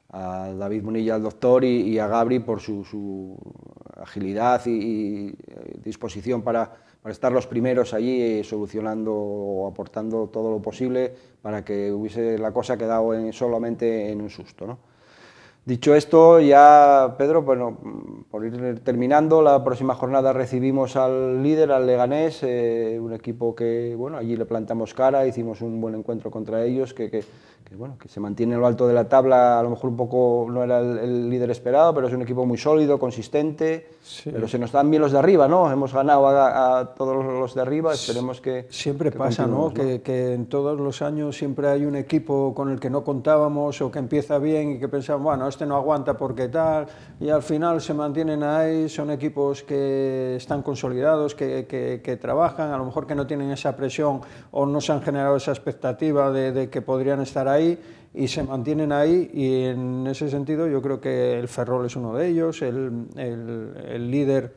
a David Munilla, al doctor, y, y a Gabri por su, su agilidad y, y disposición para, para estar los primeros allí eh, solucionando o aportando todo lo posible para que hubiese la cosa quedado en, solamente en un susto, ¿no? Dicho esto, ya, Pedro, bueno, por ir terminando, la próxima jornada recibimos al líder, al Leganés, eh, un equipo que, bueno, allí le plantamos cara, hicimos un buen encuentro contra ellos, que, que, que, bueno, que se mantiene en lo alto de la tabla, a lo mejor un poco no era el, el líder esperado, pero es un equipo muy sólido, consistente, sí. Pero se nos dan bien los de arriba, ¿no? Hemos ganado a, a todos los de arriba, esperemos que... Siempre que pasa, ¿no? ¿no? Que, que en todos los años siempre hay un equipo con el que no contábamos o que empieza bien y que pensamos, bueno, este no aguanta porque tal, y al final se mantienen ahí, son equipos que están consolidados, que, que, que trabajan, a lo mejor que no tienen esa presión o no se han generado esa expectativa de, de que podrían estar ahí, y se mantienen ahí, y en ese sentido yo creo que el Ferrol es uno de ellos, el, el, el líder.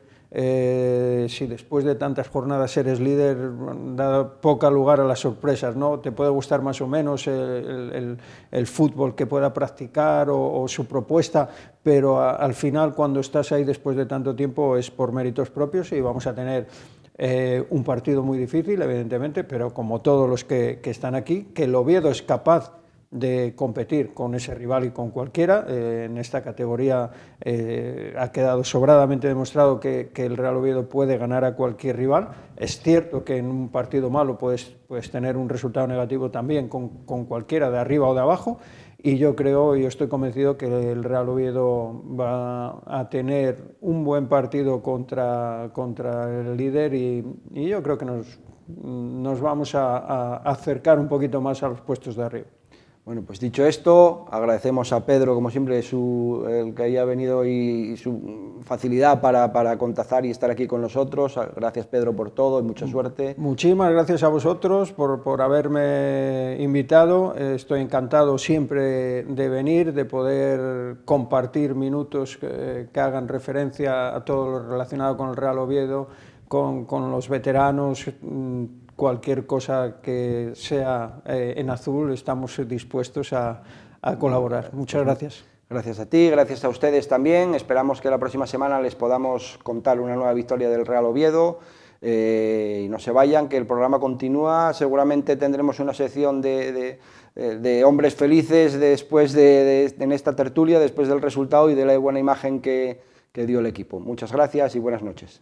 Eh, si después de tantas jornadas eres líder, da poca lugar a las sorpresas, ¿no? Te puede gustar más o menos el, el, el fútbol que pueda practicar o, o su propuesta, pero a, al final, cuando estás ahí después de tanto tiempo, es por méritos propios, y vamos a tener eh, un partido muy difícil, evidentemente, pero como todos los que, que están aquí, que el Oviedo es capaz de competir con ese rival y con cualquiera. Eh, en esta categoría eh, ha quedado sobradamente demostrado que, que el Real Oviedo puede ganar a cualquier rival. Es cierto que en un partido malo puedes, puedes tener un resultado negativo también con, con cualquiera de arriba o de abajo, y yo creo, y yo estoy convencido que el Real Oviedo va a tener un buen partido contra, contra el líder, y, y yo creo que nos, nos vamos a, a acercar un poquito más a los puestos de arriba. Bueno, pues dicho esto, agradecemos a Pedro, como siempre, su, el que haya venido y, y su facilidad para, para contactar y estar aquí con nosotros. Gracias, Pedro, por todo y mucha suerte. Muchísimas gracias a vosotros por, por haberme invitado. Estoy encantado siempre de venir, de poder compartir minutos que, que hagan referencia a todo lo relacionado con el Real Oviedo, con, con los veteranos. Cualquier cosa que sea eh, en azul, estamos dispuestos a, a colaborar. Muchas gracias. Gracias a ti, gracias a ustedes también. Esperamos que la próxima semana les podamos contar una nueva victoria del Real Oviedo. Eh, y no se vayan, que el programa continúa. Seguramente tendremos una sección de, de, de hombres felices después de, de, en esta tertulia, después del resultado y de la buena imagen que, que dio el equipo. Muchas gracias y buenas noches.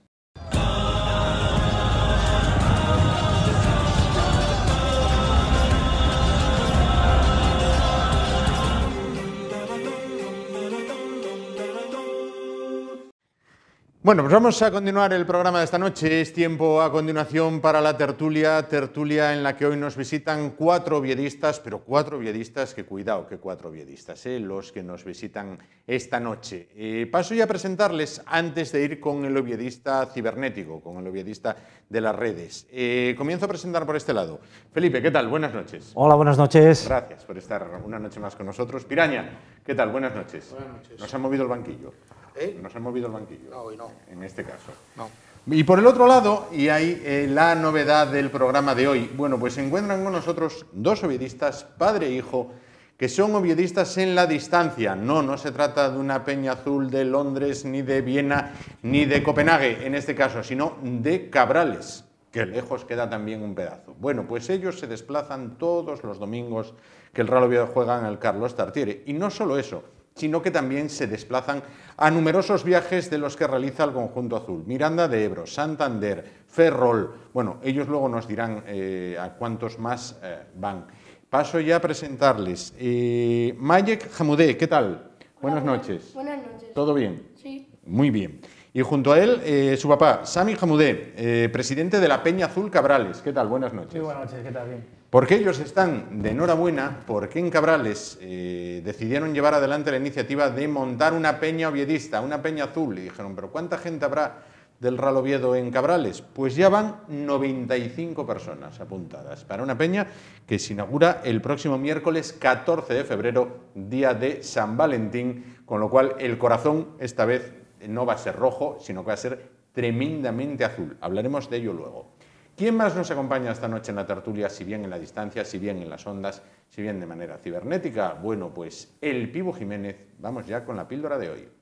Bueno, pues vamos a continuar el programa de esta noche. Es tiempo a continuación para la tertulia, tertulia en la que hoy nos visitan cuatro oviedistas, pero cuatro oviedistas, que cuidado, que cuatro oviedistas, ¿eh? los que nos visitan esta noche. Eh, paso ya a presentarles antes de ir con el oviedista cibernético, con el oviedista de las redes. Eh, comienzo a presentar por este lado. Felipe, ¿qué tal? Buenas noches. Hola, buenas noches. Gracias por estar una noche más con nosotros. Piraña, ¿qué tal? Buenas noches. Buenas noches. Nos han movido el banquillo. ¿Eh? Nos han movido el banquillo. No, hoy no. En este caso. No. Y por el otro lado, y hay eh, la novedad del programa de hoy, bueno, pues se encuentran con nosotros dos oviedistas, padre e hijo, que son oviedistas en la distancia. No, no se trata de una Peña Azul de Londres, ni de Viena, ni de Copenhague, en este caso, sino de Cabrales, que lejos queda también un pedazo. Bueno, pues ellos se desplazan todos los domingos que el Real Oviedo juega en el Carlos Tartiere. Y no solo eso, sino que también se desplazan a numerosos viajes de los que realiza el conjunto azul. Miranda de Ebro, Santander, Ferrol. Bueno, ellos luego nos dirán eh, a cuántos más eh, van. Paso ya a presentarles. Eh, Mayek Hamoudé, ¿qué tal? Buenas Hola, noches. Buenas noches. ¿Todo bien? Sí. Muy bien. Y junto a él, eh, su papá, Sami Hamoudé, eh, presidente de la Peña Azul Cabrales. ¿Qué tal? Buenas noches. Sí, buenas noches, ¿qué tal? Bien. Porque ellos están de enhorabuena porque en Cabrales eh, decidieron llevar adelante la iniciativa de montar una peña oviedista, una peña azul. Y dijeron, ¿pero cuánta gente habrá del Real Oviedo en Cabrales? Pues ya van noventa y cinco personas apuntadas para una peña que se inaugura el próximo miércoles catorce de febrero, día de San Valentín, con lo cual el corazón esta vez no va a ser rojo, sino que va a ser tremendamente azul. Hablaremos de ello luego. ¿Quién más nos acompaña esta noche en la tertulia, si bien en la distancia, si bien en las ondas, si bien de manera cibernética? Bueno, pues el Pibu Jiménez. Vamos ya con la píldora de hoy.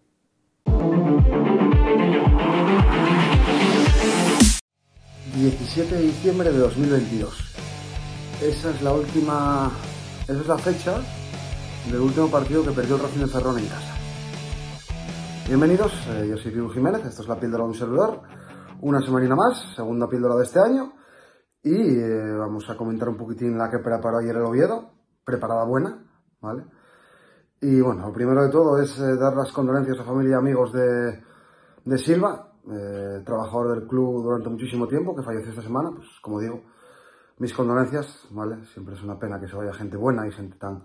diecisiete de diciembre de dos mil veintidós. Esa es la última, esa es la fecha del último partido que perdió el Racing de Ferrol en casa. Bienvenidos, eh, yo soy Pibu Jiménez, esto es la píldora de un servidor. Una semanina más, segunda píldora de este año, y eh, vamos a comentar un poquitín la que preparó ayer el Oviedo, preparada buena, ¿vale? Y bueno, lo primero de todo es eh, dar las condolencias a familia y amigos de, de Silva, eh, trabajador del club durante muchísimo tiempo, que falleció esta semana. Pues como digo, mis condolencias, ¿vale? Siempre es una pena que se vaya gente buena y gente tan,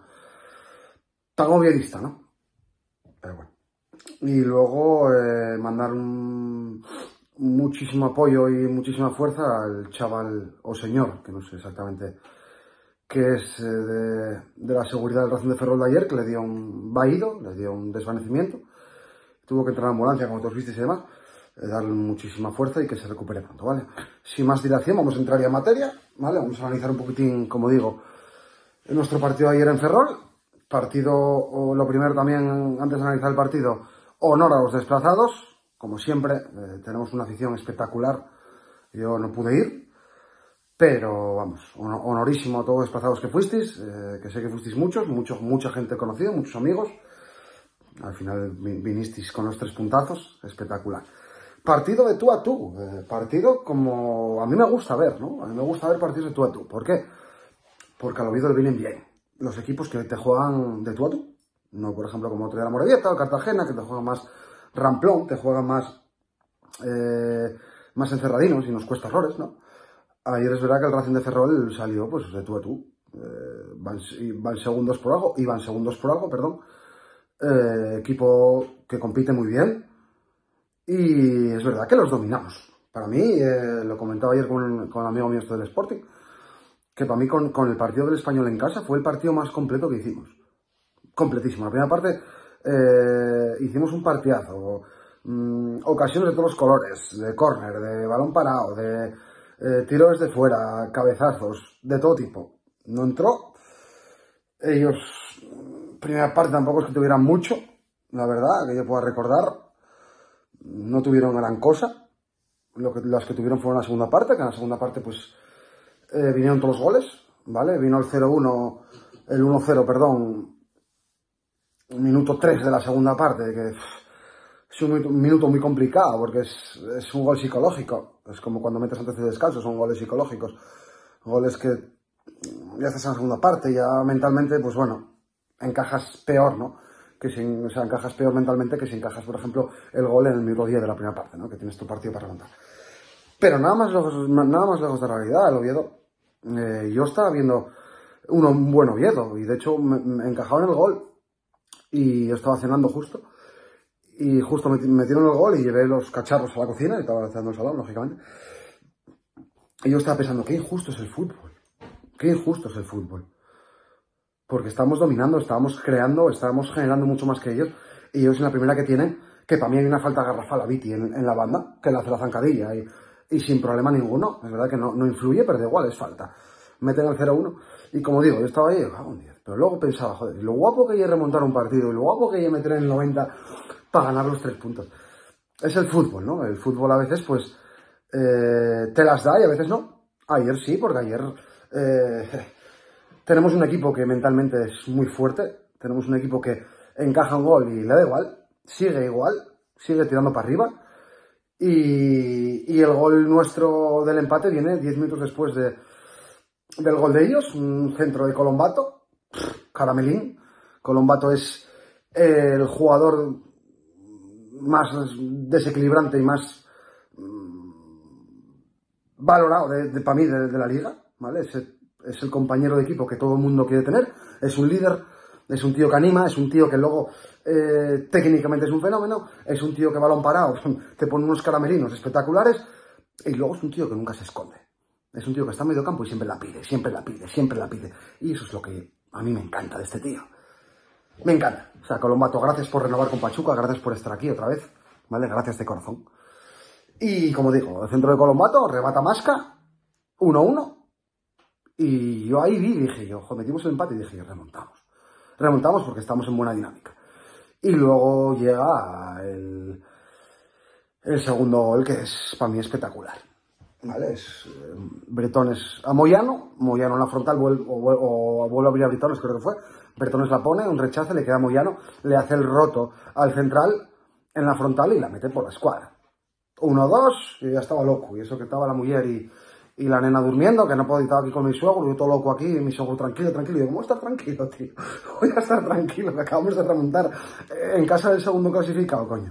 tan oviedista, ¿no? Pero bueno. Y luego eh, mandar un... muchísimo apoyo y muchísima fuerza al chaval o señor, que no sé exactamente qué es, eh, de, de la seguridad del Racing de Ferrol de ayer, que le dio un vaído, le dio un desvanecimiento, tuvo que entrar a la ambulancia, como todos visteis y demás, eh, darle muchísima fuerza y que se recupere pronto, ¿vale? Sin más dilación, vamos a entrar ya en materia, ¿vale? Vamos a analizar un poquitín, como digo, nuestro partido de ayer en Ferrol. Partido, o lo primero también, antes de analizar el partido, honor a los desplazados. Como siempre, eh, tenemos una afición espectacular. Yo no pude ir, pero vamos, honorísimo a todos los desplazados que fuisteis, eh, que sé que fuisteis muchos, mucho, mucha gente conocida, muchos amigos. Al final vinisteis con los tres puntazos, espectacular. Partido de tú a tú, eh, partido como a mí me gusta ver, ¿no? A mí me gusta ver partidos de tú a tú. ¿Por qué? Porque al Oviedo le vienen bien los equipos que te juegan de tú a tú. No, por ejemplo, como otro día la Morevieta o Cartagena, que te juegan más ramplón, te juegan más, eh, más encerradinos y nos cuesta errores, ¿no? Ayer es verdad que el Racing de Ferrol salió pues de tú a tú. Eh, van, van segundos por algo, iban segundos por algo, perdón. Eh, equipo que compite muy bien. Y es verdad que los dominamos. Para mí, eh, lo comentaba ayer con, con el amigo mío del Sporting, que para mí con, con el partido del Español en casa fue el partido más completo que hicimos. Completísimo. La primera parte eh, hicimos un partidazo. Mmm, ocasiones de todos los colores, de córner, de balón parado, de eh, tiros de fuera, cabezazos, de todo tipo. No entró. Ellos, primera parte tampoco es que tuvieran mucho, la verdad, que yo pueda recordar. No tuvieron gran cosa. Lo que, las que tuvieron fueron la segunda parte, que en la segunda parte pues eh, vinieron todos los goles, ¿vale? Vino el cero uno, el uno cero, perdón, minuto tres de la segunda parte, que es un, un minuto muy complicado, porque es, es un gol psicológico. Es como cuando metes antes de descanso, son goles psicológicos. Goles que ya estás en la segunda parte, ya mentalmente, pues bueno, encajas peor, ¿no? que si, o sea, encajas peor mentalmente que si encajas, por ejemplo, el gol en el minuto diez de la primera parte, ¿no? Que tienes tu partido para remontar. Pero nada más lejos, nada más lejos de la realidad, el Oviedo. Eh, yo estaba viendo un, un buen Oviedo y de hecho me, me encajaba en el gol y yo estaba cenando justo y justo me metieron el gol y llevé los cacharros a la cocina y estaba lanzando el salón, lógicamente. Y yo estaba pensando, qué injusto es el fútbol, qué injusto es el fútbol. Porque estamos dominando, estábamos creando, estábamos generando mucho más que ellos y ellos en la primera que tienen, que para mí hay una falta garrafal a Viti en, en la banda, que le hace la zancadilla y, y sin problema ninguno, es verdad que no, no influye, pero da igual, es falta. Meten el cero uno y como digo, yo estaba ahí, ah, un diez, pero luego pensaba, joder, lo guapo que es remontar un partido y lo guapo que es meter en el noventa para ganar los tres puntos. Es el fútbol, ¿no? El fútbol a veces pues eh, te las da y a veces no. Ayer sí, porque ayer eh, tenemos un equipo que mentalmente es muy fuerte, tenemos un equipo que encaja un gol y le da igual, sigue igual, sigue tirando para arriba y, y el gol nuestro del empate viene diez minutos después de, del gol de ellos, un centro de Colombato, caramelín. Colombato es el jugador más desequilibrante y más valorado de, de, para mí de, de la liga, ¿vale? Es el, es el compañero de equipo que todo el mundo quiere tener, es un líder, es un tío que anima, es un tío que luego eh, técnicamente es un fenómeno, es un tío que balón parado, te pone unos caramelinos espectaculares y luego es un tío que nunca se esconde, es un tío que está en medio campo y siempre la pide, siempre la pide, siempre la pide y eso es lo que a mí me encanta de este tío, me encanta. O sea, Colombato, gracias por renovar con Pachuca, gracias por estar aquí otra vez, ¿vale? Gracias de corazón. Y como digo, el centro de Colombato, rebata Masca, uno uno. Y yo ahí vi, dije yo, joder, metimos el empate y dije, remontamos. Remontamos porque estamos en buena dinámica. Y luego llega el, el segundo gol, que es para mí espectacular. ¿Vale? Es eh, Bretones a Moyano, Moyano en la frontal, vuelve, o, o vuelve a abrir a Bretones, creo que fue. Bretones la pone, un rechace, le queda a Moyano, le hace el roto al central en la frontal y la mete por la escuadra. uno dos, y ya estaba loco, y eso que estaba la mujer y, y la nena durmiendo, que no puedo estar aquí con mi suegro, yo todo loco aquí, y mi suegro tranquilo, tranquilo, y yo, ¿cómo estar tranquilo, tío? Voy a estar tranquilo, que acabamos de remontar en casa del segundo clasificado, coño.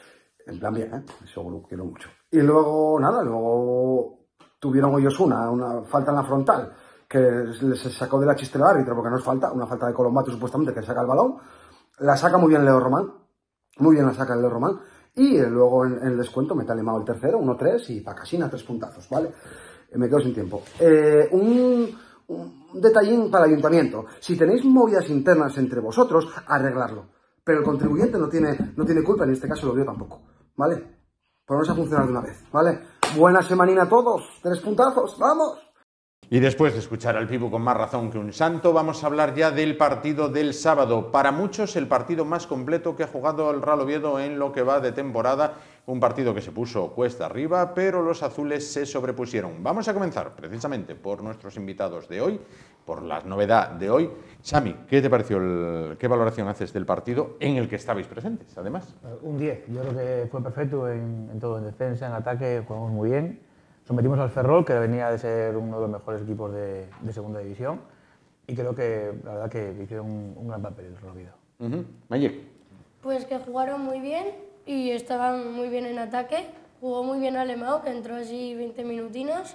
En plan bien, ¿eh? Mi suegro lo quiero mucho. Y luego, nada, luego tuvieron ellos una, una falta en la frontal, que se sacó de la chistera del árbitro, porque no es falta, una falta de Colombato supuestamente, que saca el balón, la saca muy bien Leo Román, muy bien la saca Leo Román, y luego en, en el descuento mete Alemao el tercero, uno tres y pa' Casina, tres puntazos, ¿vale? Eh, me quedo sin tiempo. Eh, un, un detallín para el ayuntamiento. Si tenéis movidas internas entre vosotros, arreglarlo. Pero el contribuyente no tiene, no tiene culpa, en este caso lo veo tampoco, ¿vale? Ponemos a funcionar de una vez, ¿vale? Buena semanina a todos, tres puntazos, ¡vamos! Y después de escuchar al Pibu con más razón que un santo, vamos a hablar ya del partido del sábado. Para muchos, el partido más completo que ha jugado el Real Oviedo en lo que va de temporada. Un partido que se puso cuesta arriba, pero los azules se sobrepusieron. Vamos a comenzar precisamente por nuestros invitados de hoy, por la novedad de hoy. Xami, ¿qué te pareció? El, ¿Qué valoración haces del partido en el que estabais presentes, además? Un diez. Yo creo que fue perfecto en, en todo, en defensa, en ataque, jugamos muy bien. Sometimos al Ferrol, que venía de ser uno de los mejores equipos de, de segunda división, y creo que la verdad que hicieron un, un gran papel el Real Oviedo. Uh-huh. Magic. Pues que jugaron muy bien y estaban muy bien en ataque. Jugó muy bien Alemao, que entró así veinte minutinos,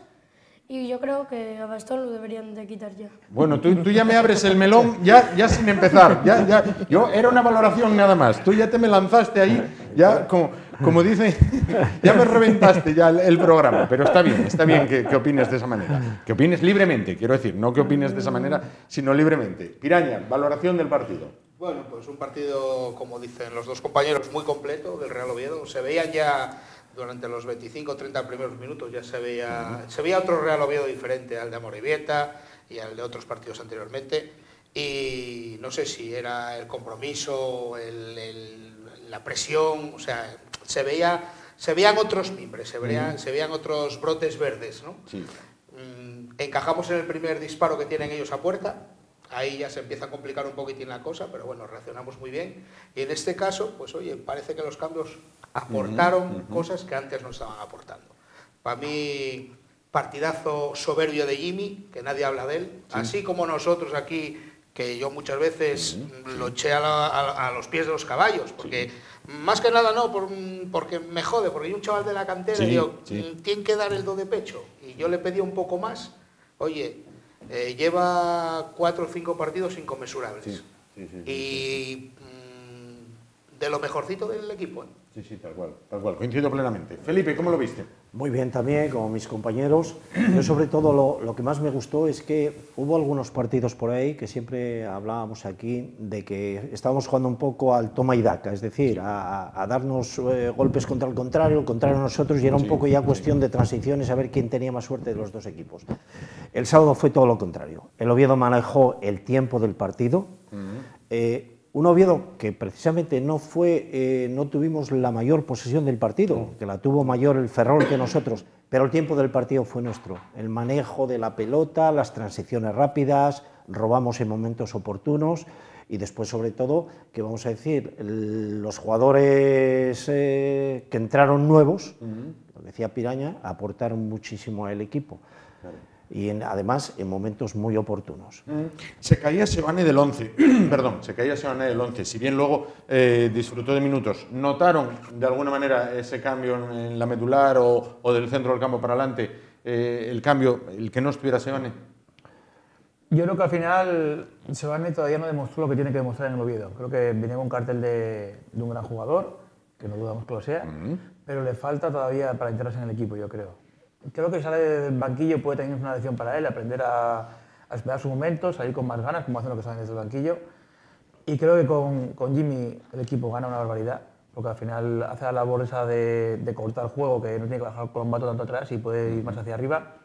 y yo creo que a Bastón lo deberían de quitar ya. Bueno, tú, tú ya me abres el melón, ya, ya sin empezar. Ya, ya, yo era una valoración nada más. Tú ya te me lanzaste ahí, ya como, como dice, ya me reventaste ya el, el programa. Pero está bien, está bien que, que opines de esa manera. Que opines libremente, quiero decir, no que opines de esa manera, sino libremente. Piraña, valoración del partido. Bueno, pues un partido, como dicen los dos compañeros, muy completo del Real Oviedo. Se veían ya durante los veinticinco o treinta primeros minutos, ya se veía, se veía otro Real Oviedo diferente al de Amorebieta y al de otros partidos anteriormente. Y no sé si era el compromiso, el, el, la presión, o sea, se veía, se veían otros mimbres, se veían, se veían otros brotes verdes, ¿no? Sí. Encajamos en el primer disparo que tienen ellos a puerta. Ahí ya se empieza a complicar un poquitín la cosa, pero bueno, reaccionamos muy bien. Y en este caso, pues oye, parece que los cambios aportaron uh-huh, uh-huh. cosas que antes no estaban aportando. Para mí, partidazo soberbio de Jimmy, que nadie habla de él. Sí. Así como nosotros aquí que yo muchas veces lo eché a, la, a, a los pies de los caballos, porque más que nada no, por, porque me jode, porque hay un chaval de la cantera sí, y digo, sí. tiene que dar el do de pecho, y yo le pedí un poco más, oye, eh, lleva cuatro o cinco partidos inconmensurables, Sí, sí, sí, sí, y mmm, de lo mejorcito del equipo, ¿eh? Sí, sí, tal cual, tal cual, coincido plenamente. Felipe, ¿cómo lo viste? Muy bien también, como mis compañeros. Yo sobre todo lo, lo que más me gustó es que hubo algunos partidos por ahí que siempre hablábamos aquí de que estábamos jugando un poco al toma y daca, es decir, a, a darnos eh, golpes contra el contrario, el contrario a nosotros, y era un Sí, poco ya cuestión de transiciones, a ver quién tenía más suerte de los dos equipos. El sábado fue todo lo contrario. El Oviedo manejó el tiempo del partido. Eh, Un Oviedo que precisamente no fue, eh, no tuvimos la mayor posesión del partido, que la tuvo mayor el Ferrol que nosotros, pero el tiempo del partido fue nuestro. El manejo de la pelota, las transiciones rápidas, robamos en momentos oportunos y después, sobre todo, que vamos a decir, el, los jugadores eh, que entraron nuevos, uh-huh. lo decía Piraña, aportaron muchísimo al equipo. Claro. Y en, además en momentos muy oportunos. Se caía Seoane del once, perdón, se caía Seoane del once, si bien luego eh, disfrutó de minutos. ¿Notaron de alguna manera ese cambio en la medular o, o del centro del campo para adelante, eh, el cambio, el que no estuviera Seoane? Yo creo que al final Seoane todavía no demostró lo que tiene que demostrar en el Oviedo. Creo que venía con un cartel de, de un gran jugador, que no dudamos que lo sea, uh-huh. pero le falta todavía para integrarse en el equipo, yo creo. Creo que sale del banquillo puede tener una lección para él, aprender a, a esperar su momento, salir con más ganas, como hacen los que salen desde el banquillo. Y creo que con, con Jimmy el equipo gana una barbaridad, porque al final hace la labor esa de, de cortar juego, que no tiene que bajar con un vato tanto atrás y puede ir más hacia arriba.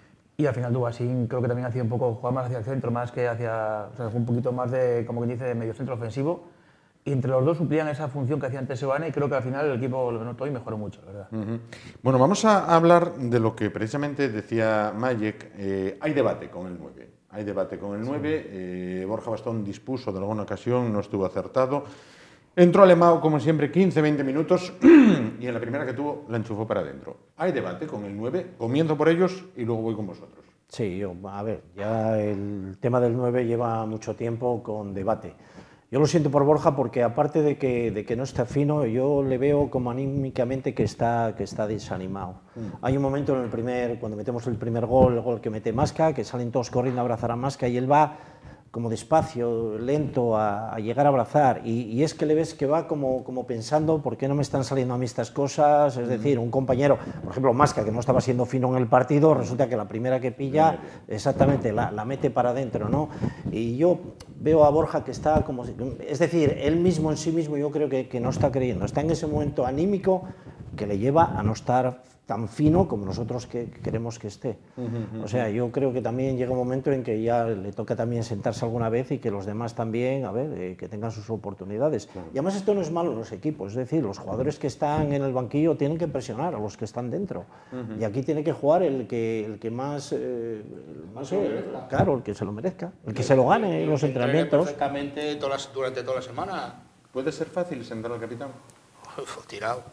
Y al final Dubasín creo que también hacía un poco jugar más hacia el centro, más que hacia, o sea, un poquito más de, como quien dice, de medio centro ofensivo. Y entre los dos suplían esa función que hacía antes Seoane y creo que al final el equipo lo notó y mejoró mucho, la verdad. Uh-huh. Bueno, vamos a hablar de lo que precisamente decía Mayek. Eh, hay debate con el nueve. Hay debate con el nueve. Sí. Eh, Borja Bastón dispuso de alguna ocasión, no estuvo acertado. Entró Alemão, como siempre, quince veinte minutos y en la primera que tuvo la enchufó para adentro. Hay debate con el nueve. Comienzo por ellos y luego voy con vosotros. Sí, yo, a ver, ya el tema del nueve lleva mucho tiempo con debate. Yo lo siento por Borja porque aparte de que, de que no está fino, yo le veo como anímicamente que está, que está desanimado. Mm. Hay un momento en el primer, cuando metemos el primer gol, el gol que mete Masca, que salen todos corriendo a abrazar a Masca y él va como despacio, lento a, a llegar a abrazar y, y es que le ves que va como, como pensando ¿por qué no me están saliendo a mí estas cosas? Es decir, un compañero, por ejemplo Masca, que no estaba siendo fino en el partido, resulta que la primera que pilla, exactamente, la, la mete para adentro, ¿no? Y yo veo a Borja que está como, es decir, él mismo en sí mismo yo creo que, que no está creyendo, está en ese momento anímico que le lleva a no estar tan fino como nosotros que, que queremos que esté. Uh-huh, uh-huh. O sea, yo creo que también llega un momento en que ya le toca también sentarse alguna vez y que los demás también, a ver, eh, que tengan sus oportunidades. Claro. Y además esto no es malo en los equipos, es decir, los jugadores que están en el banquillo tienen que presionar a los que están dentro. Uh-huh. Y aquí tiene que jugar el que, el que más, eh, más eh, claro, el que se lo merezca, el que se lo gane en los entrenamientos. Perfectamente todas las, durante toda la semana. ¿Puede ser fácil sentar al capitán? Uf, tirado.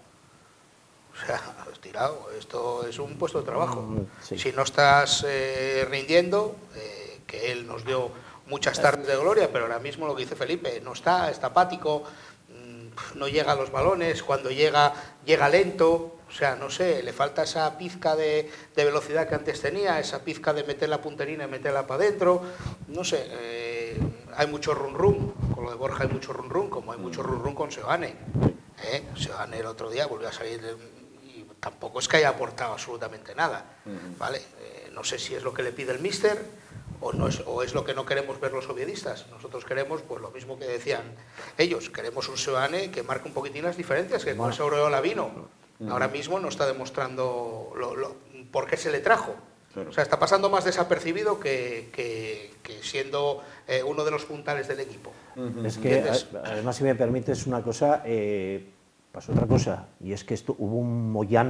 O sea, tirado, esto es un puesto de trabajo. Sí. Si no estás eh, rindiendo, eh, que él nos dio muchas tardes de gloria, pero ahora mismo lo que dice Felipe, no está, está apático, mmm, no llega a los balones, cuando llega, llega lento, o sea, no sé, le falta esa pizca de, de velocidad que antes tenía, esa pizca de meter la punterina y meterla para adentro, no sé, eh, hay mucho run run, con lo de Borja hay mucho run run, como hay mucho run run con Seoane. ¿eh? Seoane el otro día volvió a salir de, tampoco es que haya aportado absolutamente nada, uh-huh. ¿vale? Eh, no sé si es lo que le pide el míster o, no es, o es lo que no queremos ver los oviedistas. Nosotros queremos, pues lo mismo que decían ellos, queremos un Seoane que marque un poquitín las diferencias, que con ese Aureola vino. Uh-huh. Ahora mismo no está demostrando lo, lo, por qué se le trajo. Claro. O sea, está pasando más desapercibido que, que, que siendo eh, uno de los puntales del equipo. Uh-huh. Es que, ¿entiendes? Además, si me permites una cosa... Eh, pasó otra cosa, y es que esto, hubo un Moyano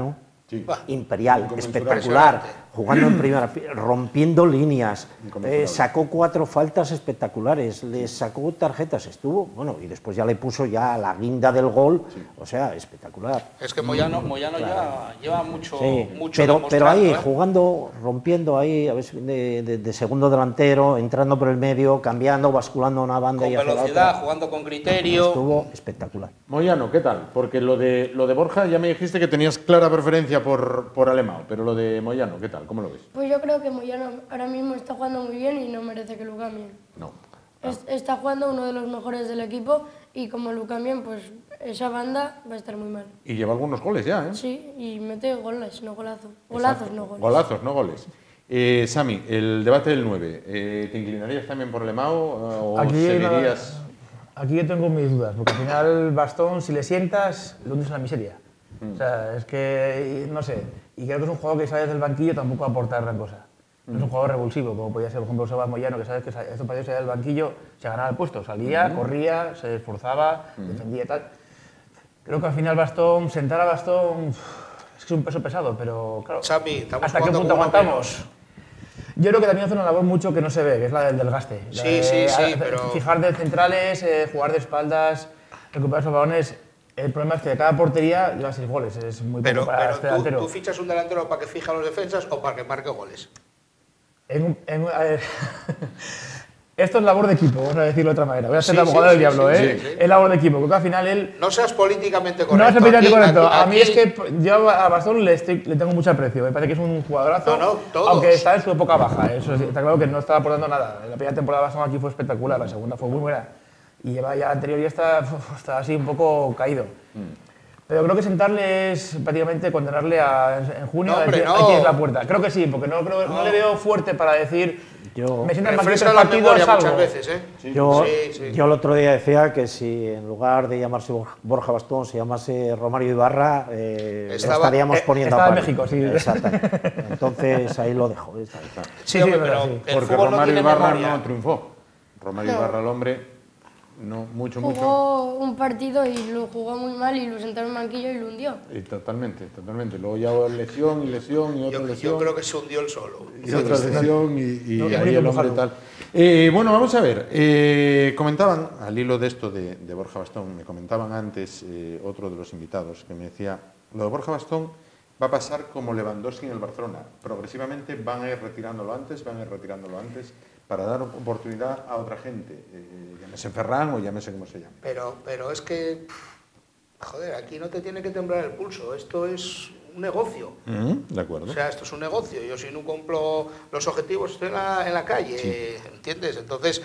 Sí. Imperial, espectacular, jugando en primera, rompiendo líneas, eh, sacó cuatro faltas espectaculares, le sacó tarjetas, estuvo, bueno, y después ya le puso ya la guinda del gol, sí. O sea, espectacular. Es que Moyano, Moyano claro. ya lleva mucho, sí. mucho pero, pero ahí, ¿eh? jugando, rompiendo ahí, a veces de, de, de segundo delantero, entrando por el medio, cambiando, basculando a una banda con y hacia velocidad, la otra. jugando con criterio. Estuvo espectacular. Moyano, ¿qué tal? Porque lo de, lo de Borja ya me dijiste que tenías clara preferencia por, por Alemão, pero lo de Moyano, ¿qué tal? ¿Cómo lo ves? Pues yo creo que Moyano ahora mismo está jugando muy bien y no merece que lo cambien. No. Es, está jugando uno de los mejores del equipo y como lo cambien, pues esa banda va a estar muy mal. Y lleva algunos goles ya, ¿eh? Sí, y mete goles, no golazos. Golazos, Exacto. no goles. Golazos, no goles. Eh, Sami, el debate del nueve, eh, ¿te inclinarías también por Alemão o aquí seguirías...? No, aquí yo tengo mis dudas, porque al final Bastón, si le sientas, lo hundes en la miseria. Mm. O sea, es que, no sé, y creo que es un jugador que sale del banquillo tampoco va a aportar gran cosa. No es un jugador revulsivo, como podía ser, por ejemplo, Sebas Moyano, que sabes que estos partidos salía del banquillo, se ganaba el puesto, salía, mm. corría, se esforzaba, mm. defendía y tal. Creo que al final Bastón, sentar a Bastón, es que es un peso pesado, pero claro, Xavi, ¿hasta qué punto aguantamos? Yo creo que también hace una labor mucho que no se ve, que es la del desgaste. Sí, de, sí, sí, a, pero... Fijar de centrales, eh, jugar de espaldas, recuperar esos balones. El problema es que de cada portería lleva seis goles, es muy pero, poco para pero este tú, delantero. ¿tú fichas un delantero para que fija a los defensas o para que marque goles? En, en, a ver, esto es labor de equipo, vamos a decirlo de otra manera. Voy a hacer sí, la abogada sí, del sí, diablo, sí, ¿eh? Sí, sí. Es labor de equipo, porque al final él... No seas políticamente correcto. No seas políticamente aquí, correcto. Aquí, a mí aquí... es que yo a Bastón le, estoy, le tengo mucho aprecio. Me parece que es un jugadorazo, no, no, todos. aunque está en su época baja. Eso sí, está claro que no está aportando nada. La primera temporada de Bastón aquí fue espectacular, la segunda fue muy buena. Y lleva ya anterior ya está, está así un poco caído. Mm. Pero creo que sentarle es prácticamente condenarle a, en junio no, a decir, no. aquí es la puerta. Creo que sí, porque no, creo, no. no le veo fuerte para decir, yo, me siento en banquillo la partidos, salgo. Muchas veces, ¿eh? Sí. Yo, sí, sí. yo el otro día decía que si en lugar de llamarse Borja Bastón se llamase Romario Ibarra, eh, estaba, lo estaríamos poniendo eh, a paro. Estaba en México, sí. Exactamente. Entonces ahí lo dejo. Sí, sí, sí, sí, pero sí. Porque Romario no Ibarra memoria. no triunfó. Romario no. Ibarra, el hombre... No, mucho, jugó mucho. Jugó un partido y lo jugó muy mal y lo sentaron en banquillo y lo hundió. Y totalmente, totalmente. Luego ya lesión y lesión y otra yo, lesión. Yo creo que se hundió el solo. Y otra lesión y, y no, ahí el hombre tal. Eh, bueno, vamos a ver. Eh, comentaban, al hilo de esto de, de Borja Bastón, me comentaban antes eh, otro de los invitados que me decía, lo de Borja Bastón va a pasar como Lewandowski en el Barcelona. Progresivamente van a ir retirándolo antes, van a ir retirándolo antes, para dar oportunidad a otra gente, eh, llámese Ferran o llámese como se llame. Pero, pero es que, joder, aquí no te tiene que temblar el pulso, esto es un negocio. Mm, de acuerdo. O sea, esto es un negocio, yo si no cumplo los objetivos estoy en la, en la calle, sí. ¿Entiendes? Entonces,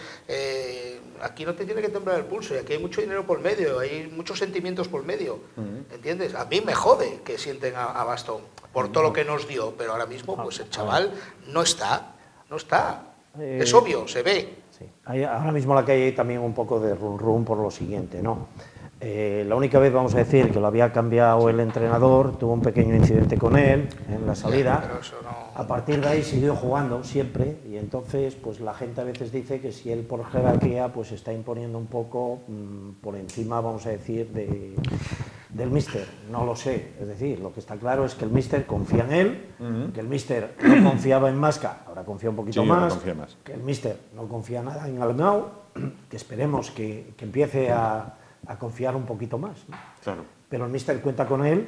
eh, aquí no te tiene que temblar el pulso y aquí hay mucho dinero por medio, hay muchos sentimientos por medio, mm. ¿entiendes? A mí me jode que sienten a, a Bastón por mm. todo lo que nos dio, pero ahora mismo pues el chaval no está, no está. Eh, es obvio, se ve. Sí. Hay, ahora mismo la calle hay también un poco de rum rum por lo siguiente, ¿no? Eh, la única vez, vamos a decir, que lo había cambiado el entrenador, tuvo un pequeño incidente con él en la salida. Pero eso no... A partir de ahí siguió jugando siempre y entonces pues la gente a veces dice que si él por jerarquía pues está imponiendo un poco mmm, por encima, vamos a decir, de, del míster. No lo sé, es decir, lo que está claro es que el míster confía en él, uh-huh. que el míster no confiaba en Masca, ahora confía un poquito sí, más, confía más, que el míster no confía nada en Alemão, que esperemos que, que empiece a, a confiar un poquito más, ¿no? Claro. Pero el míster cuenta con él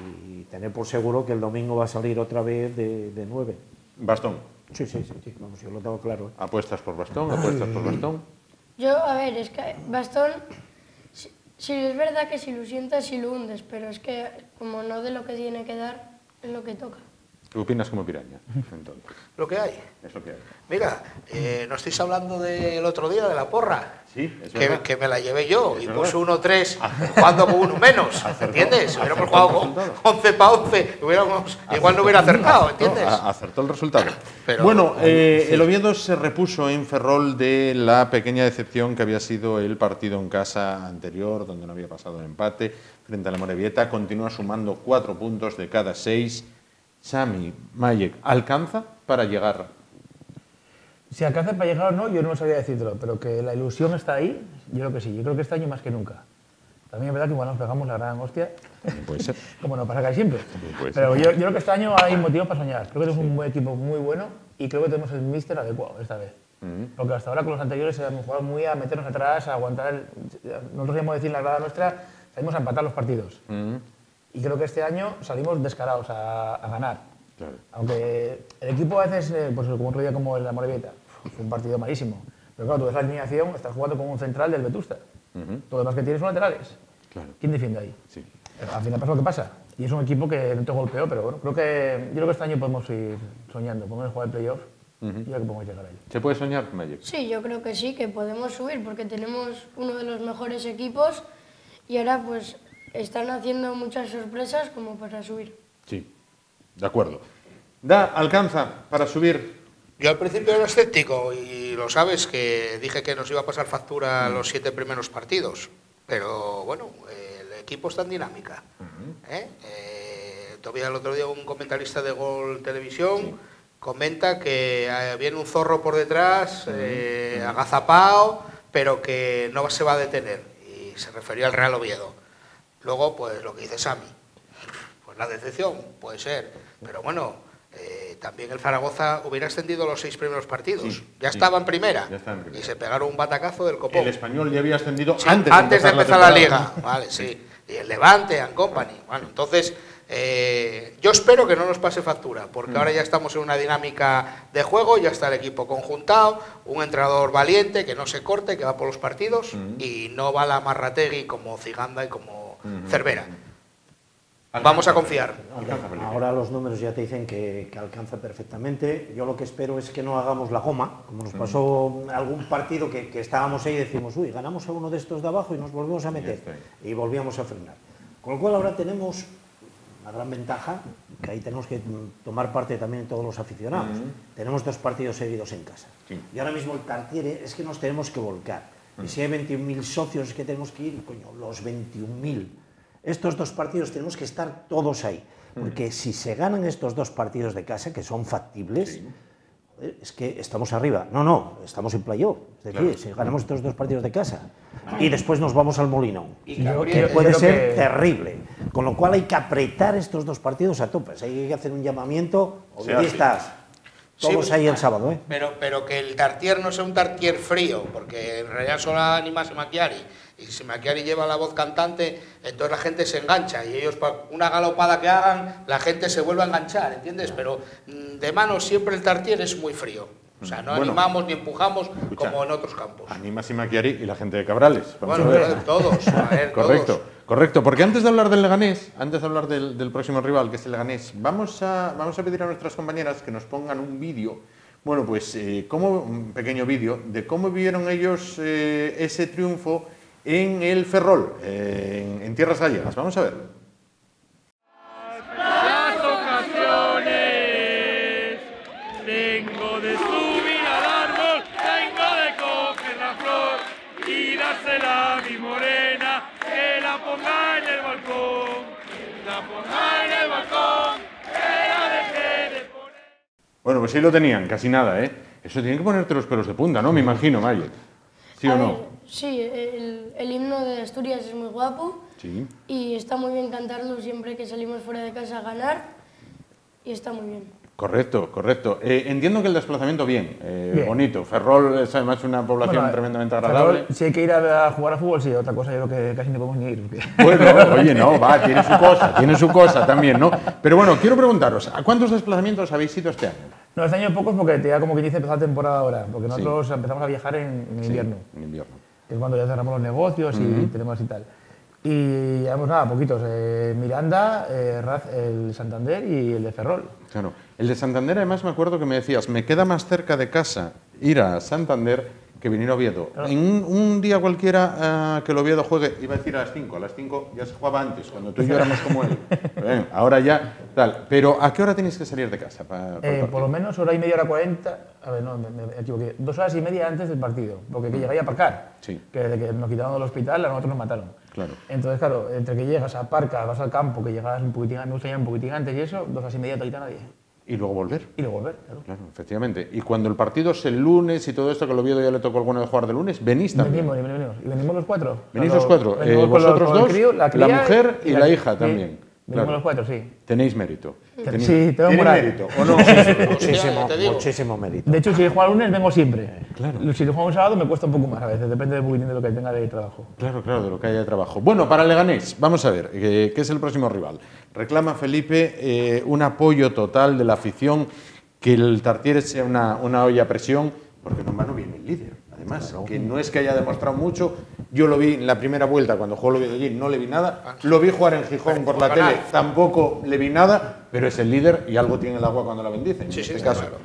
y tener por seguro que el domingo va a salir otra vez de, de nueve. ¿Bastón? Sí, sí, sí, sí, vamos, yo lo tengo claro. ¿eh? ¿Apuestas por Bastón? ¿Apuestas por Bastón? Yo, a ver, es que Bastón, si, si es verdad que si lo sientas, si lo hundes, pero es que como no de lo que tiene que dar, es lo que toca. ¿Qué opinas como piraña? Entonces? Lo que hay. Es lo que hay. Mira, eh, ¿no estáis hablando del otro día de la porra? Sí, es que, verdad. que me la llevé yo es y verdad. puse uno tres jugando con uno menos, ¿entiendes? Si hubiéramos jugado con once para once, hubiéramos, igual no hubiera acertado, ¿entiendes? No, acertó el resultado. Pero, bueno, eh, sí. el Oviedo se repuso en Ferrol de la pequeña decepción que había sido el partido en casa anterior, donde no había pasado el empate, frente a la Morevieta. Continúa sumando cuatro puntos de cada seis. Sami, Mayek, ¿alcanza para llegar? Si alcanza para llegar o no, yo no sabría decírtelo, pero que la ilusión está ahí, yo creo que sí. Yo creo que este año más que nunca. También es verdad que igual nos pegamos la gran hostia. Puede ser. Como nos pasa casi siempre. Puede Pero ser. yo, yo creo que este año hay motivos para soñar. Creo que tenemos un buen equipo muy bueno y creo que tenemos el míster adecuado esta vez. Mm. Porque hasta ahora con los anteriores hemos jugado muy a meternos atrás, a aguantar. El, nosotros sabemos decir en la grada nuestra, salimos a empatar los partidos. Mm. Y creo que este año salimos descarados a, a ganar. Claro. Aunque el equipo a veces, eh, pues como otro día como el de Amorebieta, fue un partido malísimo. Pero claro, tú ves la alineación, estás jugando con un central del Vetusta. Uh-huh. Todo lo demás que tienes son laterales. Claro. ¿Quién defiende ahí? Sí. Al final pasa lo que pasa. Y es un equipo que no te golpeó, pero bueno, creo que, yo creo que este año podemos ir soñando, podemos jugar el playoff Uh-huh. y ya que podemos llegar a él. ¿Se puede soñar, Magic? Sí, yo creo que sí, que podemos subir porque tenemos uno de los mejores equipos y ahora pues están haciendo muchas sorpresas como para subir. Sí, de acuerdo. ¿Da, alcanza para subir? Yo al principio era escéptico y lo sabes que dije que nos iba a pasar factura los siete primeros partidos, pero bueno, el equipo está en dinámica. Uh-huh. ¿eh? Eh, todavía el otro día un comentarista de Gol Televisión sí. comenta que eh, viene un zorro por detrás, uh-huh. eh, agazapado, pero que no se va a detener, y se refería al Real Oviedo. Luego, pues lo que dice Sami, pues la decepción, puede ser, pero bueno... Eh, también el Zaragoza hubiera extendido los seis primeros partidos. Sí, ya, sí, estaba en primera, ya estaba en primera y se pegaron un batacazo del copón. El Español ya había extendido sí, antes, antes de empezar, de empezar la, la liga. Vale, sí. Y el Levante, and Company. Bueno, entonces eh, yo espero que no nos pase factura, porque mm. ahora ya estamos en una dinámica de juego, ya está el equipo conjuntado, un entrenador valiente que no se corte, que va por los partidos mm. y no va la Marrategui como Ciganda y como mm. Cervera. Vamos a confiar. Ahora los números ya te dicen que, que alcanza perfectamente. Yo lo que espero es que no hagamos la goma, como nos pasó algún partido que, que estábamos ahí y decimos, uy, ganamos a uno de estos de abajo y nos volvemos a meter. Y volvíamos a frenar. Con lo cual ahora tenemos una gran ventaja, que ahí tenemos que tomar parte también todos los aficionados. Uh-huh. Tenemos dos partidos seguidos en casa. Sí. Y ahora mismo el Tartiere es que nos tenemos que volcar. Uh-huh. Y si hay veintiún mil socios es que tenemos que ir, coño, los veintiún mil. Estos dos partidos tenemos que estar todos ahí, porque mm. si se ganan estos dos partidos de casa, que son factibles, sí. es que estamos arriba. No, no, estamos en playoff. Es decir, claro. si ganamos estos dos partidos de casa y después nos vamos al Molinón, y que puede ser que... terrible. Con lo cual hay que apretar estos dos partidos a tope. Hay que hacer un llamamiento, ovidistas, todos sí, ahí el sábado. ¿eh? Pero, pero que el Tartier no sea un Tartier frío, porque en realidad solo anima a Macchiari. Y si Macchiari lleva la voz cantante, entonces la gente se engancha y ellos, para una galopada que hagan, la gente se vuelve a enganchar, ¿entiendes? Pero de mano siempre el Tartier es muy frío. O sea, no bueno, animamos ni empujamos escucha, como en otros campos. Animas y Macchiari y la gente de Cabrales. Bueno, a ver. todos. A ver, correcto, todos. correcto. Porque antes de hablar del Leganés, antes de hablar del, del próximo rival, que es el Leganés, vamos a, vamos a pedir a nuestras compañeras que nos pongan un vídeo. Bueno, pues eh, como un pequeño vídeo de cómo vivieron ellos eh, ese triunfo en el Ferrol, eh, en, en tierras gallegas. Vamos a ver. Las ocasiones, tengo de subir al árbol, tengo de coger la flor y dársela a mi morena, que la ponga en el balcón, la ponga en el balcón, que la deje de poner. Bueno, pues sí lo tenían, casi nada, ¿eh? Eso tienen que ponerte los pelos de punta, ¿no? Me imagino, Mayet. ¿Sí o no? Sí, el, el himno de Asturias es muy guapo sí. y está muy bien cantarlo siempre que salimos fuera de casa a ganar y está muy bien. Correcto, correcto. Eh, entiendo que el desplazamiento bien, eh, bien. bonito. Ferrol es además una población bueno, tremendamente agradable. Ferrol, si hay que ir a, a jugar a fútbol, sí, otra cosa yo creo que casi no podemos ni ir. Bueno, oye, no, va, tiene su cosa, tiene su cosa también, ¿no? Pero bueno, quiero preguntaros, ¿a cuántos desplazamientos habéis ido este año? No, este año pocos porque ya como que dice empezar la temporada ahora, porque nosotros sí. empezamos a viajar en, en invierno. Sí, en invierno. Es cuando ya cerramos los negocios y uh-huh. tenemos y tal. Y llevamos nada, poquitos. Eh, Miranda, eh, Raz, el Santander y el de Ferrol. Claro. El de Santander, además, me acuerdo que me decías, me queda más cerca de casa ir a Santander que venir a Oviedo. Claro. En un, un día cualquiera uh, que el Oviedo juegue, iba a decir a las cinco, a las cinco ya se jugaba antes, cuando tú y yo éramos como él. Bien, ahora ya, tal. Pero, ¿a qué hora tenéis que salir de casa? Para, para eh, por lo menos hora y media, hora cuarenta, a ver, no, me, me equivoqué, dos horas y media antes del partido, porque que llegáis a aparcar, sí. que desde que nos quitaron del hospital, a nosotros nos mataron. Claro. Entonces, claro, entre que llegas, aparcas, vas al campo, que llegas un poquitín, me gusta llegar un poquitín antes y eso, dos horas y media no te quita nadie. Y luego volver. Y luego volver, claro. Claro, efectivamente. Y cuando el partido es el lunes y todo esto, que el Oviedo ya le tocó alguna vez jugar de lunes, venís también. Venimos, venimos. ¿Y venimos los cuatro? Venís los cuatro. Eh, vosotros dos, crío, la, la mujer y la, la hija también. Venimos claro. los cuatro, sí. Tenéis mérito. Tenéis, sí, tengo moral. mérito, ¿o no? muchísimo, muchísimo mérito. De hecho, si juego el lunes, vengo siempre. Claro. Si lo juego el sábado, me cuesta un poco más a veces, depende de, de lo que tenga de trabajo. Claro, claro, de lo que haya de trabajo. Bueno, para Leganés, vamos a ver, eh, ¿qué es el próximo rival? Reclama Felipe eh, un apoyo total de la afición, que el Tartiere sea una, una olla a presión, porque no no viene el líder. Además, claro. que no es que haya demostrado mucho. Yo lo vi en la primera vuelta, cuando jugó el Oviedo allí, no le vi nada. Lo vi jugar en Gijón por la tele, tampoco le vi nada, pero es el líder y algo tiene el agua cuando la bendice, en sí, este sí, caso. Claro.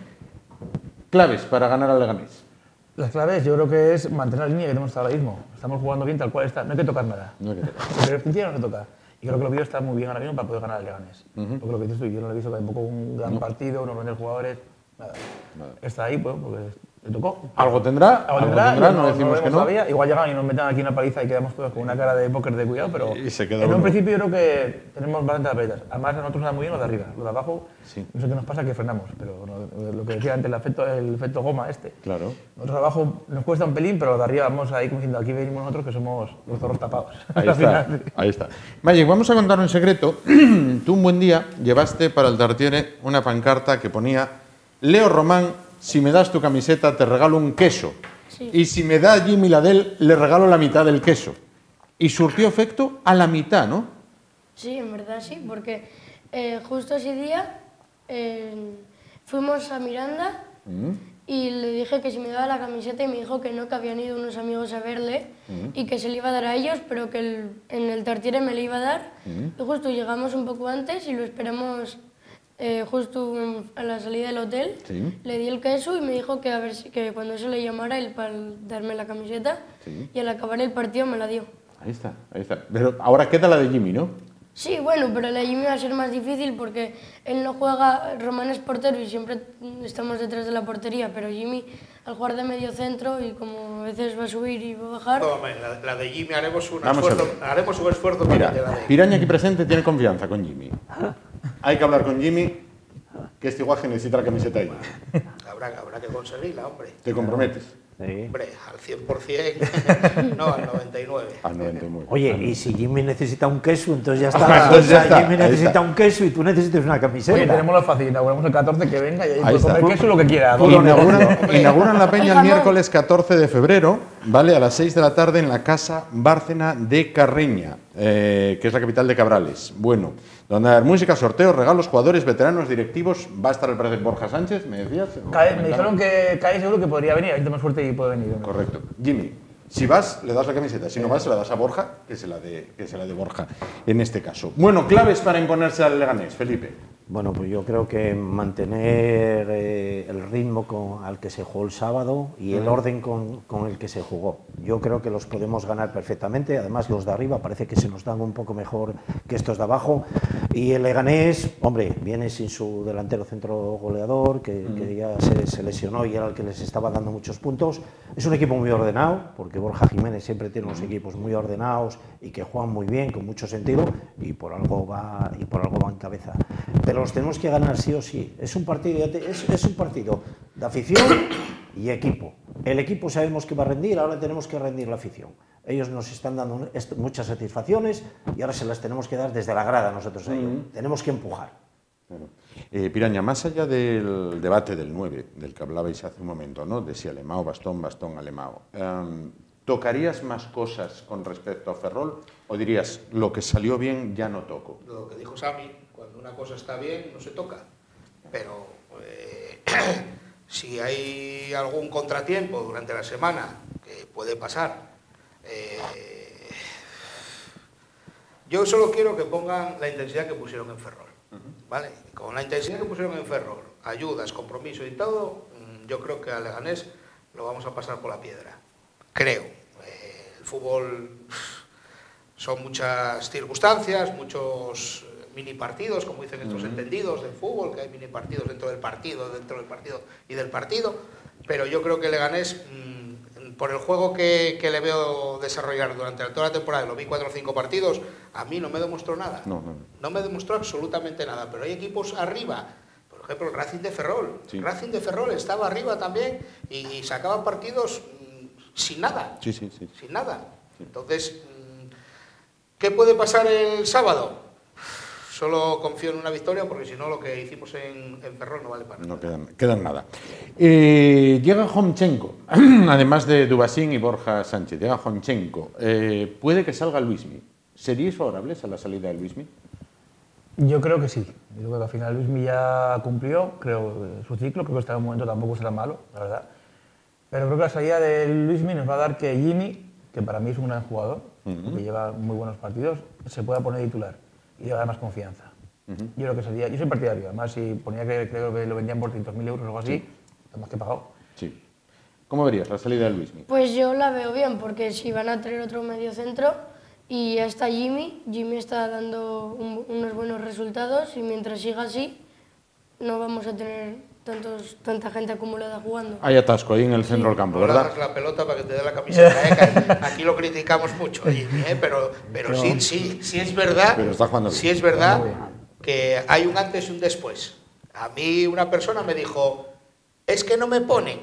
Claves para ganar al Leganés. Las claves yo creo que es mantener la línea que tenemos ahora mismo. Estamos jugando bien tal cual está, no hay que tocar nada. No hay que tocar. Pero el principio no se toca. Y creo que el Oviedo está muy bien ahora mismo para poder ganar al Leganés. Uh-huh. Porque lo que dices tú, yo no le he visto que tampoco un gran no. partido, unos grandes jugadores, nada. nada. Está ahí, pues, porque le tocó. Algo tendrá, algo, algo tendrá, tendrá, no, no decimos no que no. Todavía. Igual llegan y nos meten aquí una paliza y quedamos todos con una cara de póker de cuidado, pero y se queda en uno. un principio yo creo que tenemos bastante atletas. Además, a nosotros nada muy bien lo de arriba, lo de abajo, sí. no sé qué nos pasa que frenamos, pero no, lo que decía antes, el efecto, el efecto goma este. Claro. Nosotros abajo nos cuesta un pelín, pero lo de arriba vamos ahí como diciendo, aquí venimos nosotros que somos los zorros tapados. Ahí está, ahí está. Magic, vamos a contar un secreto. Tú un buen día llevaste para el Tartiere una pancarta que ponía Leo Román, si me das tu camiseta te regalo un queso. Sí. Y si me da Jimmy Ladel, le regalo la mitad del queso. Y surtió efecto a la mitad, ¿no? Sí, en verdad sí, porque eh, justo ese día eh, fuimos a Miranda mm. y le dije que si me daba la camiseta y me dijo que no, que habían ido unos amigos a verle mm. y que se le iba a dar a ellos, pero que el, en el Tartiere me le iba a dar. Mm. Y justo llegamos un poco antes y lo esperamos eh, justo a la salida del hotel. Sí. Le di el queso y me dijo que, a ver si, que cuando se le llamara él para darme la camiseta sí. y al acabar el partido me la dio. Ahí está, ahí está. Pero ahora queda la de Jimmy, ¿no? Sí, bueno, pero la Jimmy va a ser más difícil porque él no juega, Román es portero y siempre estamos detrás de la portería, pero Jimmy al jugar de medio centro y como a veces va a subir y va a bajar... Tome, la, la de Jimmy haremos un esfuerzo, haremos un esfuerzo Mira, para que la de... Piraña aquí presente tiene confianza con Jimmy. Hay que hablar con Jimmy, que este guaje necesita la camiseta ahí. Habrá, habrá que conseguirla, hombre. ¿Te comprometes? Sí. Hombre, al cien por cien, no, al noventa y nueve. Al noventa y nueve. Oye, y si Jimmy necesita un queso, entonces ya está. Entonces ya está. Jimmy necesita está. un queso y tú necesitas una camiseta. Oye, tenemos la fácil, inauguramos el catorce, que venga y ahí puede comer queso lo que quiera. Inauguran, inauguran la peña el miércoles catorce de febrero, ¿vale? A las seis de la tarde en la Casa Bárcena de Carreña, eh, que es la capital de Cabrales. Bueno, donde hay música, sorteos, regalos, jugadores, veteranos, directivos. ¿Va a estar el presidente Borja Sánchez, me decías? Cae, me dijeron que Cae seguro que podría venir, ahí tenemos suerte y puede venir. ¿No? Correcto. Jimmy, si vas, le das la camiseta. Si no vas, se la das a Borja, que se la de, que se la de Borja en este caso. Bueno, claves para imponerse al Leganés, Felipe. Bueno, pues yo creo que mantener eh, el ritmo con, al que se jugó el sábado y el orden con, con el que se jugó. Yo creo que los podemos ganar perfectamente. Además, los de arriba parece que se nos dan un poco mejor que estos de abajo. Y el Leganés, hombre, viene sin su delantero centro goleador, que, mm. que ya se, se lesionó y era el que les estaba dando muchos puntos. Es un equipo muy ordenado, porque Borja Jiménez siempre tiene unos equipos muy ordenados y que juegan muy bien, con mucho sentido, y por algo va, y por algo va en cabeza. Pero los tenemos que ganar sí o sí. Es un partido, es, es un partido de afición y equipo. El equipo sabemos que va a rendir, ahora tenemos que rendir la afición. Ellos nos están dando muchas satisfacciones y ahora se las tenemos que dar desde la grada nosotros a ellos. Mm. Tenemos que empujar. Bueno. Eh, Piraña, más allá del debate del nueve, del que hablabais hace un momento, ¿no? De si Alemao, Bastón, Bastón, Alemao, um, ¿tocarías más cosas con respecto a Ferrol o dirías, lo que salió bien ya no toco? Lo que dijo Sami, cuando una cosa está bien no se toca, pero eh, si hay algún contratiempo durante la semana, que puede pasar, eh, yo solo quiero que pongan la intensidad que pusieron en Ferrol, ¿vale? Con la intensidad que pusieron en Ferrol, ayudas, compromiso y todo, yo creo que a Leganés lo vamos a pasar por la piedra, creo. Eh, el fútbol son muchas circunstancias, muchos mini partidos, como dicen estos uh-huh. entendidos del fútbol, que hay mini partidos dentro del partido, dentro del partido y del partido, pero yo creo que Leganés, mmm, por el juego que, que le veo desarrollar durante toda la temporada, lo vi cuatro o cinco partidos, a mí no me demostró nada, no, no. no me demostró absolutamente nada, pero hay equipos arriba, por ejemplo, el Racing de Ferrol. Sí. Racing de Ferrol estaba arriba también y, y sacaba partidos mmm, sin nada. Sí, sí, sí. Sin nada. Entonces, mmm, ¿qué puede pasar el sábado? Solo confío en una victoria porque si no lo que hicimos en, en Ferrol no vale para nada. No quedan, quedan nada. Eh, llega Homchenko, además de Dubasín y Borja Sánchez, llega Homchenko. Eh, puede que salga Luismi. ¿Seríais favorables a la salida de Luismi? Yo creo que sí. Yo creo que al final Luismi ya cumplió, creo, su ciclo. Creo que está en un momento tampoco será malo, la verdad. Pero creo que la salida de Luismi nos va a dar que Jimmy, que para mí es un gran jugador, uh-huh. que lleva muy buenos partidos, se pueda poner titular y le va a dar más confianza. Uh-huh. Yo creo que sería, yo soy partidario, además si ponía que creo que lo vendían por trescientos mil euros o algo así, sí. Estamos que pagado. Sí. ¿Cómo verías la salida de Luismi? Pues yo la veo bien, porque si van a tener otro medio centro y ya está Jimmy, Jimmy está dando un, unos buenos resultados y mientras siga así no vamos a tener tantos, tanta gente acumulada jugando. Hay atasco ahí en el centro sí. del campo, ¿verdad? No la pelota para que te dé la camiseta, ¿eh? Aquí lo criticamos mucho, Jimmy, ¿eh? pero, pero no. sí, sí, sí es verdad, pero está jugando sí es verdad que hay un antes y un después. A mí una persona me dijo, es que no me ponen.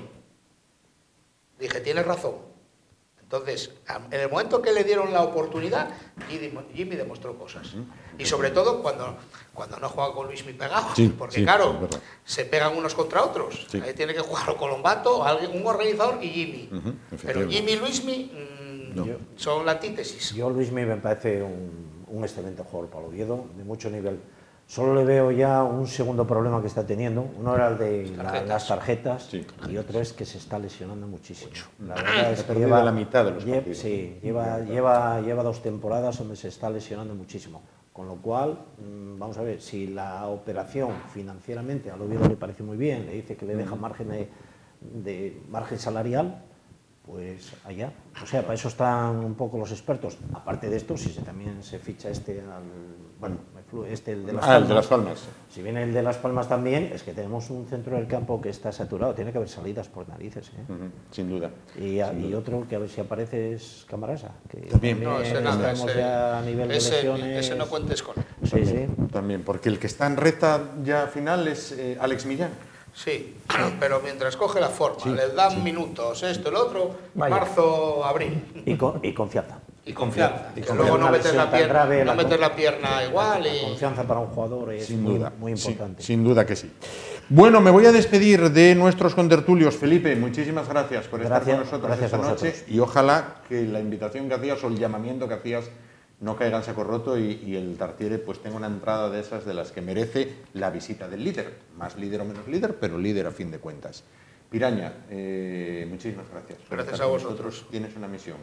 Dije, tienes razón. Entonces, en el momento que le dieron la oportunidad, Jimmy demostró cosas. Y sobre todo cuando, cuando no juega con Luismi pegado, sí, porque sí, claro, se pegan unos contra otros. Sí. Ahí tiene que jugar Colombato, un organizador y Jimmy. Uh-huh, Pero Jimmy y Luismi mmm, no. son la antítesis. Yo Luismi me parece un, un excelente jugador para el Oviedo, de mucho nivel. Solo le veo ya un segundo problema que está teniendo. Uno era el de tarjetas. La, las tarjetas sí. y otro es que se está lesionando muchísimo. Mucho. La verdad es que lleva la mitad de los lleva, sí, lleva, lleva, lleva dos temporadas donde se está lesionando muchísimo. Con lo cual, mmm, vamos a ver, si la operación financieramente al Oviedo le parece muy bien, le dice que le deja margen de, de margen salarial, pues allá. O sea, para eso están un poco los expertos. Aparte de esto, si se, también se ficha este al, bueno, este el de las ah, Palmas. El de Las Palmas. Si viene el de Las Palmas también, es que tenemos un centro del campo que está saturado. Tiene que haber salidas por narices, ¿eh? Uh-huh, sin duda. Y, a, sin y duda. otro que a ver si aparece es Camarasa. Que también. también No, ese nada, ese, ya a nivel ese, de lesiones. Ese no cuentes con él. Sí, también, sí. También, porque el que está en recta ya final es eh, Alex Millán. Sí, pero mientras coge la forma, sí, le dan sí. minutos, esto, el otro, Vaya. marzo, abril. Y, con, y confianza. Y confianza. Y que confianza. luego no meter la pierna, grave, no la meter la pierna igual. Y... La confianza para un jugador es sin muy, duda, muy importante. Sí, sin duda que sí. Bueno, me voy a despedir de nuestros contertulios. Felipe, muchísimas gracias por gracias, estar con nosotros esta noche y ojalá que la invitación que hacías o el llamamiento que hacías no caiga en saco roto y, y el Tartiere pues tenga una entrada de esas de las que merece la visita del líder. Más líder o menos líder, pero líder a fin de cuentas. Piraña, eh, muchísimas gracias. Gracias a vosotros. Tienes una misión.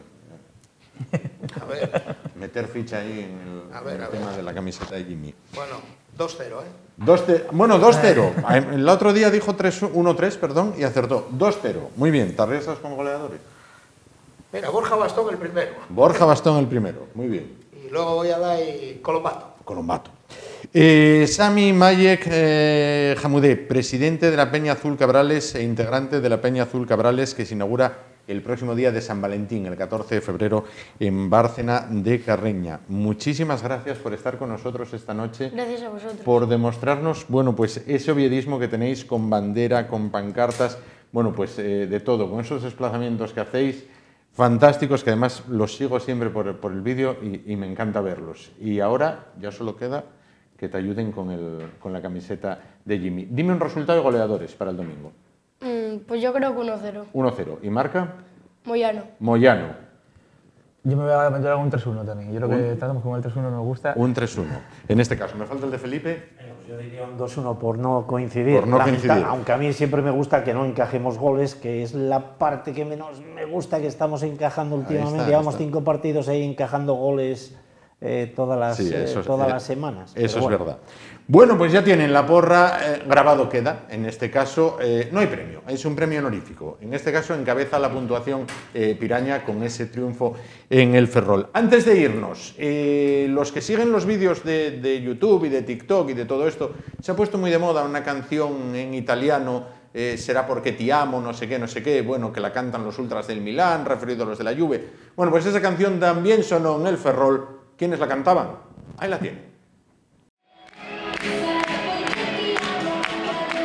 A ver. Meter ficha ahí en el, a ver, en el a tema ver. de la camiseta de Jimmy. Bueno, dos cero, ¿eh? Dos te, bueno, dos cero. El otro día dijo uno tres, perdón, y acertó. dos cero. Muy bien, ¿te arriesgas como goleadores? Mira, Borja Bastón el primero. Borja Bastón el primero, muy bien. Y luego voy a dar Colombato. Colombato. Eh, Sami Mayek eh, Jamudé, presidente de la Peña Azul Cabrales e integrante de la Peña Azul Cabrales, que se inaugura el próximo día de San Valentín, el catorce de febrero, en Bárcena de Carreña. Muchísimas gracias por estar con nosotros esta noche. Gracias a vosotros. Por demostrarnos, bueno, pues ese oviedismo que tenéis con bandera, con pancartas, bueno, pues eh, de todo, con esos desplazamientos que hacéis, fantásticos, que además los sigo siempre por, por el vídeo y, y me encanta verlos. Y ahora ya solo queda que te ayuden con, el, con la camiseta de Jimmy. Dime un resultado de goleadores para el domingo. Mm, pues yo creo que uno cero. uno cero. ¿Y marca? Moyano. Moyano. Yo me voy a meter a un tres uno también. Yo creo que tratamos como el tres uno nos gusta. Un tres uno. En este caso, ¿me falta el de Felipe? Yo diría un dos uno por no coincidir. Por no coincidir. Aunque a mí siempre me gusta que no encajemos goles, que es la parte que menos me gusta que estamos encajando últimamente. Está, Llevamos está. cinco partidos ahí encajando goles eh, todas, las, sí, eso, eh, todas eh, las semanas. Eso es bueno. verdad. Bueno, pues ya tienen la porra, eh, grabado queda. En este caso, eh, no hay premio, es un premio honorífico. En este caso encabeza la puntuación eh, Piraña con ese triunfo en el Ferrol. Antes de irnos, eh, los que siguen los vídeos de, de YouTube y de TikTok y de todo esto, se ha puesto muy de moda una canción en italiano, eh, será porque ti amo, no sé qué, no sé qué, bueno, que la cantan los ultras del Milán, referido a los de la Juve. Bueno, pues esa canción también sonó en el Ferrol. ¿Quiénes la cantaban? Ahí la tienen.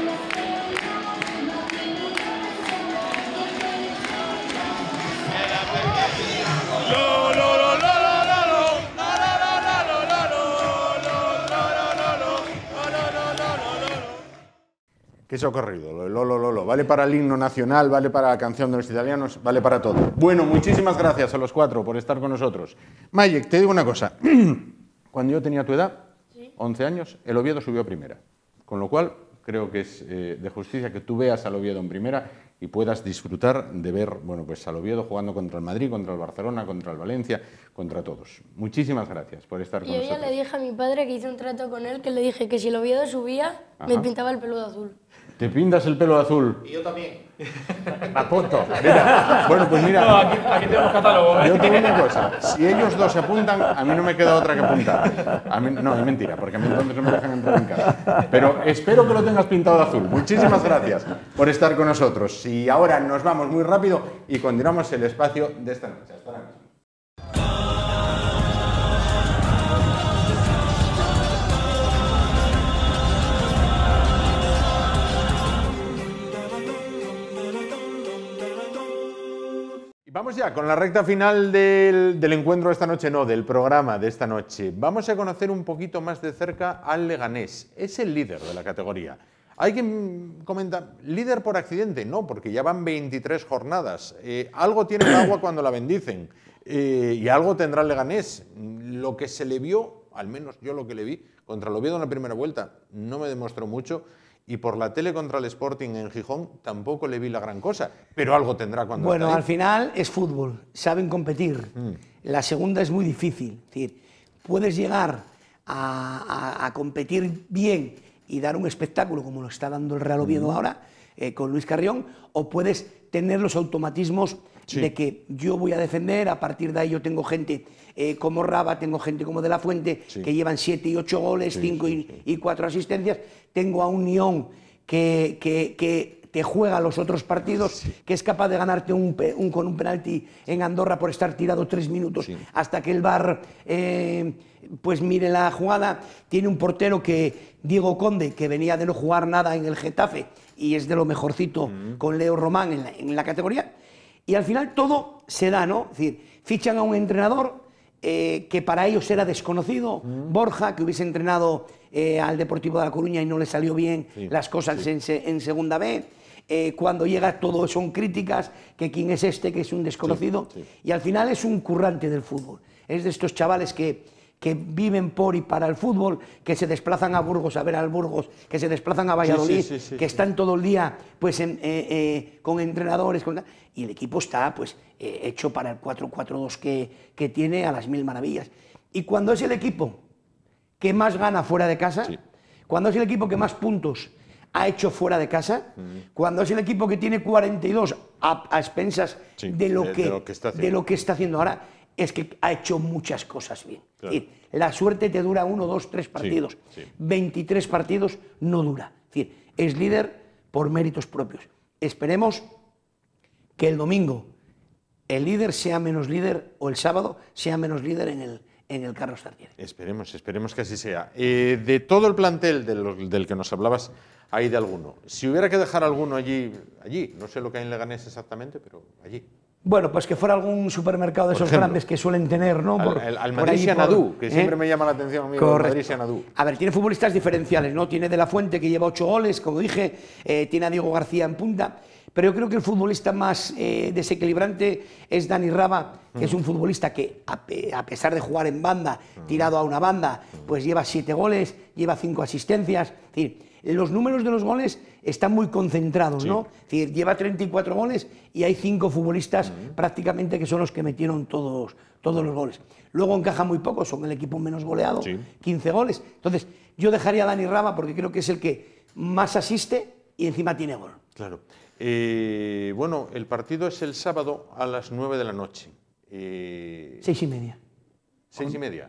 ¿Qué se ha ocurrido? Lo de Lolo Lolo. Vale para el himno nacional, vale para la canción de los italianos, vale para todo. Bueno, muchísimas gracias a los cuatro por estar con nosotros. Mayek, te digo una cosa. Cuando yo tenía tu edad, ¿sí? once años, el Oviedo subió a primera. Con lo cual, creo que es eh, de justicia que tú veas al Oviedo en primera y puedas disfrutar de ver, bueno, pues al Oviedo jugando contra el Madrid, contra el Barcelona, contra el Valencia, contra todos. Muchísimas gracias por estar con y nosotros. Y yo ya le dije a mi padre que hice un trato con él, que le dije que si el Oviedo subía, Ajá. me pintaba el pelo de azul. ¿Te pintas el pelo de azul? Y yo también. Me apunto. Mira, bueno, pues mira. No, aquí, aquí tenemos catálogo, ¿eh? Yo tengo una cosa. Si ellos dos se apuntan, a mí no me queda otra que apuntar. A mí, no, es mentira, porque a mí entonces no me dejan entrar en casa. Pero espero que lo tengas pintado de azul. Muchísimas gracias por estar con nosotros. Y ahora nos vamos muy rápido y continuamos el espacio de esta noche. Hasta ahora mismo. Vamos ya con la recta final del, del encuentro de esta noche, no, del programa de esta noche. Vamos a conocer un poquito más de cerca al Leganés. Es el líder de la categoría. Hay quien comenta, líder por accidente, no, porque ya van veintitrés jornadas. Eh, algo tiene el agua cuando la bendicen eh, y algo tendrá el Leganés. Lo que se le vio, al menos yo lo que le vi, contra el Oviedo en la primera vuelta, no me demostró mucho. Y por la tele contra el Sporting en Gijón tampoco le vi la gran cosa, pero algo tendrá cuando Bueno, está ahí. Al final es fútbol, saben competir. Mm. La segunda es muy difícil. Es decir, puedes llegar a, a, a competir bien y dar un espectáculo como lo está dando el Real Oviedo mm. ahora, eh, con Luis Carrión, o puedes tener los automatismos sí. de que yo voy a defender, a partir de ahí yo tengo gente eh, como Raba, tengo gente como De La Fuente, sí. que llevan siete y ocho goles, sí, cinco sí, sí. y cuatro asistencias. Tengo a un Nyon que, que, que te juega los otros partidos, sí. que es capaz de ganarte un, un, con un penalti en Andorra por estar tirado tres minutos sí. hasta que el V A R eh, pues mire la jugada. Tiene un portero que, Diego Conde, que venía de no jugar nada en el Getafe y es de lo mejorcito mm. con Leo Román en la, en la categoría. Y al final todo se da, ¿no? Es decir, fichan a un entrenador eh, que para ellos era desconocido, mm. Borja, que hubiese entrenado eh, al Deportivo de La Coruña y no le salió bien sí, las cosas sí. en, en Segunda B. Eh, cuando llega todo son críticas, que quién es este, que es un desconocido. Sí, sí. Y al final es un currante del fútbol. Es de estos chavales que, que viven por y para el fútbol, que se desplazan a Burgos a ver al Burgos, que se desplazan a Valladolid, sí, sí, sí, sí, que sí. están todo el día pues, en, eh, eh, con entrenadores. Con... Y el equipo está pues, eh, hecho para el cuatro cuatro dos que, que tiene a las mil maravillas. Y cuando es el equipo que más gana fuera de casa, sí. cuando es el equipo que más puntos ha hecho fuera de casa, mm. cuando es el equipo que tiene cuarenta y dos a, a expensas sí, de, lo de, que, de, lo que está de lo que está haciendo ahora, es que ha hecho muchas cosas bien. Claro. Es decir, la suerte te dura uno, dos, tres partidos. Sí, sí. veintitrés partidos no dura. Es decir, es líder por méritos propios. Esperemos que el domingo el líder sea menos líder o el sábado sea menos líder en el, en el Carlos Tartiere. Esperemos, esperemos que así sea. Eh, de todo el plantel de los, del que nos hablabas, hay de alguno. Si hubiera que dejar alguno allí, allí, no sé lo que hay en Leganés exactamente, pero allí. Bueno, pues que fuera algún supermercado de por esos ejemplo, grandes que suelen tener, ¿no? Por, al al Madrid-Xanadu, que ¿eh? siempre me llama la atención a mí, el Madrid-Xanadu. A ver, tiene futbolistas diferenciales, ¿no? Tiene De La Fuente, que lleva ocho goles, como dije, eh, tiene a Diego García en punta, pero yo creo que el futbolista más eh, desequilibrante es Dani Raba, que mm. es un futbolista que, a, a pesar de jugar en banda, mm. tirado a una banda, pues lleva siete goles, lleva cinco asistencias, es decir, los números de los goles están muy concentrados, sí. ¿no? Es decir, lleva treinta y cuatro goles y hay cinco futbolistas uh-huh. prácticamente que son los que metieron todos, todos los goles. Luego encaja muy poco, son el equipo menos goleado, sí. quince goles. Entonces, yo dejaría a Dani Raba porque creo que es el que más asiste y encima tiene gol. Claro. Eh, bueno, el partido es el sábado a las nueve de la noche. Eh... Seis y media. Seis y media.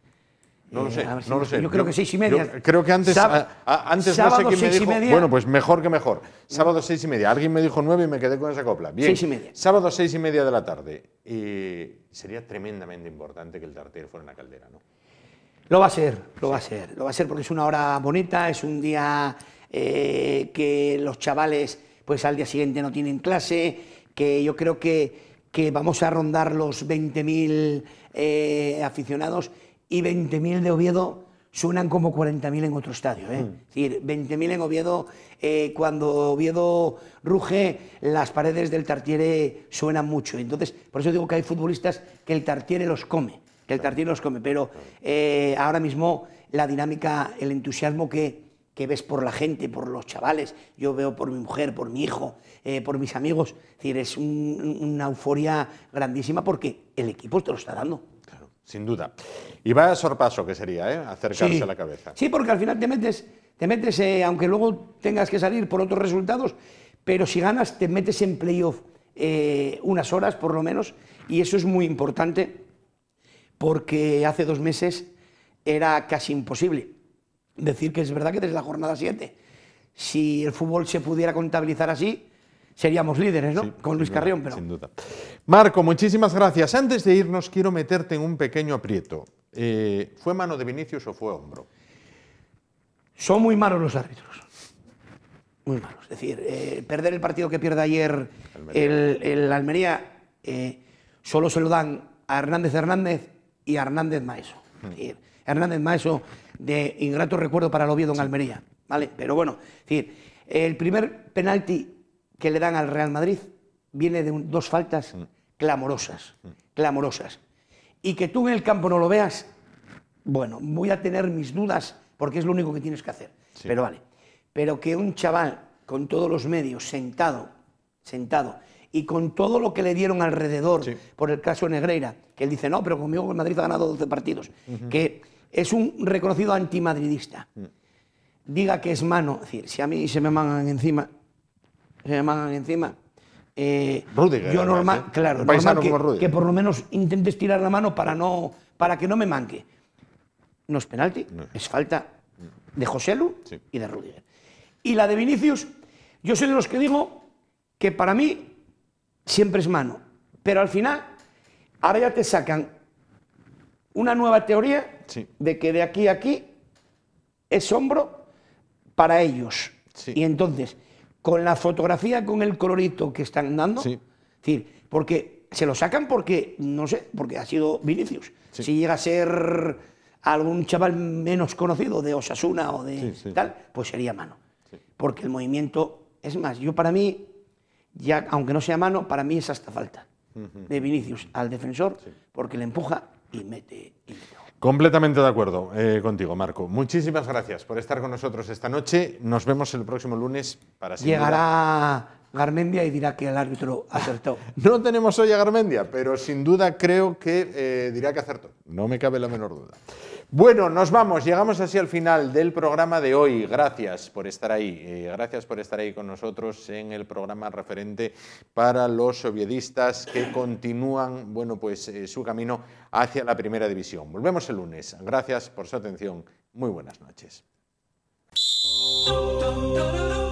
No lo sé, eh, si no lo sé. Yo creo yo, que seis y media. Creo que antes, Sáb a, a, antes sábado, no sé quién me dijo. Media. Bueno, pues mejor que mejor. Sábado seis y media. Alguien me dijo nueve y me quedé con esa copla. Bien. Seis y media. Sábado seis y media de la tarde. Eh, sería tremendamente importante que el Tartiere fuera en la Caldera, ¿no? Lo va a ser, lo va a ser. Lo va a ser porque es una hora bonita, es un día eh, que los chavales, pues al día siguiente no tienen clase, que yo creo que, que vamos a rondar los veinte mil eh, aficionados y veinte mil de Oviedo suenan como cuarenta mil en otro estadio. ¿eh? Mm. Es decir, veinte mil en Oviedo, eh, cuando Oviedo ruge, las paredes del Tartiere suenan mucho. Entonces, por eso digo que hay futbolistas que el Tartiere los come, que el Tartiere los come, pero eh, ahora mismo la dinámica, el entusiasmo que, que ves por la gente, por los chavales, yo veo por mi mujer, por mi hijo, eh, por mis amigos, es decir, es un, una euforia grandísima porque el equipo te lo está dando. Sin duda. Y vaya sorpaso que sería, ¿eh? Acercarse sí. a la cabeza. Sí, porque al final te metes, te metes eh, aunque luego tengas que salir por otros resultados, pero si ganas te metes en playoff eh, unas horas por lo menos, y eso es muy importante porque hace dos meses era casi imposible. Decir que es verdad que desde la jornada siete, si el fútbol se pudiera contabilizar así, seríamos líderes, ¿no? Sí, con Luis Carrión, pero... Sin duda. Marco, muchísimas gracias. Antes de irnos, quiero meterte en un pequeño aprieto. Eh, ¿Fue mano de Vinicius o fue hombro? Son muy malos los árbitros. Muy malos. Es decir, eh, perder el partido que pierde ayer Almería. el, el Almería, eh, solo se lo dan a Hernández Hernández y a Hernández Maeso. Hmm. Es decir, Hernández Maeso, de ingrato recuerdo para el Oviedo en sí. Almería. ¿Vale? Pero bueno, es decir, el primer penalti que le dan al Real Madrid viene de un, dos faltas mm. clamorosas, mm. clamorosas. Y que tú en el campo no lo veas, bueno, voy a tener mis dudas porque es lo único que tienes que hacer. Sí. Pero vale. Pero que un chaval con todos los medios, sentado, sentado, y con todo lo que le dieron alrededor, sí. por el caso Negreira, que él dice, no, pero conmigo el Madrid ha ganado doce partidos, uh-huh. que es un reconocido antimadridista, mm. diga que es mano, es decir, si a mí se me mangan encima... se me mangan encima. Eh, Rudiger, yo normal, ¿eh? claro, normal que, que por lo menos intentes tirar la mano para, no, para que no me manque. No es penalti, no. es falta de Joselu sí. y de Rudiger. Y la de Vinicius, yo soy de los que digo que para mí siempre es mano, pero al final, ahora ya te sacan una nueva teoría sí. de que de aquí a aquí es hombro para ellos. Sí. Y entonces... con la fotografía, con el colorito que están dando, sí. es decir, porque se lo sacan porque, no sé, porque ha sido Vinicius. Sí. Si llega a ser algún chaval menos conocido de Osasuna o de sí, sí. tal, pues sería mano. Sí. Porque el movimiento, es más, yo para mí, ya aunque no sea mano, para mí es hasta falta uh-huh. de Vinicius al defensor, sí. porque le empuja y mete. Y mete. Completamente de acuerdo eh, contigo, Marco. Muchísimas gracias por estar con nosotros esta noche. Nos vemos el próximo lunes para sin Llegará duda... Garmendia y dirá que el árbitro acertó. No tenemos hoy a Garmendia, pero sin duda creo que eh, dirá que acertó. No me cabe la menor duda. Bueno, nos vamos. Llegamos así al final del programa de hoy. Gracias por estar ahí. Eh, gracias por estar ahí con nosotros en el programa referente para los oviedistas que continúan, bueno, pues eh, su camino hacia la primera división. Volvemos el lunes. Gracias por su atención. Muy buenas noches.